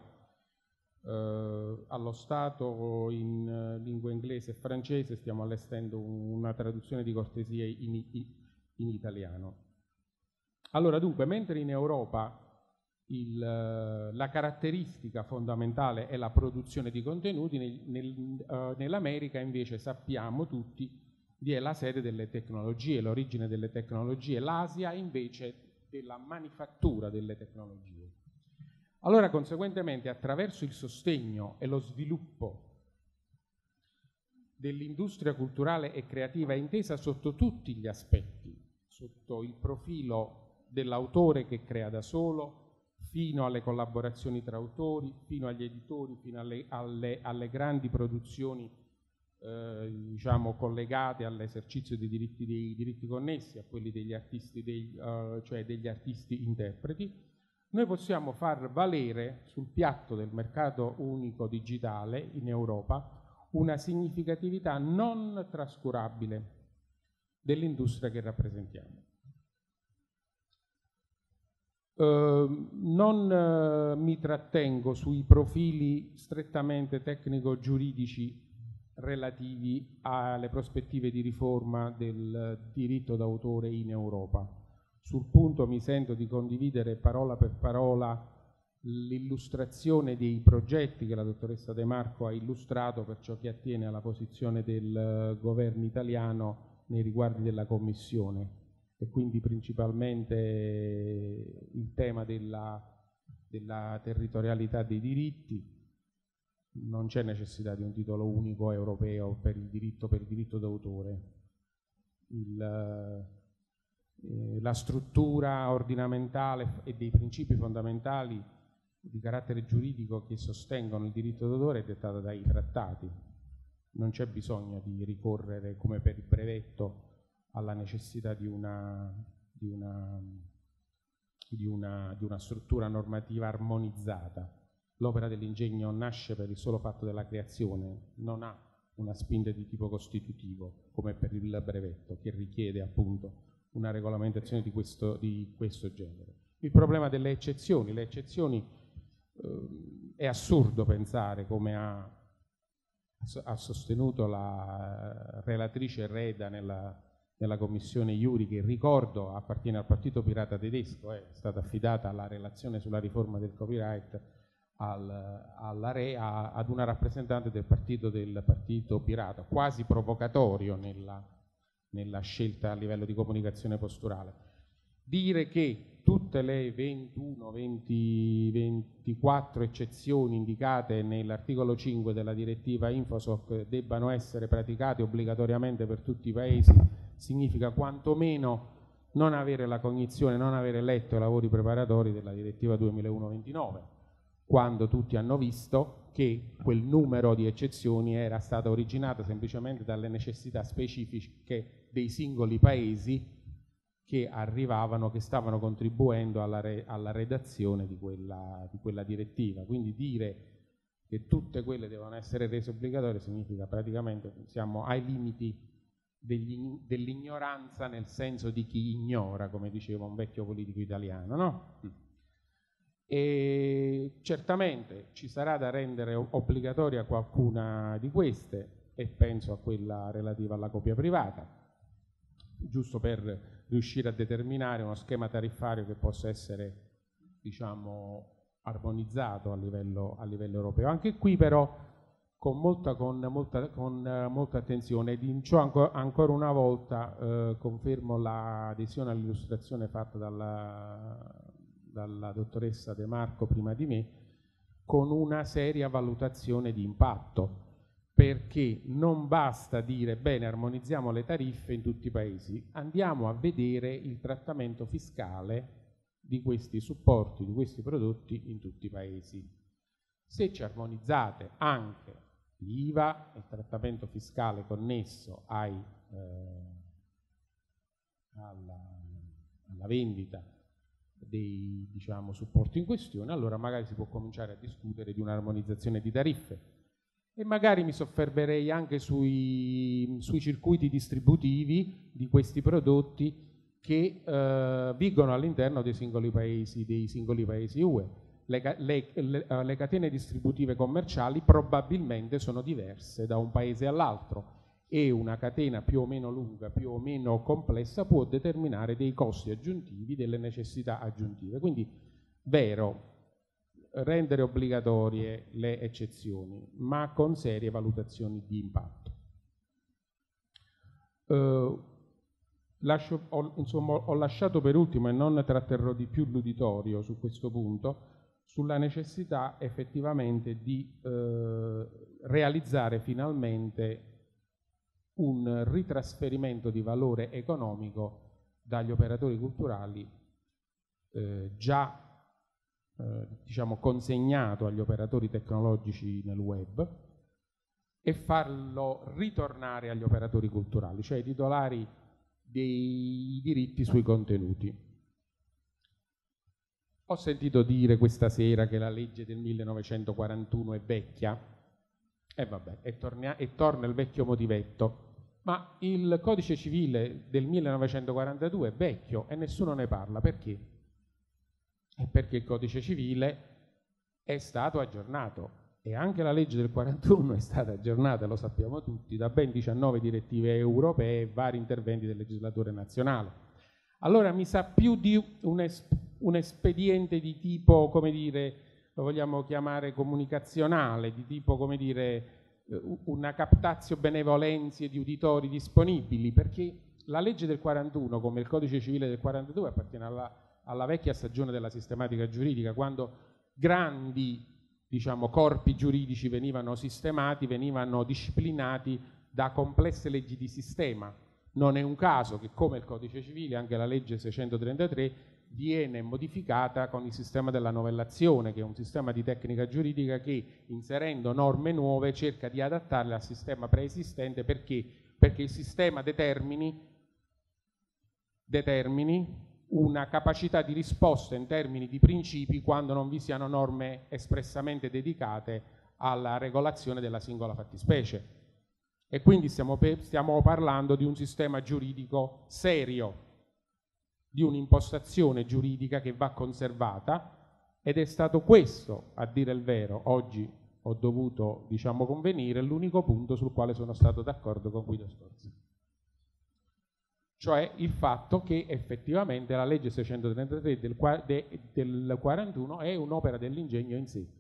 [SPEAKER 11] allo stato in lingua inglese e francese. Stiamo allestendo una traduzione di cortesia in italiano. Allora, dunque, mentre in Europa la caratteristica fondamentale è la produzione di contenuti, nell'America invece sappiamo tutti vi è la sede delle tecnologie, l'origine delle tecnologie, l'Asia invece della manifattura delle tecnologie. Allora, conseguentemente, attraverso il sostegno e lo sviluppo dell'industria culturale e creativa intesa sotto tutti gli aspetti, sotto il profilo dell'autore che crea da solo, fino alle collaborazioni tra autori, fino agli editori, fino alle grandi produzioni diciamo collegate all'esercizio dei diritti connessi, a quelli degli artisti, cioè degli artisti interpreti, noi possiamo far valere sul piatto del mercato unico digitale in Europa una significatività non trascurabile dell'industria che rappresentiamo. Non mi trattengo sui profili strettamente tecnico-giuridici relativi alle prospettive di riforma del diritto d'autore in Europa. Sul punto mi sento di condividere parola per parola l'illustrazione dei progetti che la dottoressa De Marco ha illustrato per ciò che attiene alla posizione del governo italiano nei riguardi della Commissione, e quindi principalmente il tema della territorialità dei diritti. Non c'è necessità di un titolo unico europeo per il diritto d'autore. La struttura ordinamentale e dei principi fondamentali di carattere giuridico che sostengono il diritto d'autore è dettata dai trattati. Non c'è bisogno di ricorrere, come per il brevetto, alla necessità di una struttura normativa armonizzata. L'opera dell'ingegno nasce per il solo fatto della creazione, non ha una spinta di tipo costitutivo, come per il brevetto, che richiede appunto una regolamentazione di questo genere. Il problema delle eccezioni. Le eccezioni, è assurdo pensare, come ha sostenuto la relatrice Reda nella commissione Iuri, che ricordo appartiene al Partito Pirata Tedesco, è stata affidata la relazione sulla riforma del copyright ad una rappresentante del partito pirata, quasi provocatorio nella scelta a livello di comunicazione posturale. Dire che tutte le 24 eccezioni indicate nell'articolo 5 della direttiva Infosoc debbano essere praticate obbligatoriamente per tutti i paesi significa quantomeno non avere la cognizione, non avere letto i lavori preparatori della direttiva 2001/29, quando tutti hanno visto che quel numero di eccezioni era stato originato semplicemente dalle necessità specifiche dei singoli paesi che arrivavano, che stavano contribuendo alla redazione di quella direttiva. Quindi dire che tutte quelle devono essere rese obbligatorie significa praticamente siamo ai limiti dell'ignoranza, nel senso di chi ignora, come diceva un vecchio politico italiano, no? E certamente ci sarà da rendere obbligatoria qualcuna di queste, e penso a quella relativa alla copia privata, giusto per riuscire a determinare uno schema tariffario che possa essere, diciamo, armonizzato a livello europeo. Anche qui però con molta attenzione, ed in ciò ancora una volta confermo l'adesione all'illustrazione fatta dalla dottoressa De Marco prima di me, con una seria valutazione di impatto, perché non basta dire bene, armonizziamo le tariffe in tutti i paesi, andiamo a vedere il trattamento fiscale di questi supporti, di questi prodotti in tutti i paesi. Se ci armonizzate anche l'IVA, il trattamento fiscale connesso alla vendita dei, diciamo, supporti in questione, allora magari si può cominciare a discutere di un'armonizzazione di tariffe, e magari mi soffermerei anche sui circuiti distributivi di questi prodotti che vigono all'interno dei singoli paesi UE. Le catene distributive commerciali probabilmente sono diverse da un paese all'altro, e una catena più o meno lunga, più o meno complessa, può determinare dei costi aggiuntivi, delle necessità aggiuntive. Quindi, vero, rendere obbligatorie le eccezioni, ma con serie valutazioni di impatto. Ho lasciato per ultimo, e non tratterrò di più l'uditorio su questo punto, sulla necessità effettivamente di realizzare finalmente un ritrasferimento di valore economico dagli operatori culturali già diciamo consegnato agli operatori tecnologici nel web, e farlo ritornare agli operatori culturali, cioè ai titolari dei diritti sui contenuti. Ho sentito dire questa sera che la legge del 1941 è vecchia, e vabbè, e torna il vecchio motivetto, ma il codice civile del 1942 è vecchio e nessuno ne parla. Perché? È perché il codice civile è stato aggiornato, e anche la legge del 41 è stata aggiornata, lo sappiamo tutti, da ben 19 direttive europee e vari interventi del legislatore nazionale. Allora mi sa più di un espediente di tipo, come dire, lo vogliamo chiamare comunicazionale, di tipo, come dire, una captatio benevolenzie di uditori disponibili, perché la legge del 41, come il codice civile del 42, appartiene alla vecchia stagione della sistematica giuridica, quando grandi, diciamo, corpi giuridici venivano sistemati, venivano disciplinati da complesse leggi di sistema. Non è un caso che, come il codice civile, anche la legge 633 viene modificata con il sistema della novellazione, che è un sistema di tecnica giuridica che, inserendo norme nuove, cerca di adattarle al sistema preesistente. Perché il sistema determini una capacità di risposta in termini di principi quando non vi siano norme espressamente dedicate alla regolazione della singola fattispecie. E quindi stiamo parlando di un sistema giuridico serio, di un'impostazione giuridica che va conservata, ed è stato questo, a dire il vero, oggi ho dovuto, diciamo, convenire, l'unico punto sul quale sono stato d'accordo con Guido Scorza. Cioè il fatto che effettivamente la legge 633 del 41 è un'opera dell'ingegno in sé.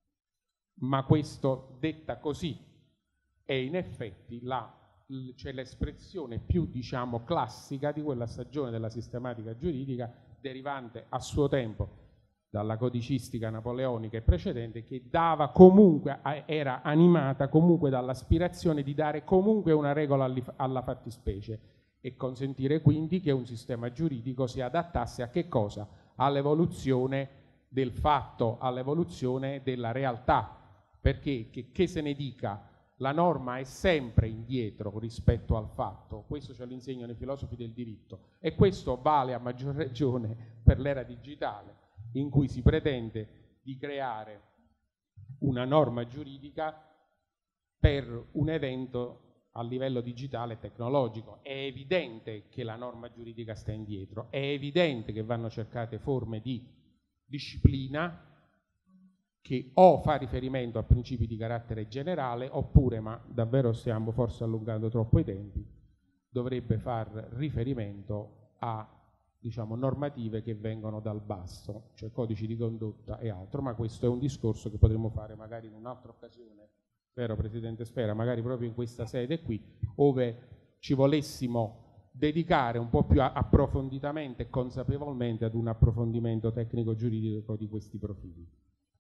[SPEAKER 11] Ma questo, detta così, è in effetti c'è l'espressione più, diciamo, classica di quella stagione della sistematica giuridica, derivante a suo tempo dalla codicistica napoleonica e precedente, che dava comunque, era animata comunque dall'aspirazione di dare comunque una regola alla fattispecie e consentire quindi che un sistema giuridico si adattasse a che cosa? All'evoluzione del fatto, all'evoluzione della realtà, perché che se ne dica, la norma è sempre indietro rispetto al fatto. Questo ce lo insegnano i filosofi del diritto, e questo vale a maggior ragione per l'era digitale, in cui si pretende di creare una norma giuridica per un evento a livello digitale e tecnologico. È evidente che la norma giuridica sta indietro, è evidente che vanno cercate forme di disciplina che o fa riferimento a principi di carattere generale, oppure, ma davvero stiamo forse allungando troppo i tempi, dovrebbe far riferimento a, diciamo, normative che vengono dal basso, cioè codici di condotta e altro, ma questo è un discorso che potremmo fare magari in un'altra occasione, vero Presidente Sfera, magari proprio in questa sede qui, ove ci volessimo dedicare un po' più approfonditamente e consapevolmente ad un approfondimento tecnico-giuridico di questi profili.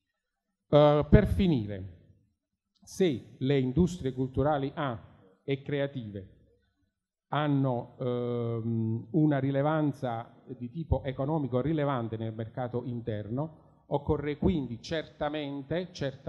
[SPEAKER 11] Per finire, se le industrie culturali e creative hanno una rilevanza di tipo economico rilevante nel mercato interno, occorre quindi certamente,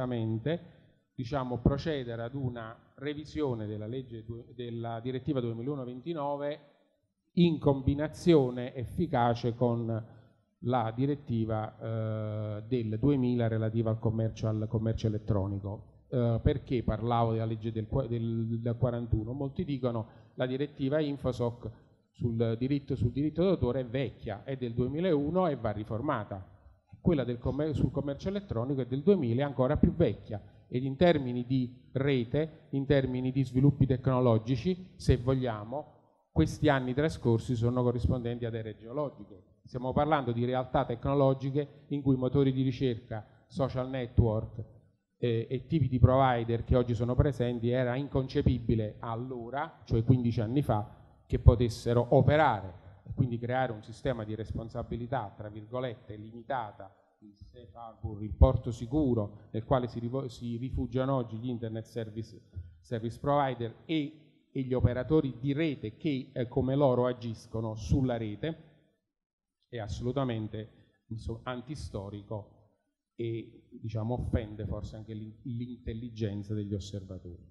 [SPEAKER 11] diciamo, procedere ad una revisione della legge della direttiva 2001-29 in combinazione efficace con la direttiva del 2000 relativa al commercio elettronico. Perché parlavo della legge del 41? Molti dicono la direttiva Infosoc sul diritto d'autore è vecchia, è del 2001 e va riformata. Quella sul commercio elettronico è del 2000, è ancora più vecchia, ed in termini di rete, in termini di sviluppi tecnologici, se vogliamo, questi anni trascorsi sono corrispondenti ad ere geologiche. Stiamo parlando di realtà tecnologiche in cui motori di ricerca, social network e tipi di provider che oggi sono presenti era inconcepibile allora, cioè 15 anni fa, che potessero operare, e quindi creare un sistema di responsabilità, tra virgolette, limitata, il safe harbor, il porto sicuro, nel quale si rifugiano oggi gli internet service provider e gli operatori di rete che come loro agiscono sulla rete. È assolutamente antistorico e, diciamo, offende forse anche l'intelligenza degli osservatori.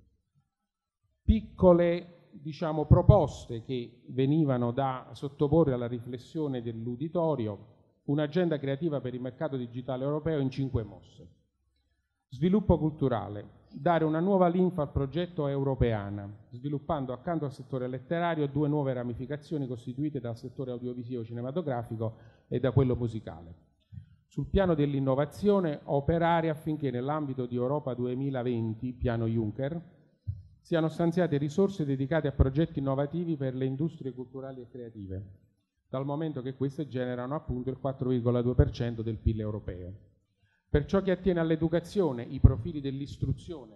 [SPEAKER 11] Piccole, diciamo, proposte che venivano da sottoporre alla riflessione dell'uditorio: un'agenda creativa per il mercato digitale europeo in 5 mosse. Sviluppo culturale: dare una nuova linfa al progetto Europeana, sviluppando accanto al settore letterario 2 nuove ramificazioni costituite dal settore audiovisivo cinematografico e da quello musicale. Sul piano dell'innovazione, operare affinché nell'ambito di Europa 2020, piano Juncker, siano stanziate risorse dedicate a progetti innovativi per le industrie culturali e creative, dal momento che queste generano appunto il 4,2% del PIL europeo. Per ciò che attiene all'educazione, i profili dell'istruzione,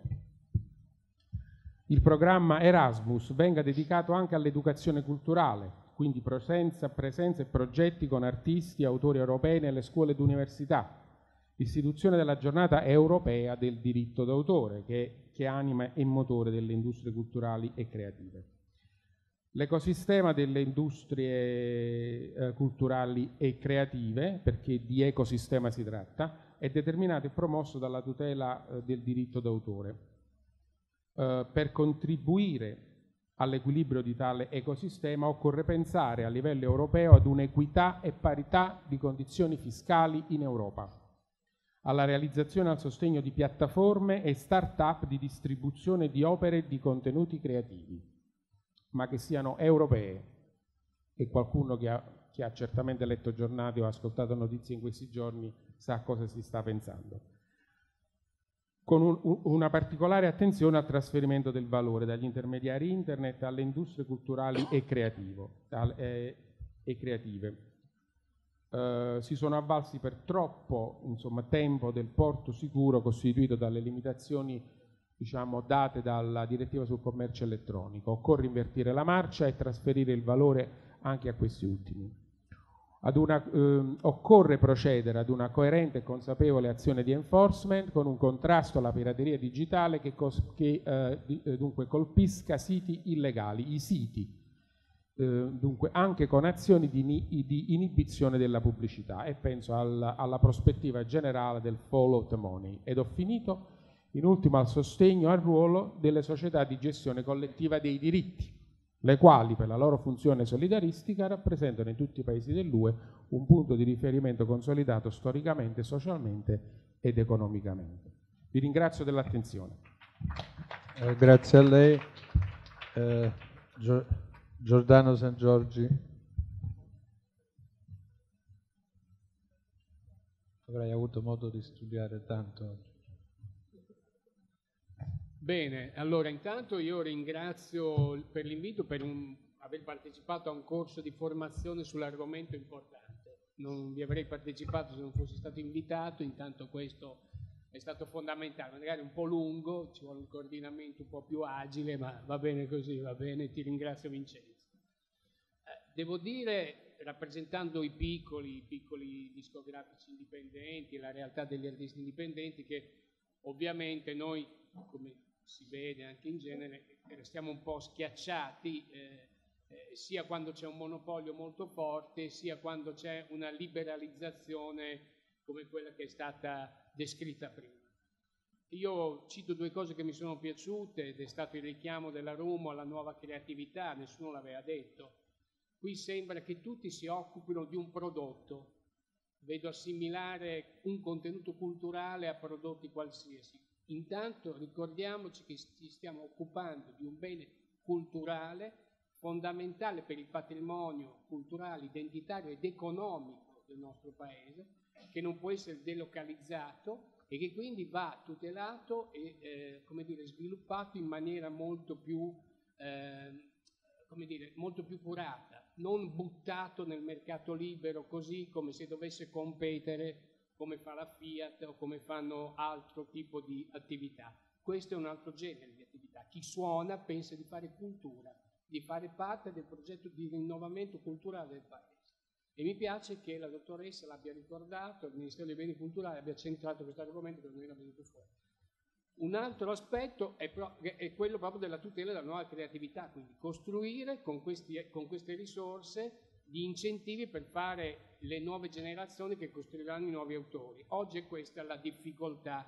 [SPEAKER 11] il programma Erasmus venga dedicato anche all'educazione culturale, quindi presenza e progetti con artisti e autori europei nelle scuole ed università, l'istituzione della giornata europea del diritto d'autore, che è anima e motore delle industrie culturali e creative. L'ecosistema delle industrie culturali e creative, perché di ecosistema si tratta, è determinato e promosso dalla tutela del diritto d'autore. Per contribuire all'equilibrio di tale ecosistema occorre pensare a livello europeo ad un'equità e parità di condizioni fiscali in Europa, alla realizzazione e al sostegno di piattaforme e start-up di distribuzione di opere e di contenuti creativi, ma che siano europee. E qualcuno che ha certamente letto giornali o ascoltato notizie in questi giorni sa cosa si sta pensando. Con una particolare attenzione al trasferimento del valore dagli intermediari internet alle industrie culturali e creative. Si sono avvalsi per troppo tempo del porto sicuro costituito dalle limitazioni date dalla direttiva sul commercio elettronico. Occorre invertire la marcia e trasferire il valore anche a questi ultimi. Occorre procedere ad una coerente e consapevole azione di enforcement con un contrasto alla pirateria digitale che dunque colpisca siti illegali, i siti, dunque anche con azioni di inibizione della pubblicità, e penso alla prospettiva generale del follow the money. Ed ho finito. In ultimo, al sostegno al ruolo delle società di gestione collettiva dei diritti, le quali per la loro funzione solidaristica rappresentano in tutti i paesi dell'UE un punto di riferimento consolidato storicamente, socialmente ed economicamente. Vi ringrazio dell'attenzione.
[SPEAKER 1] Grazie a lei. Giordano San Giorgi. Avrai avuto modo di studiare tanto oggi.
[SPEAKER 12] Bene, allora intanto io ringrazio per l'invito, per aver partecipato a un corso di formazione sull'argomento importante. Non vi avrei partecipato se non fossi stato invitato, intanto questo è stato fondamentale, magari un po' lungo, ci vuole un coordinamento un po' più agile, ma va bene così, va bene, ti ringrazio Vincenzo. Devo dire, rappresentando i piccoli discografici indipendenti, la realtà degli artisti indipendenti, che ovviamente noi, come si vede anche in genere, restiamo un po' schiacciati, sia quando c'è un monopolio molto forte, sia quando c'è una liberalizzazione come quella che è stata descritta prima. Io cito due cose che mi sono piaciute, ed è stato il richiamo della Rumo alla nuova creatività, nessuno l'aveva detto. Qui sembra che tutti si occupino di un prodotto, vedo assimilare un contenuto culturale a prodotti qualsiasi. Intanto ricordiamoci che ci stiamo occupando di un bene culturale fondamentale per il patrimonio culturale, identitario ed economico del nostro paese, che non può essere delocalizzato e che quindi va tutelato e sviluppato in maniera molto più curata, non buttato nel mercato libero così come se dovesse competere come fa la Fiat o come fanno altro tipo di attività. Questo è un altro genere di attività. Chi suona pensa di fare cultura, di fare parte del progetto di rinnovamento culturale del Paese. E mi piace che la dottoressa l'abbia ricordato, il Ministero dei Beni Culturali abbia centrato questo argomento che non era venuto fuori. Un altro aspetto è quello proprio della tutela della nuova creatività, quindi costruire con queste risorse di incentivi per fare le nuove generazioni che costruiranno i nuovi autori. Oggi è questa la difficoltà.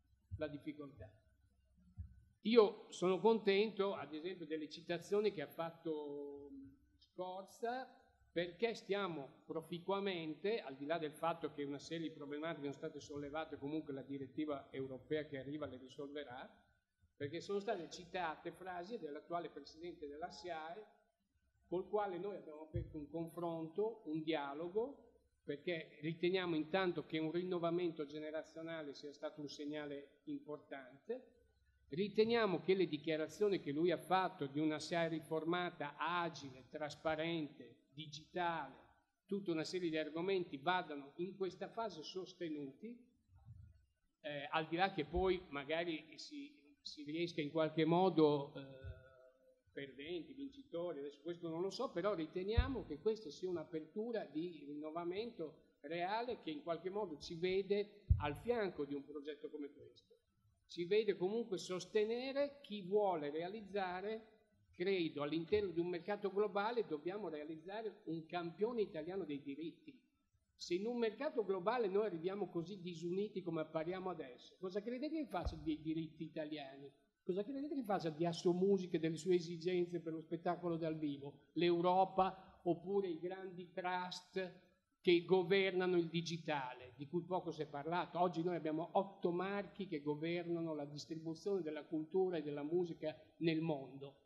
[SPEAKER 12] Io sono contento, ad esempio, delle citazioni che ha fatto Scorza, perché stiamo proficuamente, al di là del fatto che una serie di problematiche sono state sollevate, comunque la direttiva europea che arriva le risolverà, perché sono state citate frasi dell'attuale presidente della SIAE, col quale noi abbiamo aperto un confronto, un dialogo, perché riteniamo intanto che un rinnovamento generazionale sia stato un segnale importante, riteniamo che le dichiarazioni che lui ha fatto di una SIAE riformata, agile, trasparente, digitale, tutta una serie di argomenti vadano in questa fase sostenuti, al di là che poi magari si riesca in qualche modo perdenti, vincitori, adesso questo non lo so, però riteniamo che questa sia un'apertura di rinnovamento reale che in qualche modo ci vede al fianco di un progetto come questo. Ci vede comunque sostenere chi vuole realizzare, credo, all'interno di un mercato globale dobbiamo realizzare un campione italiano dei diritti. Se in un mercato globale noi arriviamo così disuniti come appariamo adesso, cosa credete che faccia dei diritti italiani? Cosa credete che faccia di Assomusica e delle sue esigenze per lo spettacolo dal vivo? L'Europa oppure i grandi trust che governano il digitale, di cui poco si è parlato. Oggi noi abbiamo 8 marchi che governano la distribuzione della cultura e della musica nel mondo.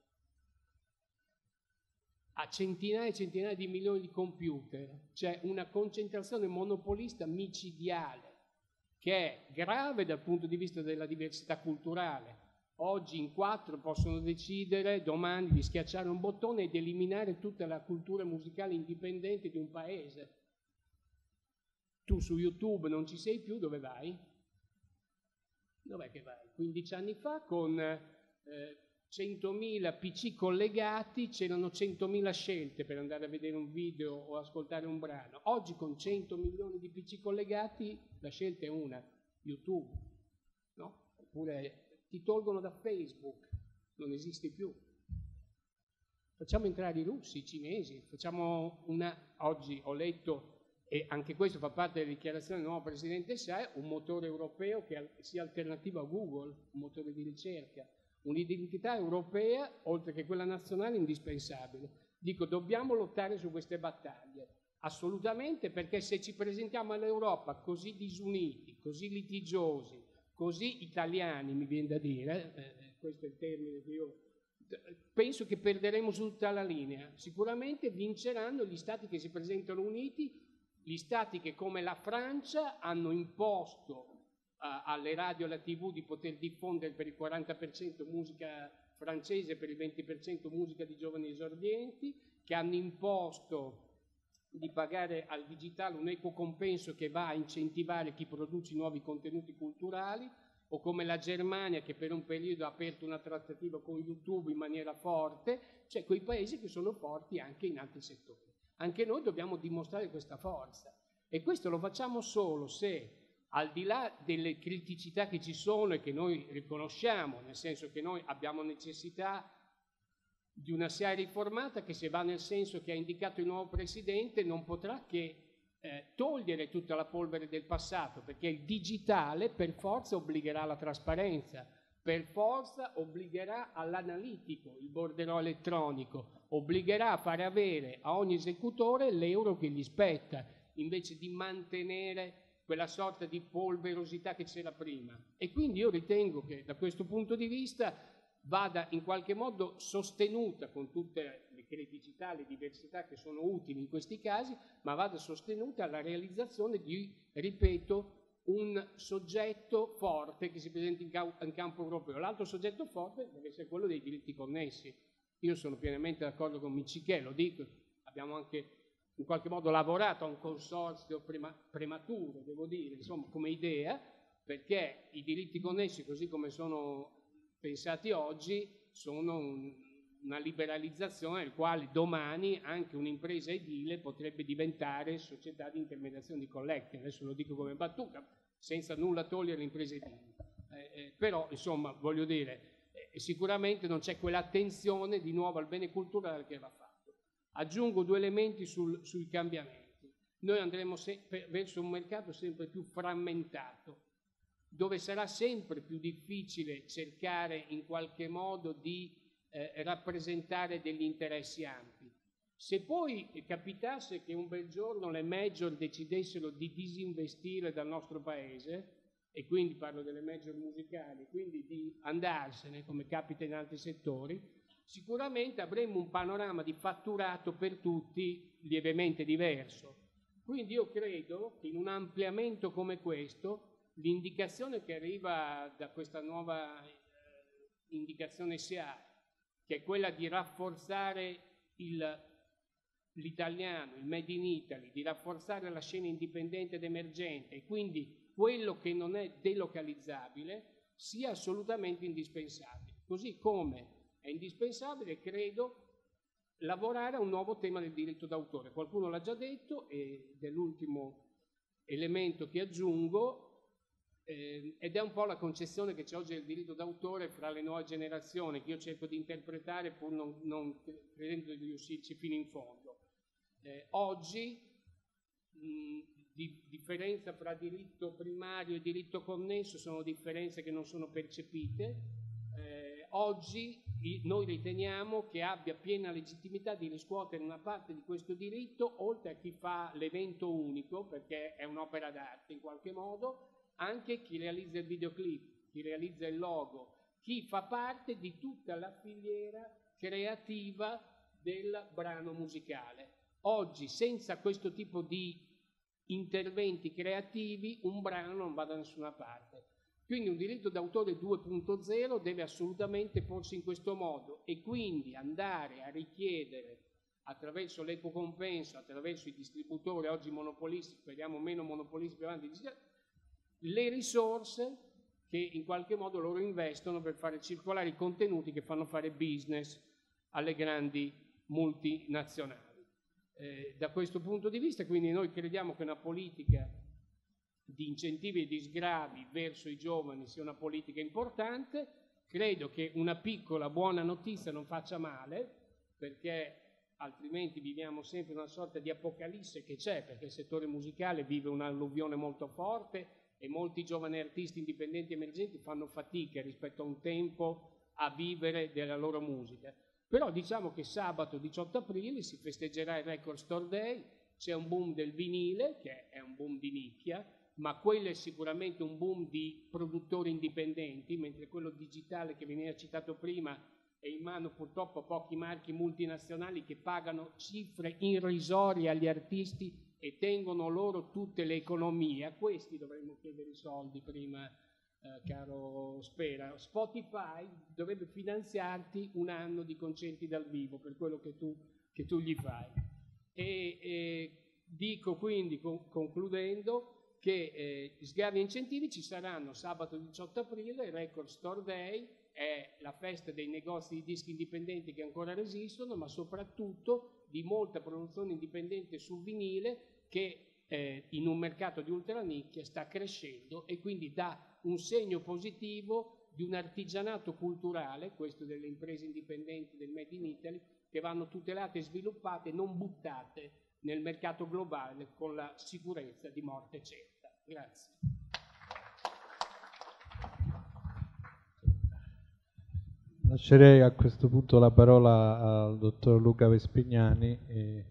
[SPEAKER 12] A centinaia e centinaia di milioni di computer c'è una concentrazione monopolista micidiale che è grave dal punto di vista della diversità culturale. Oggi in 4 possono decidere domani di schiacciare un bottone ed eliminare tutta la cultura musicale indipendente di un paese. Tu su YouTube non ci sei più, dove vai? Dov'è che vai? 15 anni fa con 100.000 PC collegati c'erano 100.000 scelte per andare a vedere un video o ascoltare un brano. Oggi con 100 milioni di PC collegati la scelta è una, YouTube, no? Oppure ti tolgono da Facebook, non esiste più. Facciamo entrare i russi, i cinesi, oggi ho letto, e anche questo fa parte della dichiarazione del nuovo presidente SAE, un motore europeo che sia alternativo a Google, un motore di ricerca. Un'identità europea, oltre che quella nazionale, indispensabile. Dico, dobbiamo lottare su queste battaglie, assolutamente, perché se ci presentiamo all'Europa così disuniti, così litigiosi, così italiani, mi viene da dire, questo è il termine che io penso che perderemo su tutta la linea. Sicuramente vinceranno gli stati che si presentano uniti, gli stati che come la Francia hanno imposto alle radio e alla TV di poter diffondere per il 40% musica francese, per il 20% musica di giovani esordienti, che hanno imposto di pagare al digitale un equo compenso che va a incentivare chi produce nuovi contenuti culturali, o come la Germania che per un periodo ha aperto una trattativa con YouTube in maniera forte, cioè quei paesi che sono forti anche in altri settori. Anche noi dobbiamo dimostrare questa forza e questo lo facciamo solo se, al di là delle criticità che ci sono e che noi riconosciamo, nel senso che noi abbiamo necessità di una SIAE riformata che, se va nel senso che ha indicato il nuovo Presidente, non potrà che togliere tutta la polvere del passato, perché il digitale per forza obbligherà alla trasparenza, per forza obbligherà all'analitico, il bordello elettronico, obbligherà a fare avere a ogni esecutore l'euro che gli spetta, invece di mantenere quella sorta di polverosità che c'era prima. E quindi io ritengo che da questo punto di vista vada in qualche modo sostenuta, con tutte le criticità, le diversità che sono utili in questi casi, ma vada sostenuta la realizzazione di, ripeto, un soggetto forte che si presenti in campo europeo. L'altro soggetto forte deve essere quello dei diritti connessi. Io sono pienamente d'accordo con Miccichè, lo dico, abbiamo anche in qualche modo lavorato a un consorzio prematuro, devo dire, insomma, come idea, perché i diritti connessi, così come sono pensati oggi, sono una liberalizzazione nel quale domani anche un'impresa edile potrebbe diventare società di intermediazione di collecting. Adesso lo dico come battuta, senza nulla togliere alle imprese edili. Però, insomma, voglio dire, sicuramente non c'è quell'attenzione di nuovo al bene culturale che va fatto. Aggiungo 2 elementi sui cambiamenti. Noi andremo verso un mercato sempre più frammentato, dove sarà sempre più difficile cercare in qualche modo di rappresentare degli interessi ampi. Se poi capitasse che un bel giorno le major decidessero di disinvestire dal nostro paese, e quindi parlo delle major musicali, quindi di andarsene come capita in altri settori, sicuramente avremo un panorama di fatturato per tutti lievemente diverso. Quindi io credo che in un ampliamento come questo l'indicazione che arriva da questa nuova indicazione SIAE, che è quella di rafforzare l'italiano, il Made in Italy, di rafforzare la scena indipendente ed emergente e quindi quello che non è delocalizzabile sia assolutamente indispensabile. Così come è indispensabile, credo, lavorare a un nuovo tema del diritto d'autore. Qualcuno l'ha già detto ed è l'ultimo elemento che aggiungo, ed è un po' la concezione che c'è oggi del diritto d'autore fra le nuove generazioni, che io cerco di interpretare pur non credendo di riuscirci fino in fondo. Oggi, differenza fra diritto primario e diritto connesso sono differenze che non sono percepite. Oggi noi riteniamo che abbia piena legittimità di riscuotere una parte di questo diritto, oltre a chi fa l'evento unico, perché è un'opera d'arte in qualche modo, anche chi realizza il videoclip, chi realizza il logo, chi fa parte di tutta la filiera creativa del brano musicale. Oggi, senza questo tipo di interventi creativi, un brano non va da nessuna parte. Quindi un diritto d'autore 2.0 deve assolutamente porsi in questo modo e quindi andare a richiedere attraverso l'equo compenso, attraverso i distributori, oggi monopolisti, speriamo meno monopolisti più avanti, le risorse che in qualche modo loro investono per fare circolare i contenuti che fanno fare business alle grandi multinazionali. Da questo punto di vista, quindi, noi crediamo che una politica di incentivi e di sgravi verso i giovani sia una politica importante. Credo che una piccola buona notizia non faccia male, perché altrimenti viviamo sempre una sorta di apocalisse che c'è, perché il settore musicale vive un'alluvione molto forte e molti giovani artisti indipendenti emergenti fanno fatica rispetto a un tempo a vivere della loro musica. Però diciamo che sabato 18 aprile si festeggerà il Record Store Day, c'è un boom del vinile, che è un boom di nicchia, ma quello è sicuramente un boom di produttori indipendenti, mentre quello digitale che veniva citato prima è in mano purtroppo a pochi marchi multinazionali che pagano cifre irrisorie agli artisti e tengono loro tutte le economie. A questi dovremmo chiedere i soldi prima, caro Spera. Spotify dovrebbe finanziarti un anno di concerti dal vivo per quello che tu gli fai. E dico quindi, concludendo, che sgravi e incentivi ci saranno sabato 18 aprile, il Record Store Day, è la festa dei negozi di dischi indipendenti che ancora resistono, ma soprattutto di molta produzione indipendente sul vinile che in un mercato di ultranicchia sta crescendo e quindi dà un segno positivo di un artigianato culturale, questo delle imprese indipendenti del Made in Italy, che vanno tutelate e sviluppate e non buttate nel mercato globale con la sicurezza di morte certa. Grazie.
[SPEAKER 1] Lascerei a questo punto la parola al dottor Luca Vespignani,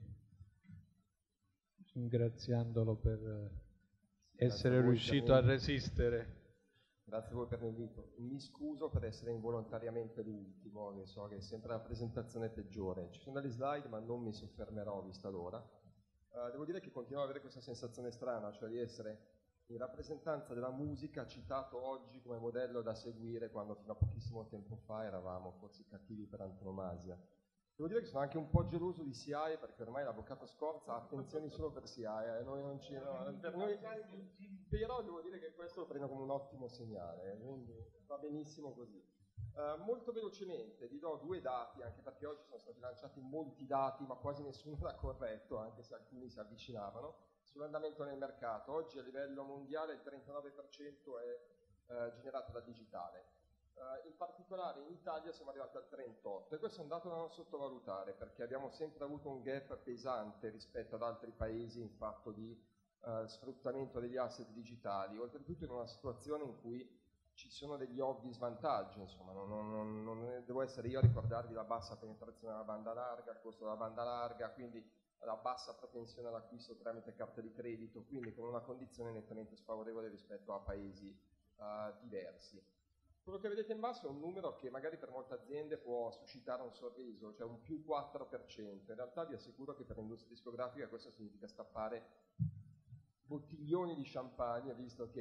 [SPEAKER 1] ringraziandolo per essere riuscito a resistere.
[SPEAKER 6] Grazie a voi per l'invito. Mi scuso per essere involontariamente l'ultimo, che so che è sempre la presentazione peggiore. Ci sono delle slide, ma non mi soffermerò vista l'ora. Devo dire che continuo ad avere questa sensazione strana, cioè di essere in rappresentanza della musica citato oggi come modello da seguire quando fino a pochissimo tempo fa eravamo forse cattivi per antonomasia. Devo dire che sono anche un po' geloso di SIAE perché ormai l'avvocato Scorza ha attenzioni solo per SIAE, noi non ci, no, per noi, però devo dire che questo lo prendo come un ottimo segnale, quindi va benissimo così. Molto velocemente vi do due dati, anche perché oggi sono stati lanciati molti dati, ma quasi nessuno era corretto, anche se alcuni si avvicinavano, sull'andamento nel mercato. Oggi a livello mondiale il 39% è generato da digitale. In particolare in Italia siamo arrivati al 38% e questo è un dato da non sottovalutare perché abbiamo sempre avuto un gap pesante rispetto ad altri paesi in fatto di sfruttamento degli asset digitali, oltretutto in una situazione in cui ci sono degli ovvi svantaggi, insomma, non devo essere io a ricordarvi la bassa penetrazione della banda larga, il costo della banda larga, quindi la bassa propensione all'acquisto tramite carte di credito, quindi con una condizione nettamente sfavorevole rispetto a paesi diversi. Quello che vedete in basso è un numero che magari per molte aziende può suscitare un sorriso, cioè un più 4%. In realtà vi assicuro che per l'industria discografica questo significa stappare bottiglioni di champagne, visto che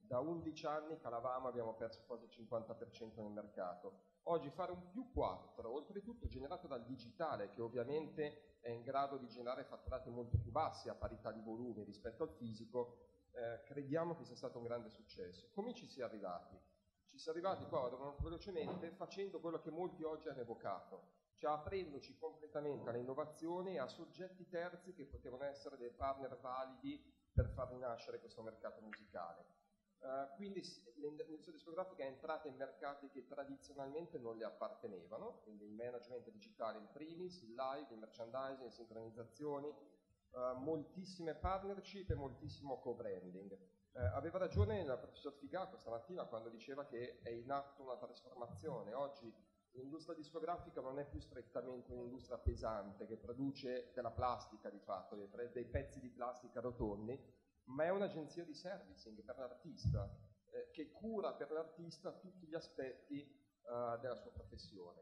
[SPEAKER 13] da 11 anni calavamo, abbiamo perso quasi il 50% nel mercato. Oggi fare un +4, oltretutto generato dal digitale, che ovviamente è in grado di generare fatturati molto più bassi a parità di volumi rispetto al fisico, crediamo che sia stato un grande successo. Come ci si è arrivati? Ci si è arrivati qua, vado molto velocemente, facendo quello che molti oggi hanno evocato, cioè aprendoci completamente alle innovazioni e a soggetti terzi che potevano essere dei partner validi per far rinascere questo mercato musicale. Quindi l'industria discografica è entrata in mercati che tradizionalmente non le appartenevano, quindi il management digitale in primis, il live, il merchandising, le sincronizzazioni, moltissime partnership e moltissimo co-branding. Aveva ragione il professor Figaco stamattina quando diceva che è in atto una trasformazione. Oggi l'industria discografica non è più strettamente un'industria pesante che produce della plastica di fatto, dei pezzi di plastica rotondi, ma è un'agenzia di servicing per l'artista, che cura per l'artista tutti gli aspetti della sua professione.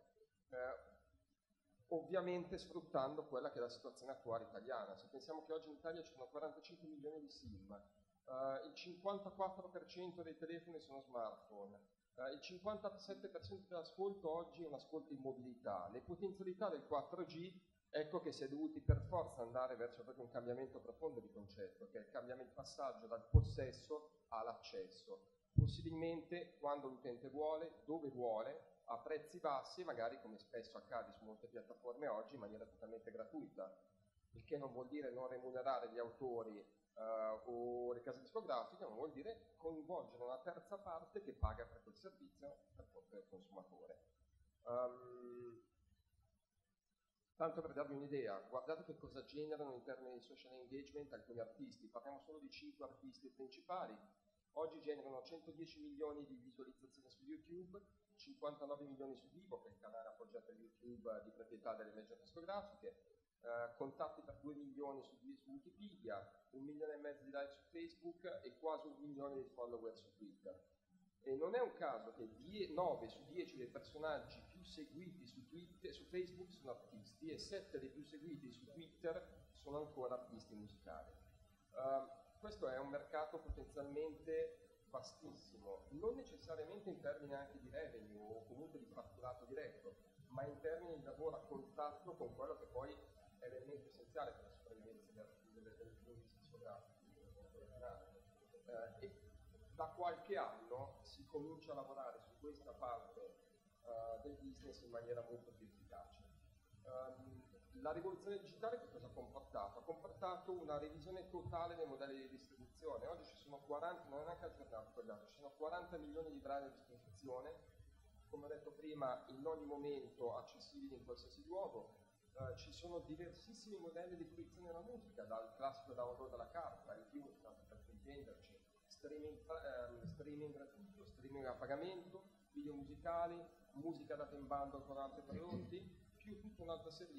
[SPEAKER 13] Ovviamente sfruttando quella che è la situazione attuale italiana. Se pensiamo che oggi in Italia ci sono 45 milioni di SIM, il 54% dei telefoni sono smartphone, il 57% dell'ascolto oggi è un ascolto in mobilità, le potenzialità del 4G, ecco che si è dovuti per forza andare verso proprio un cambiamento profondo di concetto, che è il cambiamento passaggio dal possesso all'accesso, possibilmente quando l'utente vuole, dove vuole, a prezzi bassi, magari come spesso accade su molte piattaforme oggi, in maniera totalmente gratuita, il che non vuol dire non remunerare gli autori o le case discografiche, ma vuol dire coinvolgere una terza parte che paga per quel servizio per conto del consumatore. Tanto per darvi un'idea, guardate che cosa generano in termini di social engagement alcuni artisti, parliamo solo di 5 artisti principali, oggi generano 110 milioni di visualizzazioni su YouTube, 59 milioni su Vivo, che è il canale appoggiato a YouTube di proprietà delle major discografiche, contatti per 2 milioni su Wikipedia, 1,5 milioni di like su Facebook e quasi 1 milione di follower su Twitter. E non è un caso che 9 su 10 dei personaggi più seguiti su Facebook sono artisti e 7 dei più seguiti su Twitter sono ancora artisti musicali. Questo è un mercato potenzialmente vastissimo, non necessariamente in termini anche di revenue o comunque di fatturato diretto, ma in termini di lavoro a contatto con quello che poi è l'elemento essenziale per la sopravvivenza delle industrie discografiche. E da qualche anno si comincia a lavorare su questa parte del business in maniera molto più efficace. La rivoluzione digitale che cosa ha comportato? Ha comportato una revisione totale dei modelli di distribuzione. Oggi ci sono 40, non è neanche aggiornato quell'anno, ci sono 40 milioni di brani a disposizione, come ho detto prima, in ogni momento accessibili in qualsiasi luogo. Ci sono diversissimi modelli di fruizione della musica, dal classico download alla carta, review, tanto per intenderci, streaming gratuito, streaming a pagamento, video musicali, musica data in bundle con altri prodotti, più tutta un'altra serie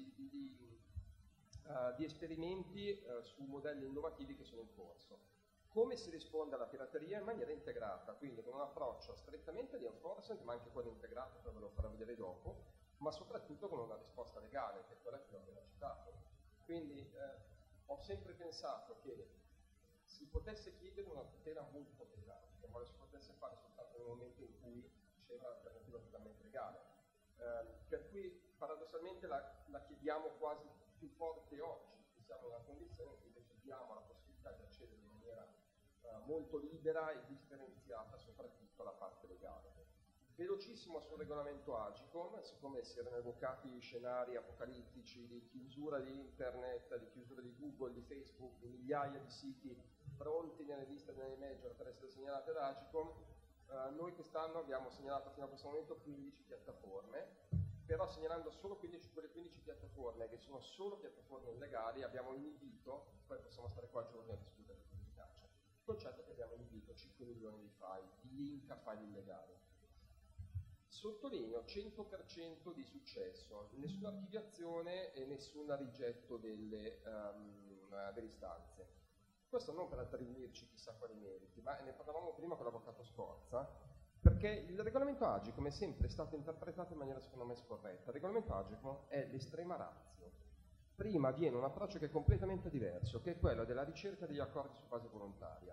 [SPEAKER 13] di esperimenti su modelli innovativi che sono in corso. Come si risponde alla pirateria? In maniera integrata, quindi con un approccio strettamente di enforcement, ma anche quello integrato, che ve lo farò vedere dopo, ma soprattutto con una risposta legale, che è quella che ho appena citato. Quindi ho sempre pensato che si potesse chiedere una tutela molto pesante, ma lo si potesse fare soltanto nel momento in cui c'era un'alternativa totalmente legale. Per cui paradossalmente la chiediamo quasi più forte oggi, che siamo in una condizione in cui invece diamo la possibilità di accedere in maniera molto libera e differenziata soprattutto alla parte legale. Velocissimo sul regolamento Agicom, siccome si erano evocati scenari apocalittici di chiusura di internet, di chiusura di Google, di Facebook, di migliaia di siti pronti nelle liste delle major per essere segnalati ad Agicom, noi quest'anno abbiamo segnalato fino a questo momento 15 piattaforme, però segnalando solo quelle 15 piattaforme, che sono solo piattaforme illegali, abbiamo inibito, poi possiamo stare qua a giorni a discutere di efficacia, il concetto che abbiamo inibito 5 milioni di file, di link a file illegali. Sottolineo 100% di successo, nessuna archiviazione e nessun rigetto delle istanze. Questo non per attribuirci chissà quali meriti, ma ne parlavamo prima con l'avvocato Scorza, perché il regolamento Agicom è sempre stato interpretato in maniera secondo me scorretta. Il regolamento Agicom è l'estrema ratio. Prima viene un approccio che è completamente diverso, che è quello della ricerca degli accordi su base volontaria.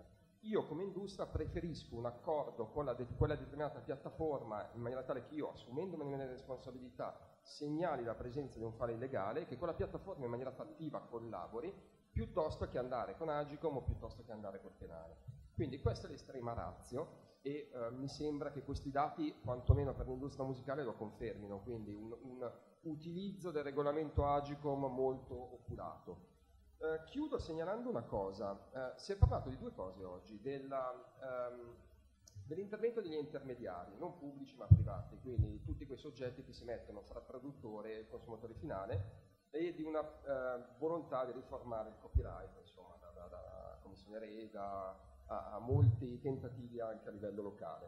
[SPEAKER 13] io come industria preferisco un accordo con quella determinata piattaforma in maniera tale che io, assumendomene le responsabilità, segnali la presenza di un file illegale, che quella piattaforma in maniera fattiva collabori, piuttosto che andare con Agicom o piuttosto che andare col penale. Quindi questa è l'estrema ratio e mi sembra che questi dati, quantomeno per l'industria musicale, lo confermino, quindi un utilizzo del regolamento Agicom molto oculato. Chiudo segnalando una cosa, si è parlato di due cose oggi, dell'intervento degli intermediari, non pubblici ma privati, quindi tutti quei soggetti che si mettono fra il produttore e il consumatore finale, e di una volontà di riformare il copyright, insomma, da Commissione Reda a molti tentativi anche a livello locale.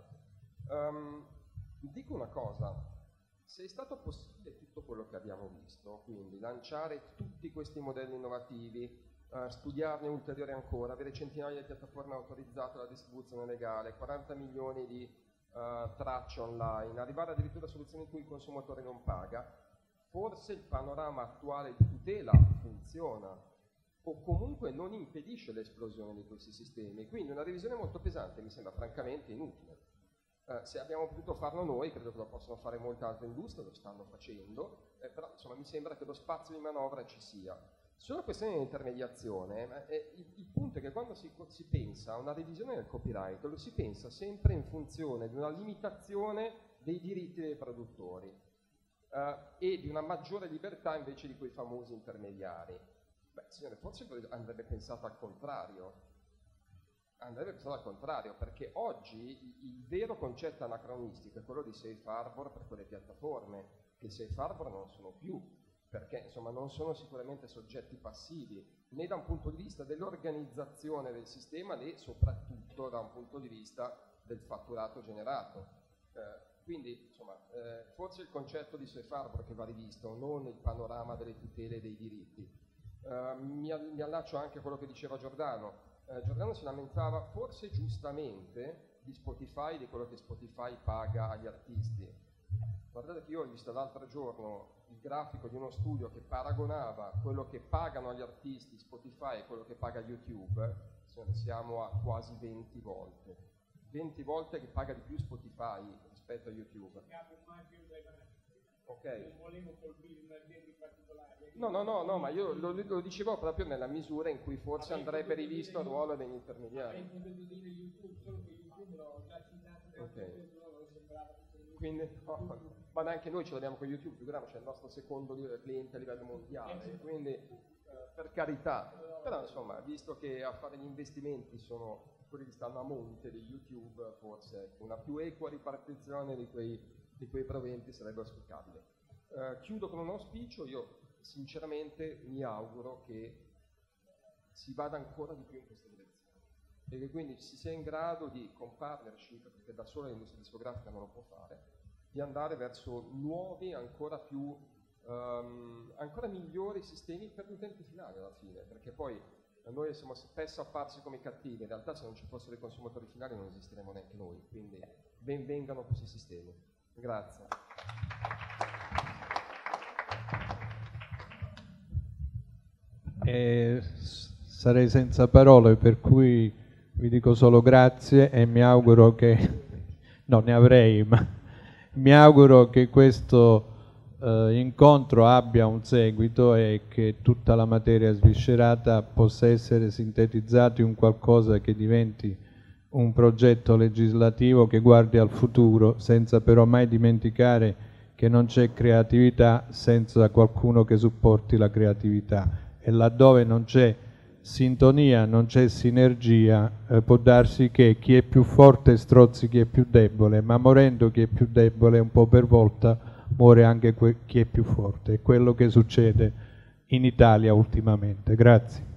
[SPEAKER 13] Dico una cosa. Se è stato possibile tutto quello che abbiamo visto, quindi lanciare tutti questi modelli innovativi, studiarne ulteriori ancora, avere centinaia di piattaforme autorizzate alla distribuzione legale, 40 milioni di tracce online, arrivare addirittura a soluzioni in cui il consumatore non paga, forse il panorama attuale di tutela funziona o comunque non impedisce l'esplosione di questi sistemi. Quindi una revisione molto pesante mi sembra francamente inutile. Se abbiamo potuto farlo noi, credo che lo possano fare molte altre industrie, lo stanno facendo, però insomma mi sembra che lo spazio di manovra ci sia. Sulla questione di intermediazione, il punto è che quando si pensa a una revisione del copyright, lo si pensa sempre in funzione di una limitazione dei diritti dei produttori e di una maggiore libertà invece di quei famosi intermediari. Beh, signore, forse andrebbe pensato al contrario. Andrebbe pensato al contrario, perché oggi il vero concetto anacronistico è quello di safe harbor per quelle piattaforme, che safe harbor non sono più, perché insomma non sono sicuramente soggetti passivi, né da un punto di vista dell'organizzazione del sistema, né soprattutto da un punto di vista del fatturato generato. Quindi insomma, forse il concetto di safe harbor che va rivisto, non il panorama delle tutele dei diritti. Mi allaccio anche a quello che diceva Giordano. Giordano si lamentava, forse giustamente, di Spotify, di quello che Spotify paga agli artisti. Guardate che io ho visto l'altro giorno il grafico di uno studio che paragonava quello che pagano agli artisti Spotify e quello che paga YouTube, siamo a quasi 20 volte. 20 volte che paga di più Spotify rispetto a YouTube. Ok. Non volevo colpire un'azienda in particolare. No, ma io lo dicevo proprio nella misura in cui forse andrebbe rivisto il ruolo degli intermediari. Ok. Quindi, ma anche noi ce l'abbiamo con YouTube, figuriamoci, è il nostro secondo cliente a livello mondiale, quindi per carità. Però insomma, visto che a fare gli investimenti sono quelli che stanno a monte di YouTube, forse una più equa ripartizione di quei proventi sarebbe auspicabile. Chiudo con un auspicio, io sinceramente mi auguro che si vada ancora di più in questa direzione e che quindi si sia in grado di, con partnership, perché da sola l'industria discografica non lo può fare, di andare verso nuovi, ancora migliori sistemi per l'utente finale alla fine, perché poi noi siamo spesso apparsi come cattivi, in realtà se non ci fossero i consumatori finali non esisteremo neanche noi, quindi ben vengano questi sistemi. Grazie.
[SPEAKER 1] Sarei senza parole, per cui vi dico solo grazie e mi auguro che, no ne avrei, ma mi auguro che questo incontro abbia un seguito e che tutta la materia sviscerata possa essere sintetizzata in qualcosa che diventi un progetto legislativo che guardi al futuro, senza però mai dimenticare che non c'è creatività senza qualcuno che supporti la creatività. E laddove non c'è sintonia, non c'è sinergia, può darsi che chi è più forte strozzi chi è più debole, ma morendo chi è più debole un po' per volta muore anche chi è più forte. È quello che succede in Italia ultimamente. Grazie.